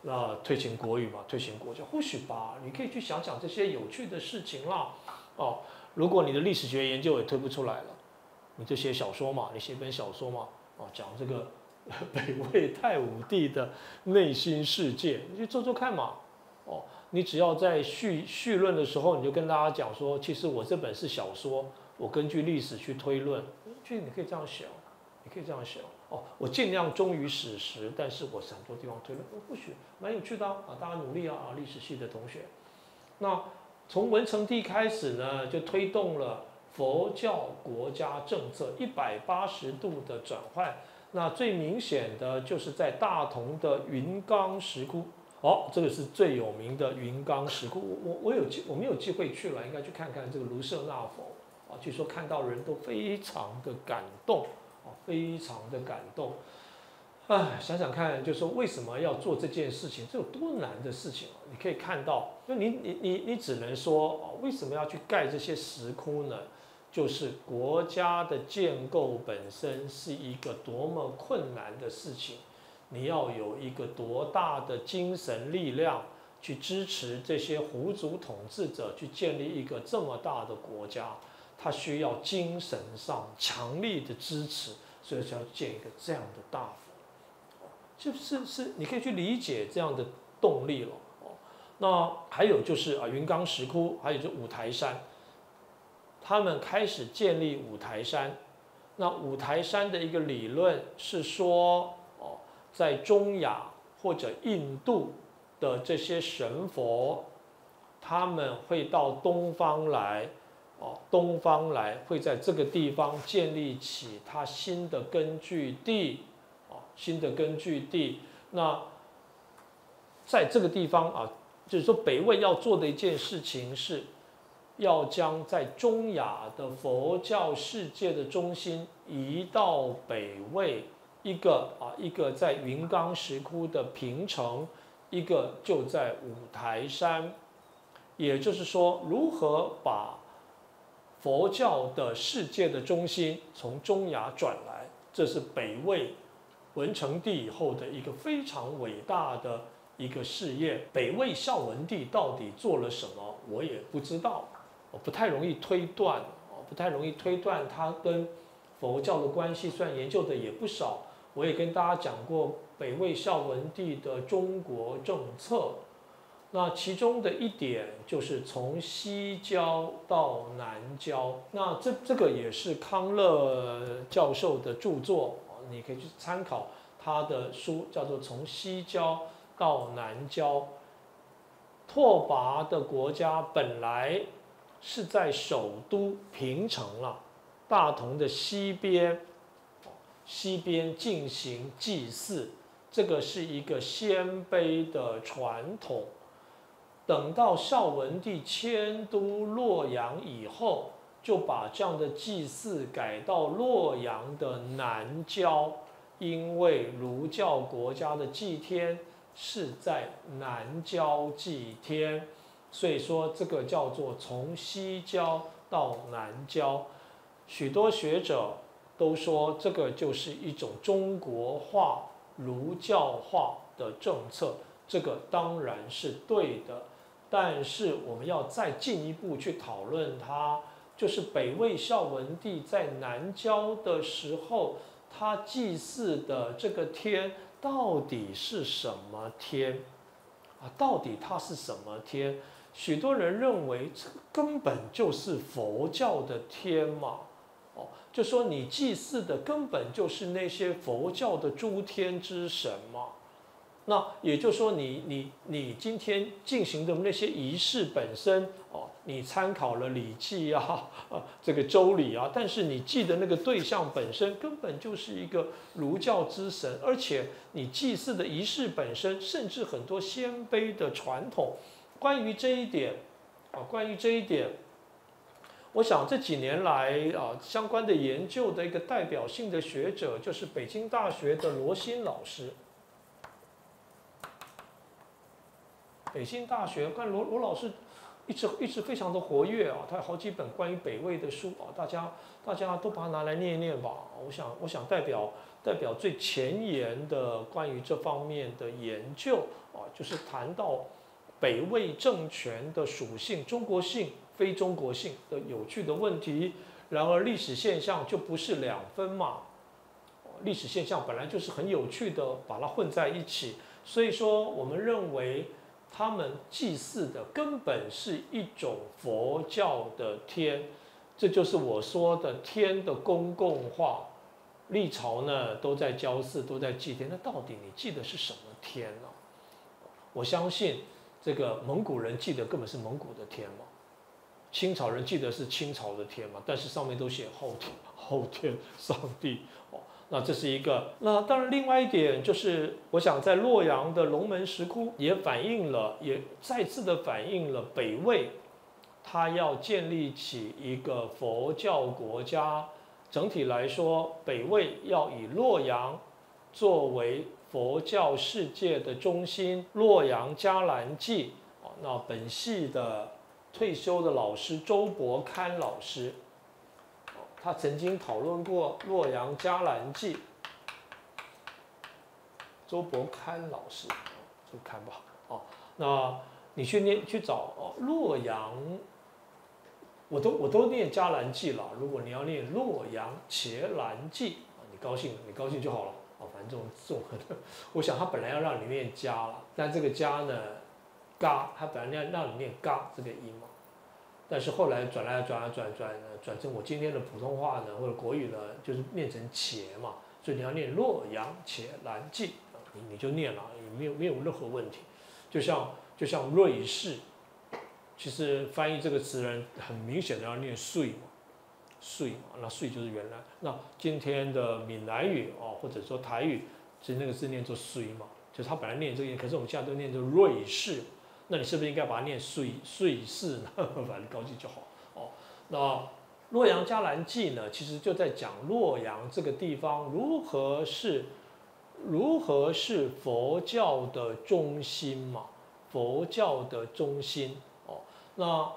那推行国语嘛，推行国教，或许吧，你可以去想想这些有趣的事情啦。哦，如果你的历史学研究也推不出来了，你就写小说嘛，你写本小说嘛，哦，讲这个北魏太武帝的内心世界，你去做做看嘛。哦，你只要在序论的时候，你就跟大家讲说，其实我这本是小说，我根据历史去推论，你可以这样写，你可以这样写。哦，我尽量忠于史实，但是我很多地方推论，或许蛮有趣的啊，大家努力啊，历史系的同学。那从文成帝开始呢，就推动了佛教国家政策180度的转换。那最明显的就是在大同的云冈石窟，哦，这个是最有名的云冈石窟。我没有机会去了，应该去看看这个卢舍那佛啊，据说看到人都非常的感动啊，非常的感动。哎，想想看，就是说为什么要做这件事情？这有多难的事情啊！你可以看到，就你只能说哦，为什么要去盖这些石窟呢？就是国家的建构本身是一个多么困难的事情，你要有一个多大的精神力量去支持这些胡族统治者去建立一个这么大的国家，他需要精神上强力的支持，所以才要建一个这样的大佛。是，你可以去理解这样的动力了哦。那还有就是云冈石窟，还有就是五台山，他们开始建立五台山。那五台山的一个理论是说，哦，在中亚或者印度的这些神佛，他们会到东方来，哦，东方来会在这个地方建立起他新的根据地。新的根据地，那在这个地方啊，就是说北魏要做的一件事情是，要将在中亚的佛教世界的中心移到北魏，一个在云冈石窟的平城，一个就在五台山，也就是说，如何把佛教的世界的中心从中亚转来，这是北魏文成帝以后的一个非常伟大的一个事业。北魏孝文帝到底做了什么，我也不知道，我不太容易推断，他跟佛教的关系，虽然研究的也不少，我也跟大家讲过北魏孝文帝的中国政策。那其中的一点就是从西郊到南郊，那这个也是康乐教授的著作。你可以去参考他的书，叫做《从西郊到南郊》。拓跋的国家本来是在首都平城了，大同的西边进行祭祀，这个是一个鲜卑的传统。等到孝文帝迁都洛阳以后，就把这样的祭祀改到洛阳的南郊，因为儒教国家的祭天是在南郊祭天，所以说这个叫做从西郊到南郊。许多学者都说这个就是一种中国化、儒教化的政策，这个当然是对的。但是我们要再进一步去讨论它，就是北魏孝文帝在南郊的时候，他祭祀的这个天到底是什么天啊？到底它是什么天？许多人认为这根本就是佛教的天嘛，哦，就说你祭祀的根本就是那些佛教的诸天之神嘛。那也就是说你今天进行的那些仪式本身哦，你参考了《礼记》这个《周礼》啊，但是你祭的那个对象本身根本就是一个儒教之神，而且你祭祀的仪式本身，甚至很多鲜卑的传统，关于这一点，我想这几年来相关的研究的一个代表性的学者，就是北京大学的罗新老师。北京大学，看罗老师一直非常的活跃啊，他有好几本关于北魏的书啊，大家都把它拿来念一念吧。我想代表最前沿的关于这方面的研究啊，就是谈到北魏政权的属性、中国性、非中国性的有趣的问题。然而历史现象就不是两分嘛，历史现象本来就是很有趣的，把它混在一起。所以说，我们认为他们祭祀的根本是一种佛教的天，这就是我说的天的公共化。历朝呢都在交祀，都在祭天，那到底你祭的是什么天呢？我相信这个蒙古人祭的根本是蒙古的天嘛，清朝人祭的是清朝的天嘛，但是上面都写后天上帝哦。那这是一个。那当然，另外一点就是，我想在洛阳的龙门石窟也再次的反映了北魏，它要建立起一个佛教国家。整体来说，北魏要以洛阳作为佛教世界的中心。洛阳伽蓝记那本系的退休的老师周伯堪老师。他曾经讨论过洛阳伽蓝记，周伯堪老师，这个看不好哦。那你去找洛阳，我都念伽蓝记了。如果你要念洛阳伽蓝记，你高兴就好了哦。反正这种我想他本来要让你念伽了，但这个伽呢，嘎，他本来要让你念嘎这个音嘛。但是后来转成我今天的普通话呢，或者国语呢，就是念成且嘛，所以你要念洛阳且蓝记，你就念了，也没有任何问题。就像瑞士，其实翻译这个词人很明显的要念岁嘛，那岁就是原来。那今天的闽南语或者说台语，其实那个字念作岁嘛，就是他本来念这个音，可是我们现在都念作瑞士。那你是不是应该把它念岁士呢？反正高兴就好哦。那洛阳伽蓝记呢，其实就在讲洛阳这个地方如何是佛教的中心嘛，佛教的中心哦。那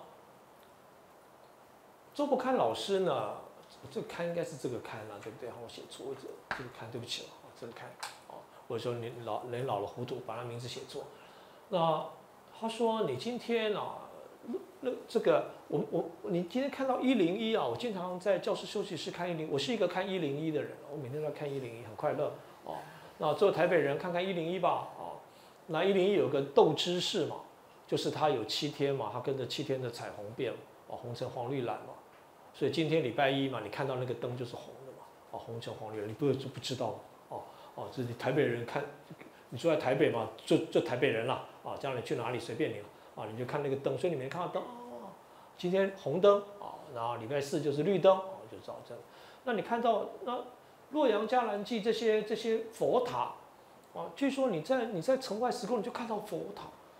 周伯堪老师呢，这个堪应该是这个堪啦，对不对？我写错这个堪，对不起了，这个堪哦，或者说人老了糊涂，把他名字写错。那他说：“你今天这个你今天看到101啊，我经常在教室休息室看101，我是一个看101的人，我每天都在看101，很快乐哦。那作为台北人，看看101吧哦。那101有个斗知识嘛，就是它有7天嘛，它跟着7天的彩虹变哦，红橙黄绿蓝嘛。所以今天礼拜一嘛，你看到那个灯就是红的嘛，哦，红橙黄绿蓝，你不知道嘛？哦，这是台北人看。”你住在台北嘛，就台北人啦啊，将来去哪里随便你了啊，你就看那个灯，所以你没看到灯今天红灯啊，然后礼拜4就是绿灯就知道这样。那你看到那洛阳伽蓝记这些佛塔据说你在城外时空你就看到佛塔，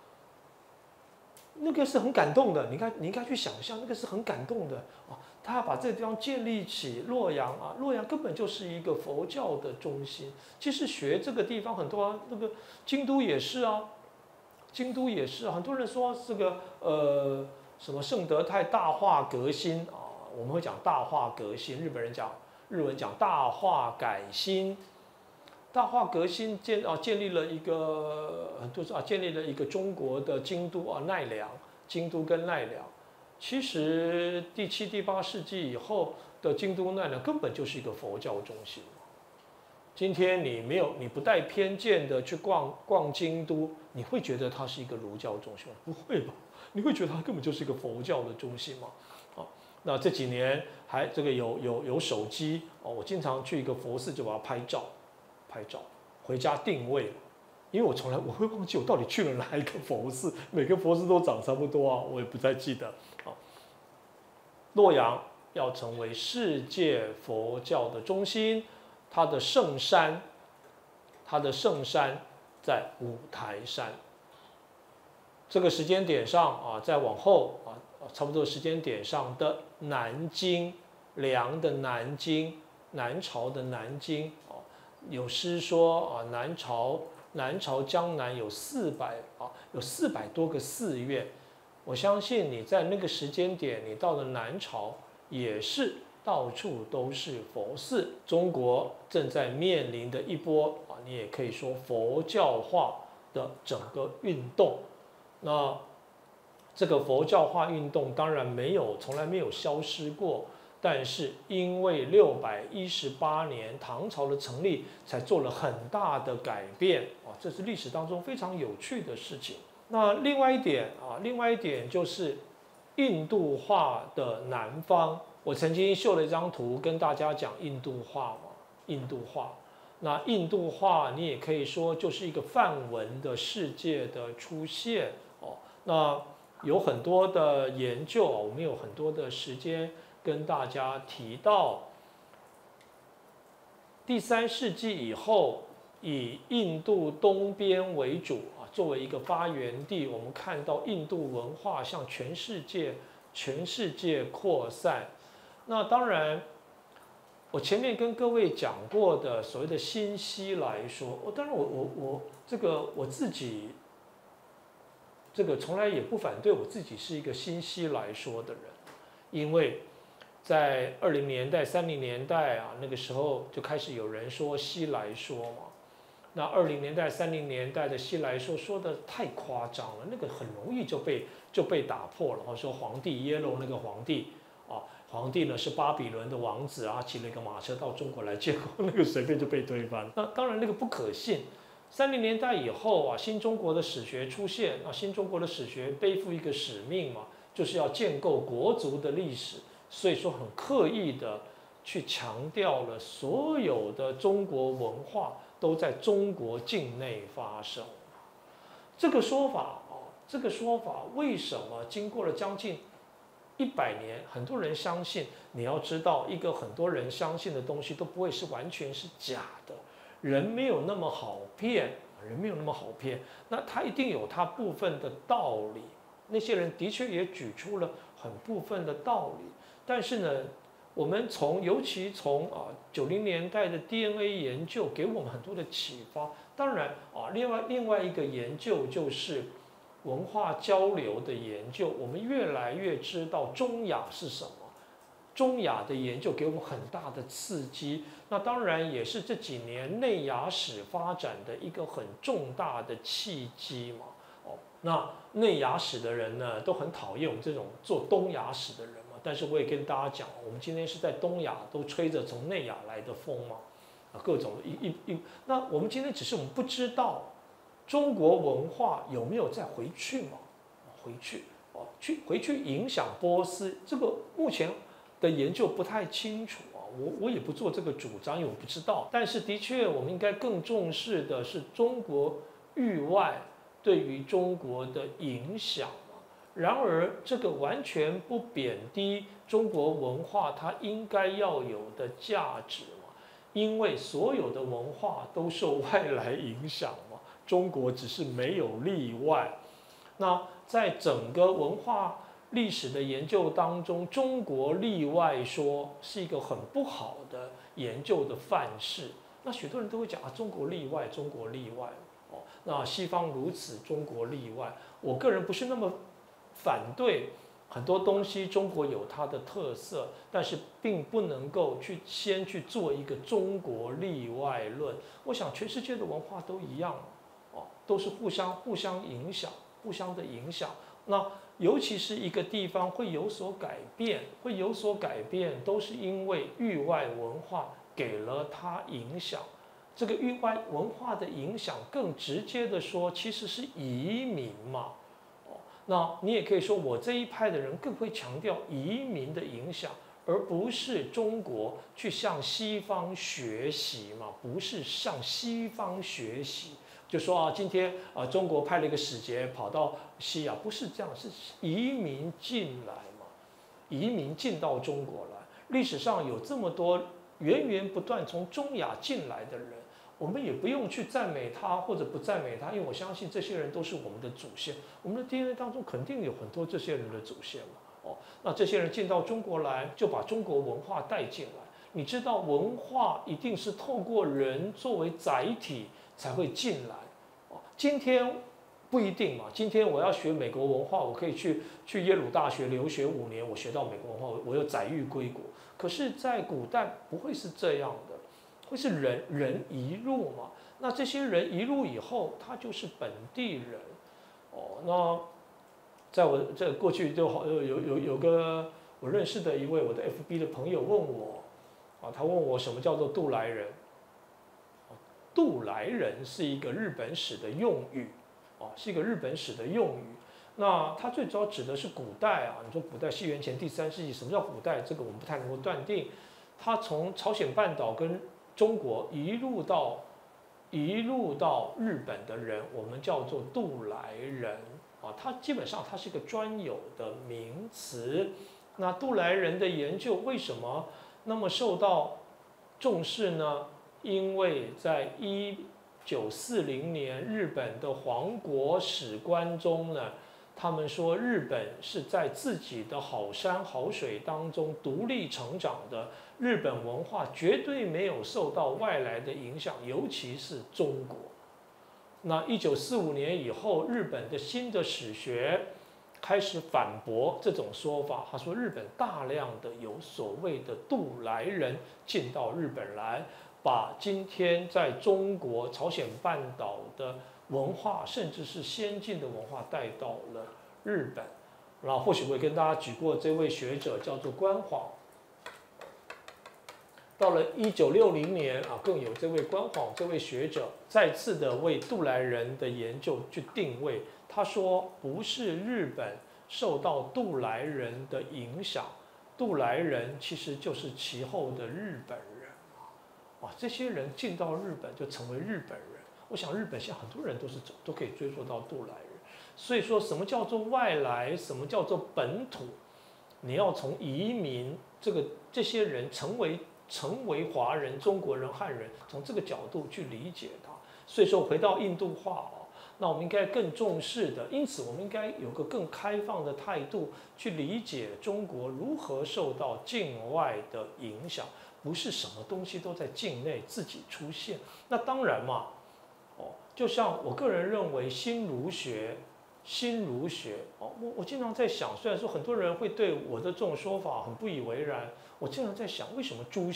那个是很感动的，你应该去想象，那个是很感动的啊。他把这个地方建立起洛阳洛阳根本就是一个佛教的中心。其实学这个地方很多那个京都也是很多人说这个什么圣德太大化革新我们会讲大化革新，日文讲大化改新。大化革新建立了一个很多建立了一个中国的京都奈良，京都跟奈良。其实第7、第8世纪以后的京都奈良根本就是一个佛教中心嘛。今天你不带偏见的去逛京都，你会觉得它是一个儒教中心吗？不会吧？你会觉得它根本就是一个佛教的中心嘛？那这几年还这个有手机我经常去一个佛寺就把它拍照，回家定位。因为我会忘记我到底去了哪一个佛寺，每个佛寺都长差不多我也不太记得洛阳要成为世界佛教的中心，它的圣山在五台山。这个时间点上再往后差不多时间点上的南京，梁的南京，南朝的南京有诗说南朝江南有400多个寺院， 我相信你在那个时间点，你到了南朝也是到处都是佛寺。中国正在面临的一波你也可以说佛教化的整个运动。那这个佛教化运动当然从来没有消失过，但是因为618年唐朝的成立，才做了很大的改变这是历史当中非常有趣的事情。那另外一点就是印度化的南方。我曾经秀了一张图跟大家讲印度化嘛，印度化。那印度化你也可以说就是一个梵文的世界的出现那有很多的研究我们有很多的时间跟大家提到，第3世纪以后，以印度东边为主作为一个发源地，我们看到印度文化向全世界扩散。那当然，我前面跟各位讲过的所谓的新西来说，当然我自己从来也不反对我自己是一个新西来说的人，因为在20年代、30年代那个时候就开始有人说西来说嘛。那20年代、30年代的西来说说的太夸张了，那个很容易就被打破了。说皇帝耶路那个皇帝呢是巴比伦的王子骑了一个马车到中国来，结果那个随便就被推翻。那当然那个不可信。30年代以后新中国的史学出现，那新中国的史学背负一个使命嘛，就是要建构国族的历史，所以说很刻意的去强调了所有的中国文化都在中国境内发生。这个说法为什么经过了将近100年，很多人相信？你要知道，一个很多人相信的东西都不会是完全是假的。人没有那么好骗，那他一定有他部分的道理。那些人的确也举出了很部分的道理，但是呢，我们尤其从90年代的 DNA 研究给我们很多的启发。当然另外一个研究就是文化交流的研究，我们越来越知道中亚是什么。中亚的研究给我们很大的刺激，那当然也是这几年内亚史发展的一个很重大的契机嘛。那内亚史的人呢，都很讨厌我们这种做东亚史的人嘛。但是我也跟大家讲，我们今天是在东亚，都吹着从内亚来的风嘛，各种那我们今天只是我们不知道中国文化有没有再回去嘛？回去影响波斯，这个目前的研究不太清楚我也不做这个主张，因为我不知道。但是的确，我们应该更重视的是中国域外对于中国的影响。然而，这个完全不贬低中国文化它应该要有的价值嘛，因为所有的文化都受外来影响嘛，中国只是没有例外。那在整个文化历史的研究当中，中国例外说是一个很不好的研究的范式。那许多人都会讲中国例外，中国例外那西方如此，中国例外。我个人不是那么反对很多东西，中国有它的特色，但是并不能够先去做一个中国例外论。我想全世界的文化都一样都是互相影响，互相的影响。那尤其是一个地方会有所改变，都是因为域外文化给了它影响。这个域外文化的影响，更直接的说，其实是移民嘛。那你也可以说，我这一派的人更会强调移民的影响，而不是中国去向西方学习嘛，不是向西方学习。就说今天中国派了一个使节跑到西亚，不是这样，是移民进来嘛，移民进到中国来。历史上有这么多源源不断从中亚进来的人，我们也不用去赞美他或者不赞美他，因为我相信这些人都是我们的祖先，我们的 DNA 当中肯定有很多这些人的祖先嘛。那这些人进到中国来，就把中国文化带进来。你知道文化一定是透过人作为载体才会进来。今天不一定嘛。今天我要学美国文化，我可以去耶鲁大学留学5年，我学到美国文化，我又载誉归国。可是，在古代不会是这样的，会是人移入嘛？那这些人移入以后，他就是本地人。那在我这过去就有个我认识的一位我的 FB 的朋友问我，他问我什么叫做渡来人？渡来人是一个日本史的用语，是一个日本史的用语。那它最主要指的是古代啊，你说古代西元前第3世纪，什么叫古代？这个我们不太能够断定。它从朝鲜半岛跟中国一路到日本的人，我们叫做渡来人啊。它基本上它是一个专有的名词。那渡来人的研究为什么那么受到重视呢？因为在1940年，日本的皇国史观中呢，他们说日本是在自己的好山好水当中独立成长的，日本文化绝对没有受到外来的影响，尤其是中国。那1945年以后，日本的新的史学开始反驳这种说法，他说日本大量的有所谓的渡来人进到日本来，把今天在中国朝鲜半岛的文化，甚至是先进的文化带到了日本。然后或许我也跟大家举过这位学者叫做官晃。到了1960年啊，更有这位官晃这位学者再次的为渡来人的研究去定位。他说，不是日本受到渡来人的影响，渡来人其实就是其后的日本人。这些人进到日本就成为日本人。我想日本现在很多人都可以追溯到渡来人。所以说什么叫做外来，什么叫做本土，你要从移民这些人成为华人、中国人、汉人，从这个角度去理解它。所以说回到印度化那我们应该更重视的，因此我们应该有个更开放的态度去理解中国如何受到境外的影响，不是什么东西都在境内自己出现。那当然嘛，就像我个人认为新儒学，我经常在想，虽然说很多人会对我的这种说法很不以为然，我经常在想，为什么朱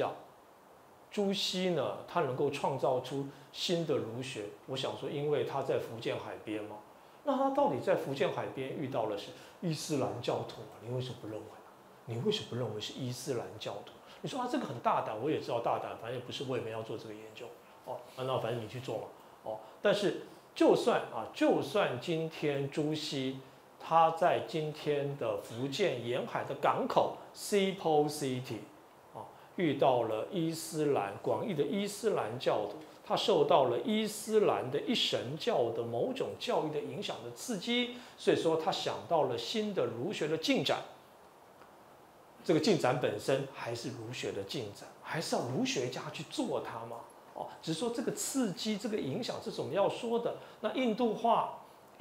熹呢，他能够创造出新的儒学？我想说，因为他在福建海边嘛。那他到底在福建海边遇到了是伊斯兰教徒你为什么不认为？你为什么不认为是伊斯兰教徒？你说这个很大胆，我也知道大胆，反正也不是我也没要做这个研究那反正你去做嘛但是就算今天朱熹他在今天的福建沿海的港口 Cepo City遇到了广义的伊斯兰教徒，他受到了伊斯兰的一神教的某种教育的影响的刺激，所以说他想到了新的儒学的进展。这个进展本身还是儒学的进展，还是要儒学家去做它嘛？只是说这个刺激、这个影响是我们要说的。那印度化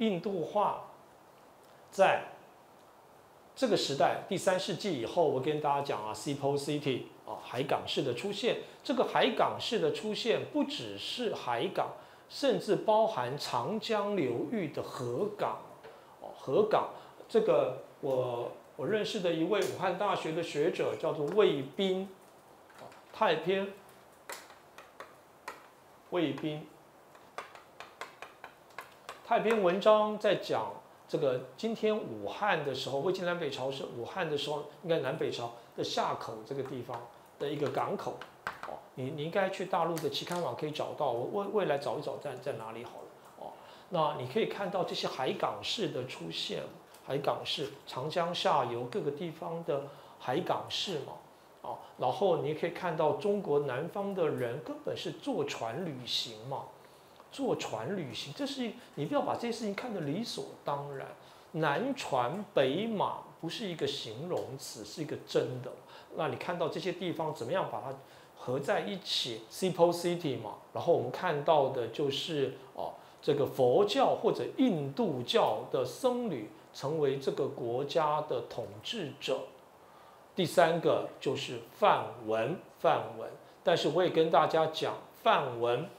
在这个时代，第3世纪以后，我跟大家讲Cepo City 海港市的出现。这个海港市的出现，不只是海港，甚至包含长江流域的河港。河港，这个我认识的一位武汉大学的学者叫做魏彬，他有篇文章在讲这个今天武汉的时候，魏晋南北朝是武汉的时候，应该南北朝的夏口这个地方的一个港口你应该去大陆的期刊网可以找到，我未来找一找在哪里好了那你可以看到这些海港市的出现，海港市长江下游各个地方的海港市嘛然后你也可以看到中国南方的人根本是坐船旅行嘛。坐船旅行，你不要把这些事情看得理所当然。南船北马不是一个形容词，是一个真的。那你看到这些地方怎么样把它合在一起 ？Cepo City 嘛，然后我们看到的就是这个佛教或者印度教的僧侣成为这个国家的统治者。第3个就是梵文，但是我也跟大家讲，梵文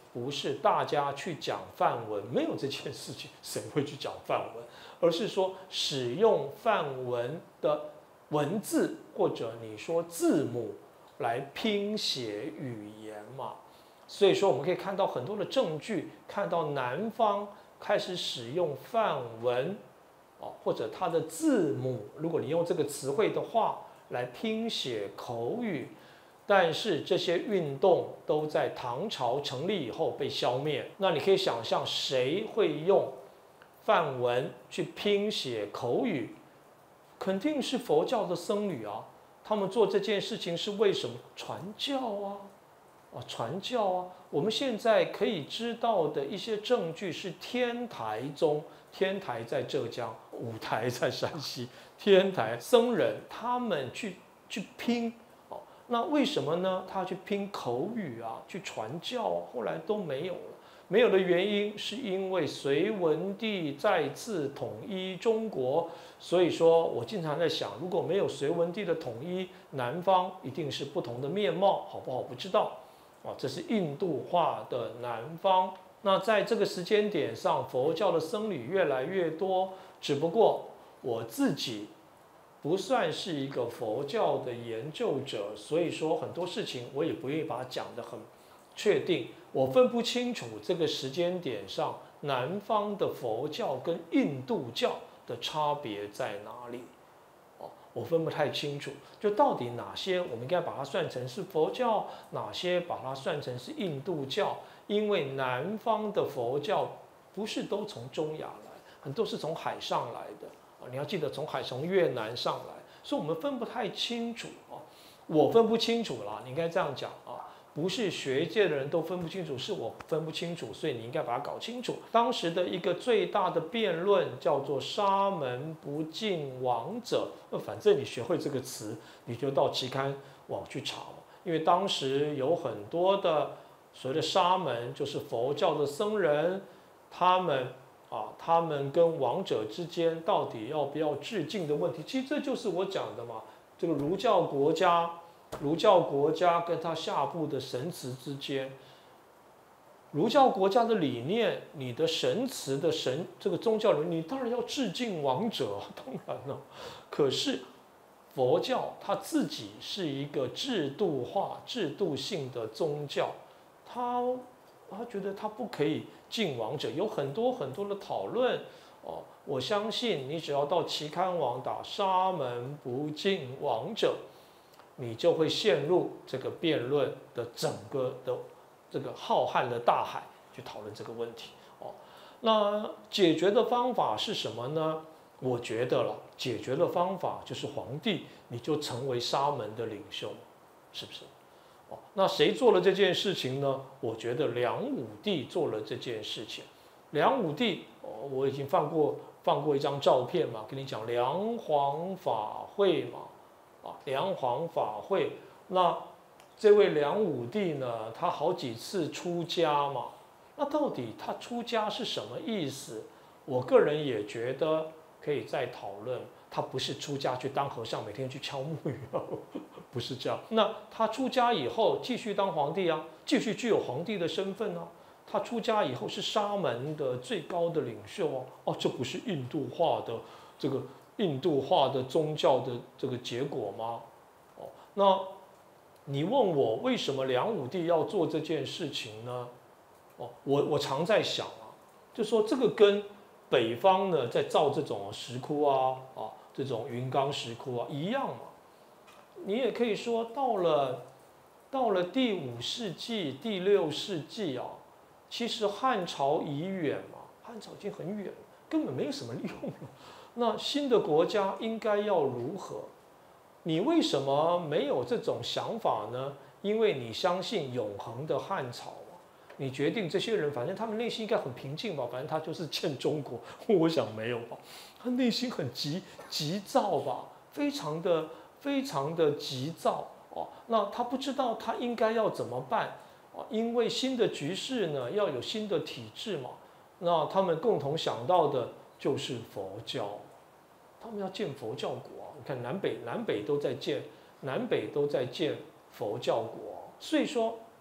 不是大家去讲梵文，没有这件事情，谁会去讲梵文？而是说使用梵文的文字或者你说字母来拼写语言嘛。所以说我们可以看到很多的证据，看到南方开始使用梵文，或者它的字母，如果你用这个词汇的话来拼写口语。但是这些运动都在唐朝成立以后被消灭。那你可以想象，谁会用梵文去拼写口语？肯定是佛教的僧侣啊。他们做这件事情是为什么？传教啊，传教啊。我们现在可以知道的一些证据是天台宗，天台在浙江，五台在山西，天台僧人他们去拼。那为什么呢？他去拼口语啊，去传教啊，后来都没有了。没有的原因是因为隋文帝再次统一中国。所以说我经常在想，如果没有隋文帝的统一，南方一定是不同的面貌，好不好？不知道。这是印度化的南方。那在这个时间点上，佛教的僧侣越来越多，只不过我自己不算是一个佛教的研究者，所以说很多事情我也不愿意把它讲得很确定。我分不清楚这个时间点上南方的佛教跟印度教的差别在哪里。我分不太清楚，就到底哪些我们应该把它算成是佛教，哪些把它算成是印度教？因为南方的佛教不是都从中亚来，很多是从海上来的。你要记得从越南上来，所以我们分不太清楚啊。我分不清楚啦，你应该这样讲啊，不是学界的人都分不清楚，是我分不清楚，所以你应该把它搞清楚。当时的一个最大的辩论叫做沙门不敬王者，反正你学会这个词，你就到期刊网去查，因为当时有很多的所谓的沙门，就是佛教的僧人，他们跟王者之间到底要不要致敬的问题，其实这就是我讲的嘛。这个儒教国家跟他下部的神祠之间，儒教国家的理念，你的神祠的这个宗教人，你当然要致敬王者，当然了。可是佛教它自己是一个制度化、制度性的宗教，他觉得他不可以敬王者，有很多很多的讨论。我相信你只要到期刊网打沙门不敬王者，你就会陷入这个辩论的整个的这个浩瀚的大海去讨论这个问题。那解决的方法是什么呢？我觉得了，解决的方法就是皇帝你就成为沙门的领袖，是不是？那谁做了这件事情呢？我觉得梁武帝做了这件事情。梁武帝，我已经放过一张照片嘛，跟你讲梁皇法会嘛，梁皇法会。那这位梁武帝呢，他好几次出家嘛，那到底他出家是什么意思？我个人也觉得可以再讨论。他不是出家去当和尚，每天去敲木鱼，不是这样。那他出家以后继续当皇帝啊，继续具有皇帝的身份啊。他出家以后是沙门的最高的领袖啊，这不是印度化的宗教的这个结果吗？那你问我为什么梁武帝要做这件事情呢？我常在想啊，就说这个跟北方呢在造这种石窟这种云冈石窟一样嘛。你也可以说到了第5世纪、第6世纪其实汉朝已远嘛，汉朝已经很远了，根本没有什么用了。那新的国家应该要如何？你为什么没有这种想法呢？因为你相信永恒的汉朝。你决定这些人，反正他们内心应该很平静吧，反正他就是欠中国。我想没有吧，他内心很急躁吧，非常的急躁那他不知道他应该要怎么办因为新的局势呢，要有新的体制嘛。那他们共同想到的就是佛教，他们要建佛教国你看南北都在建佛教国所以说。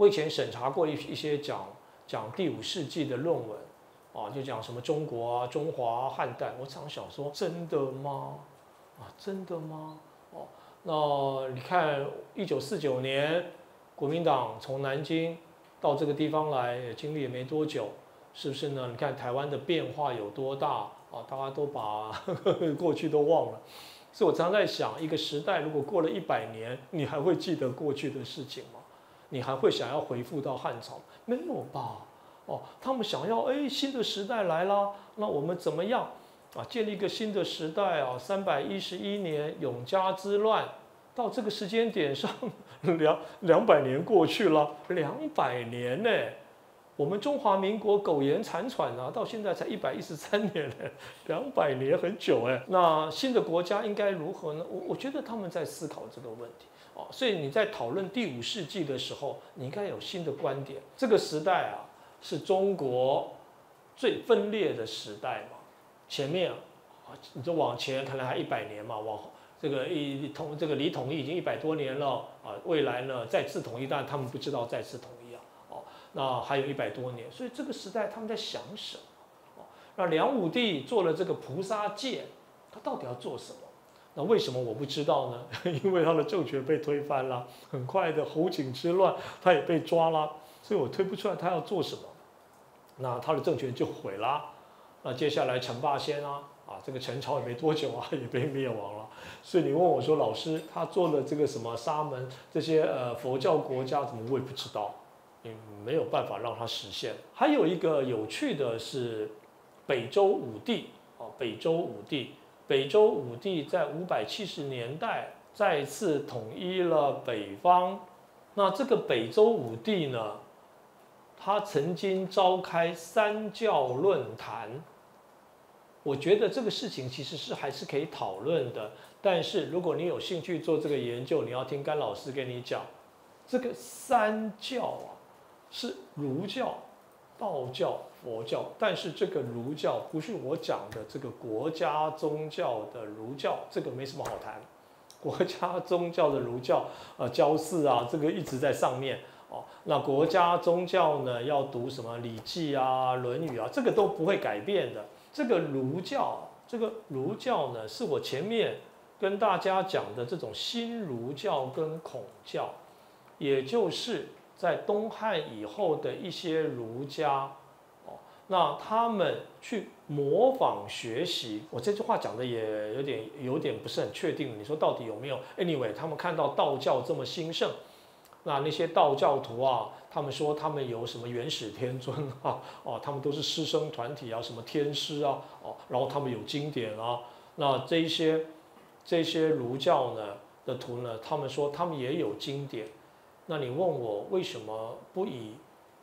我以前审查过一些讲第5世纪的论文，就讲什么中国啊、中华、汉代，我常想说，真的吗？真的吗？那你看1949年，国民党从南京到这个地方来，经历也没多久，是不是呢？你看台湾的变化有多大大家都把过去都忘了。所以我常在想，一个时代如果过了100年，你还会记得过去的事情吗？你还会想要回复到汉朝？没有吧？他们想要新的时代来啦，那我们怎么样建立一个新的时代？311年永嘉之乱，到这个时间点上，200年过去了，200年呢？我们中华民国苟延残喘到现在才113年呢，200年很久那新的国家应该如何呢？我觉得他们在思考这个问题所以你在讨论第5世纪的时候，你应该有新的观点。这个时代是中国最分裂的时代嘛。前面你就往前可能还100年嘛，往这个离统一已经100多年了未来呢再次统一，但他们不知道再次统一那还有100多年，所以这个时代他们在想什么？那梁武帝做了这个菩萨戒，他到底要做什么？那为什么我不知道呢？因为他的政权被推翻了，很快的侯景之乱他也被抓了，所以我推不出来他要做什么。那他的政权就毁了。那接下来陈霸先这个陈朝也没多久也被灭亡了。所以你问我说，老师他做了这个什么沙门这些佛教国家怎么，我也不知道。没有办法让它实现。还有一个有趣的是，北周武帝北周武帝在570年代再次统一了北方。那这个北周武帝呢，他曾经召开三教论坛。我觉得这个事情其实还是可以讨论的，但是如果你有兴趣做这个研究，你要听甘老师跟你讲，这个三教是儒教、道教、佛教，但是这个儒教不是我讲的这个国家宗教的儒教，这个没什么好谈。国家宗教的儒教，教寺这个一直在上面那国家宗教呢，要读什么《礼记》《论语》这个都不会改变的。这个儒教呢，是我前面跟大家讲的这种新儒教跟孔教，也就是在东汉以后的一些儒家那他们去模仿学习。我这句话讲的也有点不是很确定，你说到底有没有 ？Anyway， 他们看到道教这么兴盛，那些道教徒他们说他们有什么元始天尊他们都是师生团体什么天师然后他们有经典那这些儒教呢的徒呢，他们说他们也有经典。那你问我为什么不以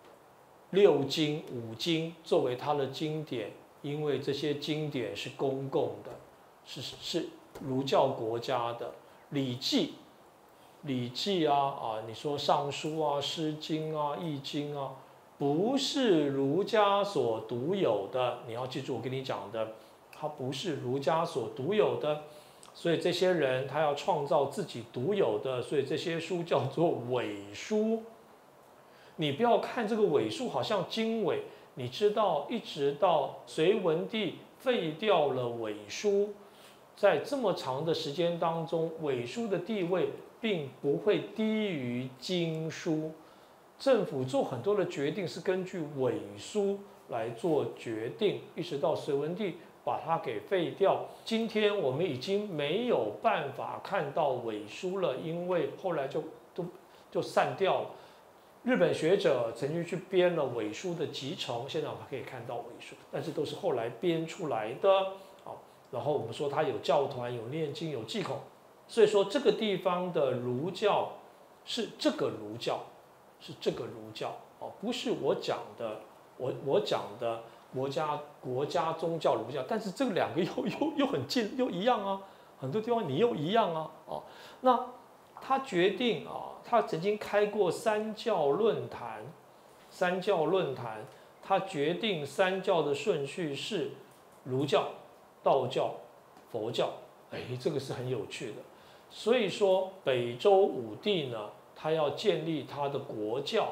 6经、5经作为他的经典？因为这些经典是公共的，是儒教国家的。礼记你说尚书诗经易经不是儒家所独有的。你要记住我跟你讲的，它不是儒家所独有的。所以这些人他要创造自己独有的，所以这些书叫做伪书。你不要看这个伪书好像经伪，你知道一直到隋文帝废掉了伪书，在这么长的时间当中，伪书的地位并不会低于经书。政府做很多的决定是根据伪书来做决定，一直到隋文帝把它给废掉。今天我们已经没有办法看到伪书了，因为后来就散掉了。日本学者曾经去编了伪书的集成，现在我们可以看到伪书，但是都是后来编出来的。然后我们说它有教团、有念经、有祭孔，所以说这个地方的儒教是这个儒教，不是我讲的我讲的国家宗教儒教，但是这两个又很近，又一样很多地方你又一样那他决定他曾经开过三教论坛，他决定三教的顺序是儒教、道教、佛教。这个是很有趣的。所以说北周武帝呢，他要建立他的国教，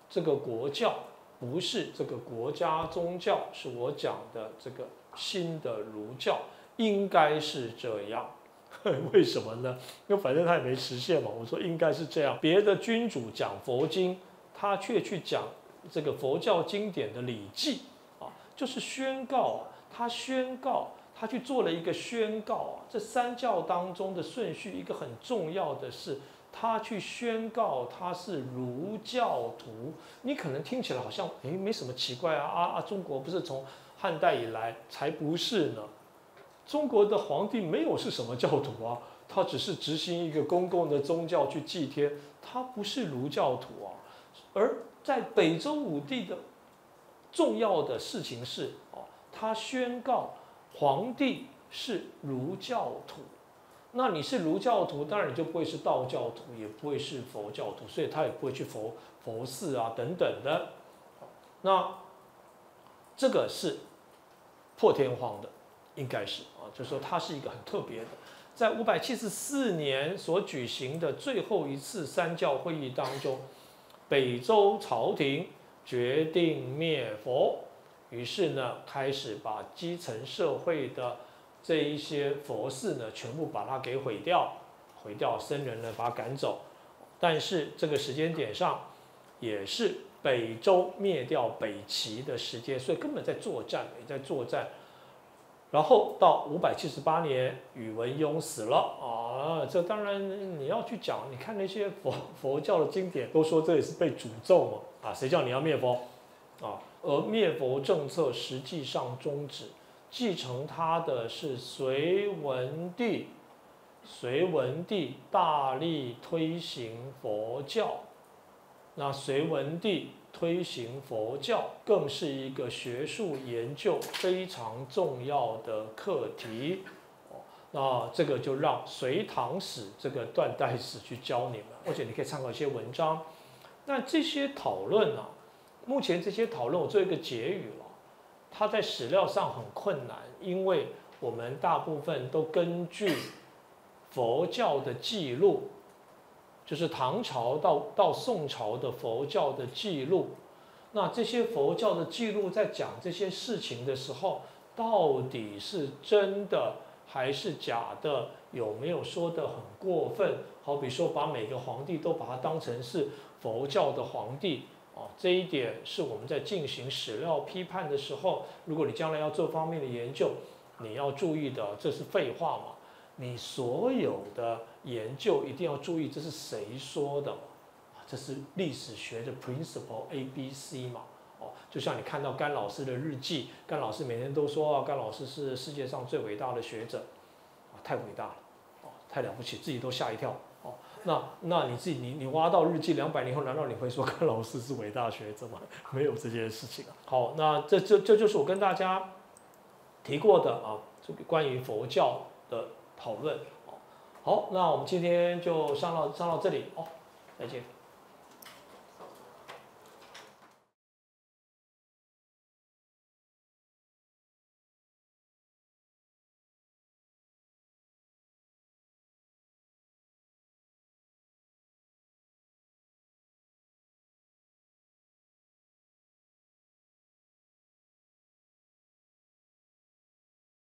这个国教不是这个国家宗教，是我讲的这个新的儒教，应该是这样。为什么呢？因为反正他也没实现嘛。我说应该是这样。别的君主讲佛经，他却去讲这个佛教经典的礼记啊，就是宣告啊，他宣告，他去做了一个宣告啊。这三教当中的顺序，一个很重要的是，他去宣告他是儒教徒。你可能听起来好像没什么奇怪啊，中国不是从汉代以来才不是呢。中国的皇帝没有是什么教徒啊，他只是执行一个公共的宗教去祭天，他不是儒教徒啊。而在北周武帝的重要的事情是，他宣告皇帝是儒教徒。那你是儒教徒，当然你就不会是道教徒，也不会是佛教徒，所以他也不会去佛寺啊等等的。那这个是破天荒的。应该是啊，就是说它是一个很特别的，在574年所举行的最后一次三教会议当中，北周朝廷决定灭佛，于是呢开始把基层社会的这一些佛寺呢全部把它给毁掉，僧人呢把它赶走。但是这个时间点上，也是北周灭掉北齐的时间，所以根本在作战，也在作战。然后到578年，宇文邕死了啊，这当然你要去讲，你看那些佛教的经典都说这也是被诅咒嘛啊，谁叫你要灭佛啊？而灭佛政策实际上终止，继承他的是隋文帝，隋文帝大力推行佛教，那隋文帝推行佛教，更是一个学术研究非常重要的课题。那这个就让隋唐史这个断代史去教你们，而且你可以参考一些文章。那这些讨论啊，目前这些讨论我做一个结语了，它在史料上很困难，因为我们大部分都根据佛教的记录。就是唐朝到宋朝的佛教的记录，那这些佛教的记录在讲这些事情的时候，到底是真的还是假的？有没有说得很过分？好比说把每个皇帝都把它当成是佛教的皇帝啊，这一点是我们在进行史料批判的时候，如果你将来要做方面的研究，你要注意的，这是废话嘛？你所有的研究一定要注意，这是谁说的？这是历史学的 principle ABC 嘛？就像你看到甘老师的日记，甘老师每天都说啊，甘老师是世界上最伟大的学者，太伟大了，太了不起，自己都吓一跳。那你自己你挖到日记200年后，难道你会说甘老师是伟大学者吗？没有这件事情啊。好，那这就是我跟大家提过的啊，这个关于佛教的讨论。好，那我们今天就上到这里哦，再见。